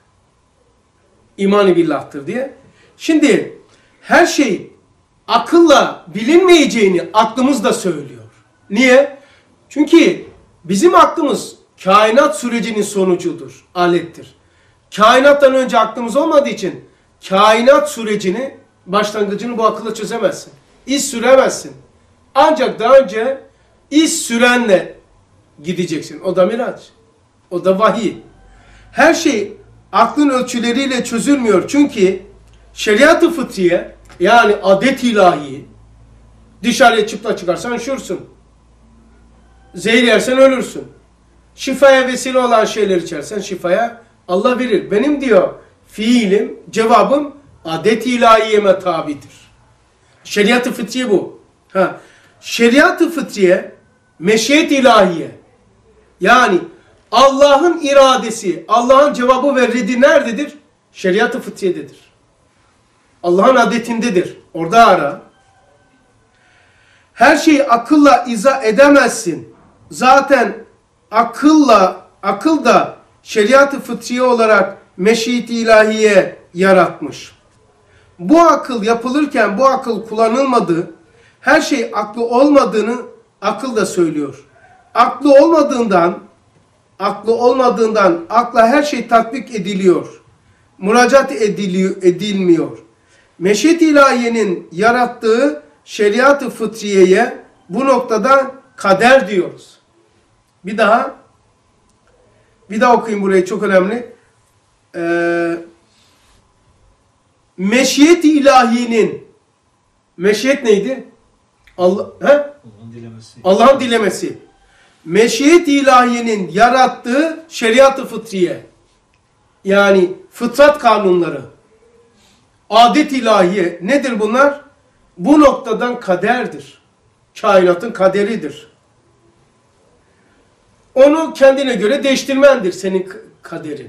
İmani billahtır diye. Şimdi her şey akılla bilinmeyeceğini aklımız da söylüyor. Niye? Çünkü bizim aklımız kainat sürecinin sonucudur, alettir. Kainattan önce aklımız olmadığı için kainat sürecini, başlangıcını bu akılla çözemezsin. İz süremezsin. Ancak daha önce iz sürenle gideceksin. O da miraç. O da vahiy. Her şey aklın ölçüleriyle çözülmüyor. Çünkü şeriat-ı fıtriye, yani adet ilahi, dışarıya çıplak çıkarsan üşürsün. Zehir yersen ölürsün. Şifaya vesile olan şeyler içersen şifaya Allah verir. Benim diyor fiilim, cevabım adet ilahiyeme tabidir. Şeriat-ı fıtriye bu. Ha. Şeriat-ı fıtriye meşiyet ilahiye. Yani Allah'ın iradesi, Allah'ın cevabı ve reddi nerededir? Şeriat-ı fıtriyededir. Allah'ın adetindedir. Orada ara. Her şeyi akılla izah edemezsin. Zaten akılla, akıl da şeriat-ı fıtriye olarak meşiyet-i ilahiye yaratmış. Bu akıl yapılırken bu akıl kullanılmadığı, her şey aklı olmadığını akıl da söylüyor. Aklı olmadığından, aklı olmadığından akla her şey tatbik ediliyor. Müracaat ediliyor, edilmiyor. Meşiyet-i ilahiyenin yarattığı şeriat-ı fıtriyeye bu noktada kader diyoruz. Bir daha, bir daha okuyayım burayı, çok önemli. Ee, meşiyet-i ilahiyenin, meşiyet neydi? Allah, he? Allah'ın dilemesi. Allah'ın dilemesi. Meşiyet-i ilahiyenin yarattığı şeriat-ı fıtriye. Yani fıtrat kanunları. Adet ilahiye. Nedir bunlar? Bu noktadan kaderdir. Kainatın kaderidir. Onu kendine göre değiştirmendir senin kaderin.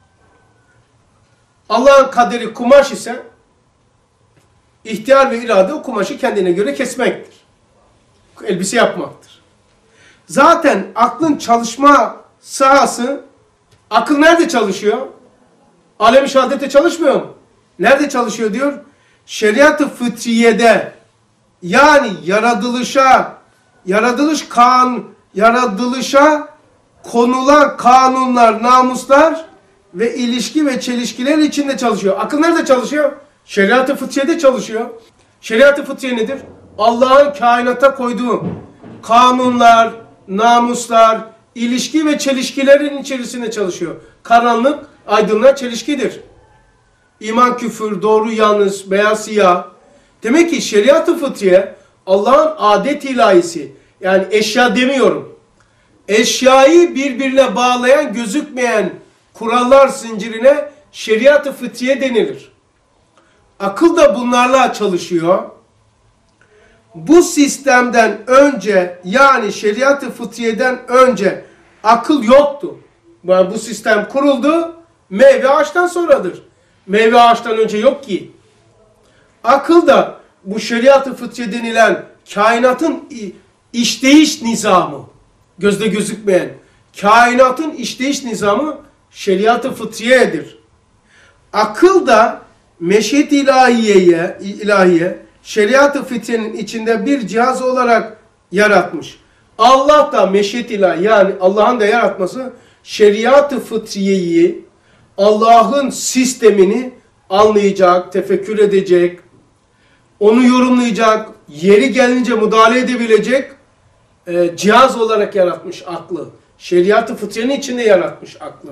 Allah'ın kaderi kumaş ise ihtiyar ve irade o kumaşı kendine göre kesmektir. Elbise yapmaktır. Zaten aklın çalışma sahası, akıl nerede çalışıyor? Alem-i şehadette çalışmıyor mu? Nerede çalışıyor diyor? Şeriat-ı fıtriyede, yani yaratılışa, yaratılış kan, yaratılışa konulan kanunlar, namuslar ve ilişki ve çelişkiler içinde çalışıyor. Akıl nerede çalışıyor? Şeriat-ı fıtriyede çalışıyor. Şeriat-ı fıtriye nedir? Allah'ın kainata koyduğu kanunlar, namuslar, ilişki ve çelişkilerin içerisinde çalışıyor. Karanlık, aydınlığa çelişkidir. İman, küfür, doğru, yanlış, beyaz, siyah. Demek ki şeriat-ı fıtriye Allah'ın adet ilahisi. Yani eşya demiyorum. Eşyayı birbirine bağlayan, gözükmeyen kurallar zincirine şeriat-ı fıtriye denilir. Akıl da bunlarla çalışıyor. Bu sistemden önce, yani şeriat-ı fıtriyeden önce akıl yoktu. Yani bu sistem kuruldu, meyve ağaçtan sonradır. Meyve ağaçtan önce yok ki. Akıl da bu şeriat-ı fıtriye denilen kainatın işleyiş nizamı, gözde gözükmeyen kainatın işleyiş nizamı şeriat-ı fıtriyedir. Akıl da meşiyet-i ilahiyeye, ilahiye, şeriat-ı fıtriyenin içinde bir cihaz olarak yaratmış. Allah da meşiyet ilahi, yani Allah'ın da yaratması şeriat-ı fıtriyeyi, Allah'ın sistemini anlayacak, tefekkür edecek, onu yorumlayacak, yeri gelince müdahale edebilecek e, cihaz olarak yaratmış aklı. Şeriat-ı fıtriyenin içinde yaratmış aklı.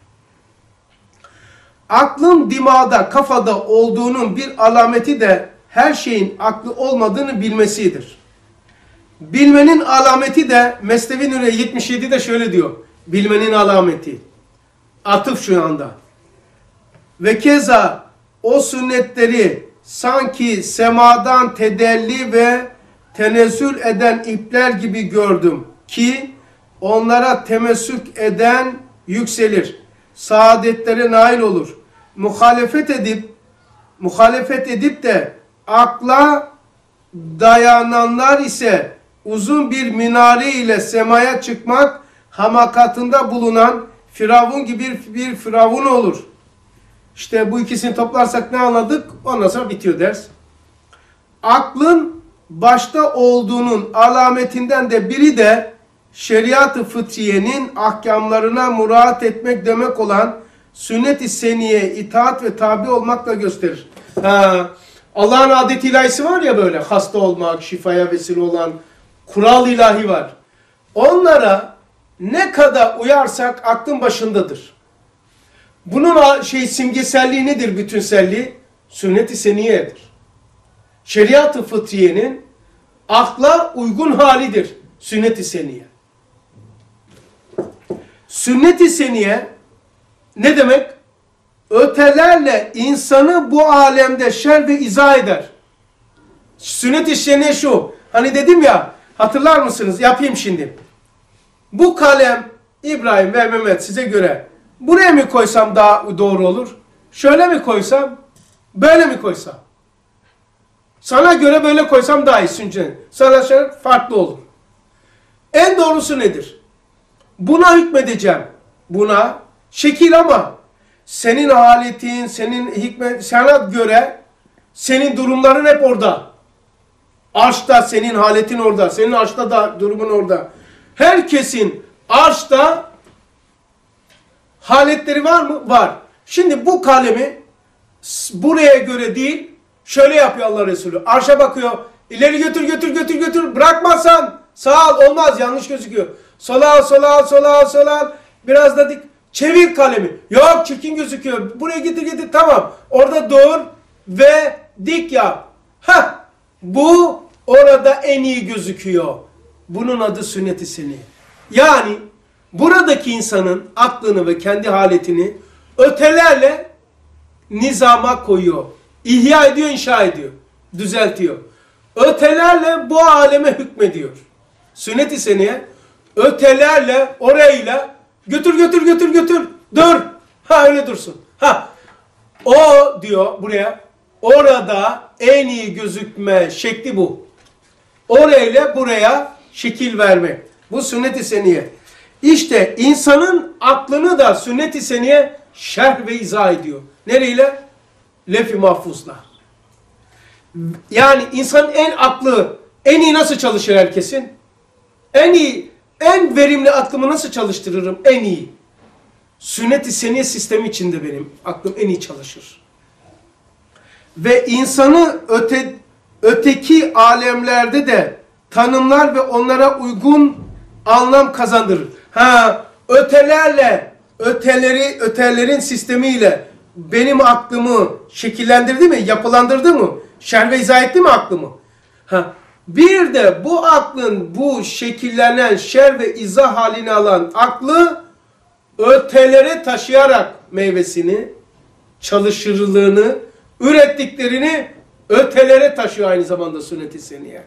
Aklın dimağda, kafada olduğunun bir alameti de her şeyin aklı olmadığını bilmesidir. Bilmenin alameti de Mesnevi Nuriye yetmiş yedi'de şöyle diyor. Bilmenin alameti. Atıf şu anda. Ve keza o sünnetleri sanki semadan tedelli ve tenezzül eden ipler gibi gördüm ki onlara temessük eden yükselir. Saadetlere nail olur. Muhalefet edip muhalefet edip de akla dayananlar ise uzun bir minare ile semaya çıkmak hamakatında bulunan Firavun gibi bir, bir Firavun olur. İşte bu ikisini toplarsak ne anladık? Ondan sonra bitiyor ders. Aklın başta olduğunun alametinden de biri de şeriat-ı fıtriyenin ahkamlarına muraat etmek demek olan sünnet-i seniyye itaat ve tabi olmakla gösterir. Allah'ın adet ilahisi var ya, böyle hasta olmak, şifaya vesile olan kural ilahi var. Onlara ne kadar uyarsak aklın başındadır. Bunun şey simgeselliği nedir, bütünselliği? Sünnet-i seniyyedir. Şeriat-ı fıtriyenin akla uygun halidir sünnet-i seniyye. Sünnet-i seniyye ne demek? Ötelerle insanı bu alemde şer ve izah eder. Sünnet-i seniyye şu. Hani dedim ya, hatırlar mısınız? Yapayım şimdi. Bu kalem İbrahim ve Mehmet size göre buraya mı koysam daha doğru olur? Şöyle mi koysam? Böyle mi koysam? Sana göre böyle koysam daha iyi. Çünkü sana şöyle farklı olur. En doğrusu nedir? Buna hükmedeceğim. Buna şekil ama senin haletin, senin hikmet, sana göre senin durumların hep orada. Arşta senin haletin orada. Senin arşta da durumun orada. Herkesin arşta haletleri var mı? Var. Şimdi bu kalemi buraya göre değil, şöyle yapıyor Allah Resulü. Arşa bakıyor. İleri götür götür götür götür. Bırakmazsan sağ al, olmaz, yanlış gözüküyor. Sola al, sola al, sola al, sola al. Biraz da dik. Çevir kalemi. Yok, çirkin gözüküyor. Buraya getir getir. Tamam. Orada dur ve dik yap. Hah. Bu orada en iyi gözüküyor. Bunun adı sünnet-i seniyye. Yani buradaki insanın aklını ve kendi haletini ötelerle nizama koyuyor. İhya ediyor, inşa ediyor. Düzeltiyor. Ötelerle bu aleme hükmediyor. Sünnet-i seniyye ötelerle, orayla götür götür götür götür. Dur. Ha, öyle dursun. Ha. O diyor buraya. Orada en iyi gözükme şekli bu. Orayla buraya şekil vermek. Bu sünnet-i seniyye. İşte insanın aklını da sünnet-i seniyye şerh ve izah ediyor. Nereyle? Lef-i mahfuzla. Yani insanın en aklı, en iyi nasıl çalışır herkesin? En iyi, en verimli aklımı nasıl çalıştırırım? En iyi. Sünnet-i seniyye sistemi içinde benim aklım en iyi çalışır. Ve insanı öte, öteki alemlerde de tanımlar ve onlara uygun anlam kazandırır. Ha, ötelerle, öteleri, ötelerin sistemiyle benim aklımı şekillendirdi mi, yapılandırdı mı, şerh ve izah etti mi aklımı? Ha, bir de bu aklın bu şekillenen, şerh ve izah halini alan aklı ötelere taşıyarak meyvesini, çalışırlığını, ürettiklerini ötelere taşıyor aynı zamanda sünnet-i seniye.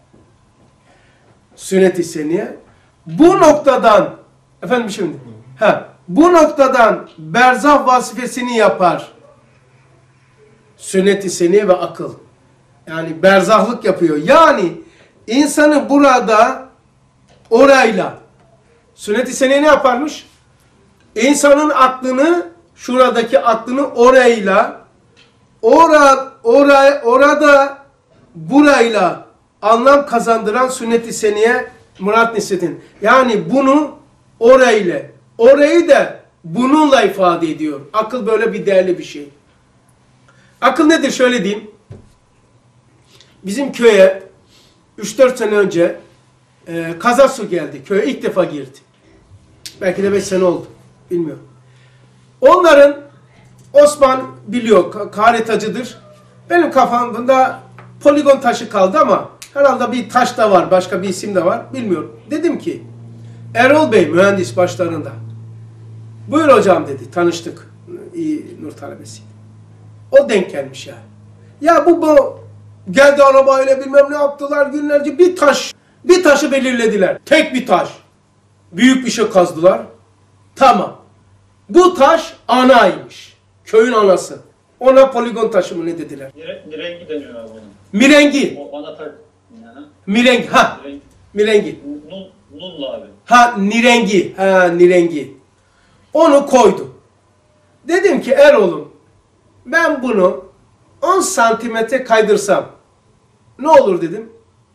Sünnet-i seniye. Bu noktadan, efendim şimdi, ha, bu noktadan berzah vazifesini yapar. Sünnet-i seniye ve akıl. Yani berzahlık yapıyor. Yani insanı burada orayla, sünnet-i seniye ne yaparmış? İnsanın aklını, şuradaki aklını orayla, ora, ora, orada burayla anlam kazandıran sünnet-i seniye murat nispetin. Yani bunu orayla, orayı da bununla ifade ediyor. Akıl böyle bir değerli bir şey. Akıl nedir? Şöyle diyeyim. Bizim köye üç dört sene önce e, kaza su geldi. Köye ilk defa girdi. Belki de beş sene oldu. Bilmiyorum. Onların, Osman biliyor, haritacıdır. Benim kafamda poligon taşı kaldı ama herhalde bir taş da var, başka bir isim de var. Bilmiyorum. Dedim ki, Erol Bey mühendis başlarında. Buyur hocam dedi. Tanıştık. İyi nur talebesiydi. O denk gelmiş yani. Ya bu, bu geldi arabayla bilmem ne yaptılar günlerce. Bir taş, bir taşı belirlediler. Tek bir taş. Büyük bir şey kazdılar. Tamam. Bu taş anaymış. Köyün anası. Ona poligon taşı mı ne dediler? Mirengi deniyor abi onun. Mirengi. O ana taş. Mirengi. Ha. Mirengi. Mirengi. Nun, nunla abi. Ha nirengi. Ha nirengi. Onu koydu. Dedim ki Erol'um ben bunu on santimetre kaydırsam ne olur dedim.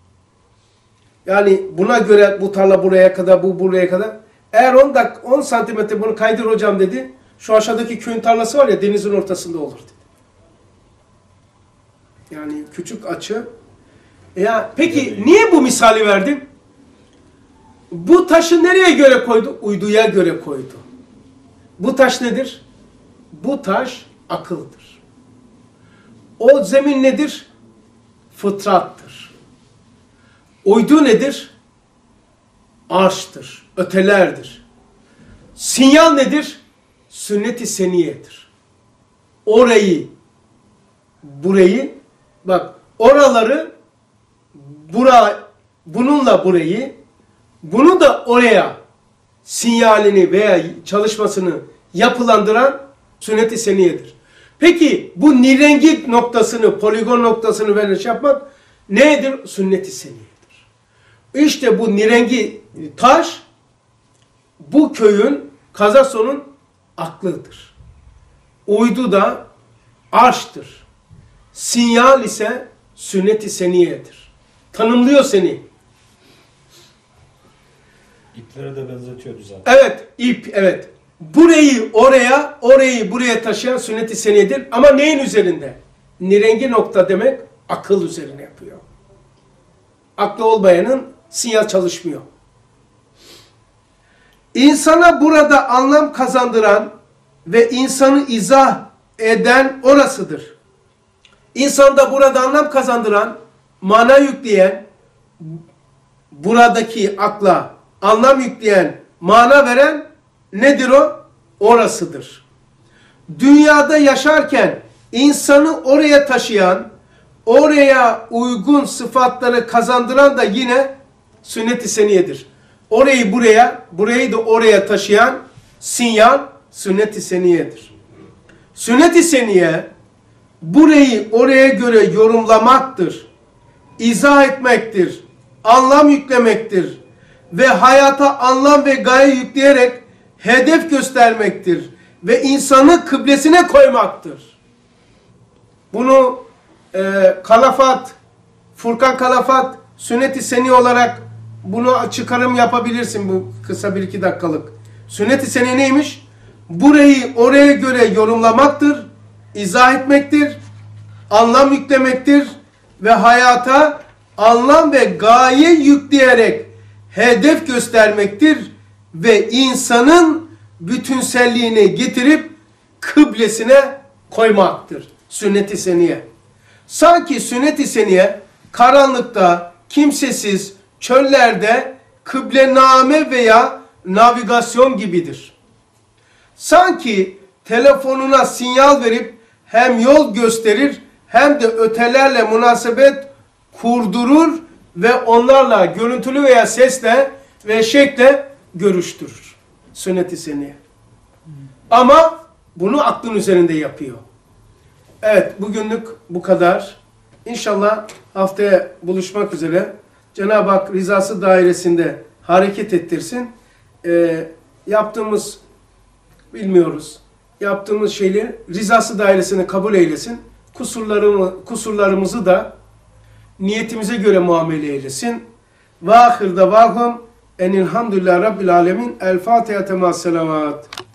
Yani buna göre bu tarla buraya kadar, bu buraya kadar. Eğer on, on santimetre bunu kaydır hocam dedi. Şu aşağıdaki köyün tarlası var ya denizin ortasında olur dedi. Yani küçük açı. Ya peki niye bu misali verdim? Bu taşı nereye göre koydu? Uyduya göre koydu. Bu taş nedir? Bu taş akıldır. O zemin nedir? Fıtrattır. Uydu nedir? Arştır, ötelerdir. Sinyal nedir? Sünnet-i seniyedir. Orayı, burayı, bak oraları, bura, bununla burayı, bunu da oraya sinyalini veya çalışmasını yapılandıran sünnet-i seniyedir. Peki bu nirengi noktasını, poligon noktasını böyle şey yapmak nedir? Sünnet-i seniyedir. İşte bu nirengi taş bu köyün, Kazason'un aklıdır. Uydu da arştır. Sinyal ise sünnet-i seniyedir. Tanımlıyor seni. İplere de benzetiyordu zaten. Evet, ip, evet. Burayı oraya, orayı buraya taşıyan sünnet-i seniyedir. Ama neyin üzerinde? Nirengi nokta demek akıl üzerine yapıyor. Aklı olmayanın sinyal çalışmıyor. İnsana burada anlam kazandıran ve insanı izah eden orasıdır. İnsanda burada anlam kazandıran, mana yükleyen, buradaki akla anlam yükleyen, mana veren nedir o? Orasıdır. Dünyada yaşarken insanı oraya taşıyan, oraya uygun sıfatları kazandıran da yine sünnet-i seniyedir. Orayı buraya, burayı da oraya taşıyan sinyal sünnet-i seniyedir. Sünnet-i seniye burayı oraya göre yorumlamaktır, izah etmektir, anlam yüklemektir ve hayata anlam ve gaye yükleyerek hedef göstermektir ve insanı kıblesine koymaktır. Bunu e, Kalafat, Furkan Kalafat, sünnet-i seniye olarak bunu çıkarım yapabilirsin bu kısa bir iki dakikalık. Sünnet-i seniye neymiş? Burayı oraya göre yorumlamaktır, izah etmektir, anlam yüklemektir ve hayata anlam ve gaye yükleyerek hedef göstermektir ve insanın bütünselliğini getirip kıblesine koymaktır. Sünnet-i seniye. Sanki sünnet-i seniye karanlıkta, kimsesiz, çöllerde kıblename veya navigasyon gibidir. Sanki telefonuna sinyal verip hem yol gösterir hem de ötelerle münasebet kurdurur ve onlarla görüntülü veya sesle ve şekle görüştürür. Sünnet-i seniye. Ama bunu aklın üzerinde yapıyor. Evet, bugünlük bu kadar. İnşallah haftaya buluşmak üzere. Cenab-ı Hak rızası dairesinde hareket ettirsin. Ee, yaptığımız, bilmiyoruz, yaptığımız şeyleri rızası dairesine kabul eylesin. Kusurlarımı, kusurlarımızı da niyetimize göre muamele eylesin. Ve ahir davahum enilhamdülillah rabbil alemin. El Fatiha tema selavat.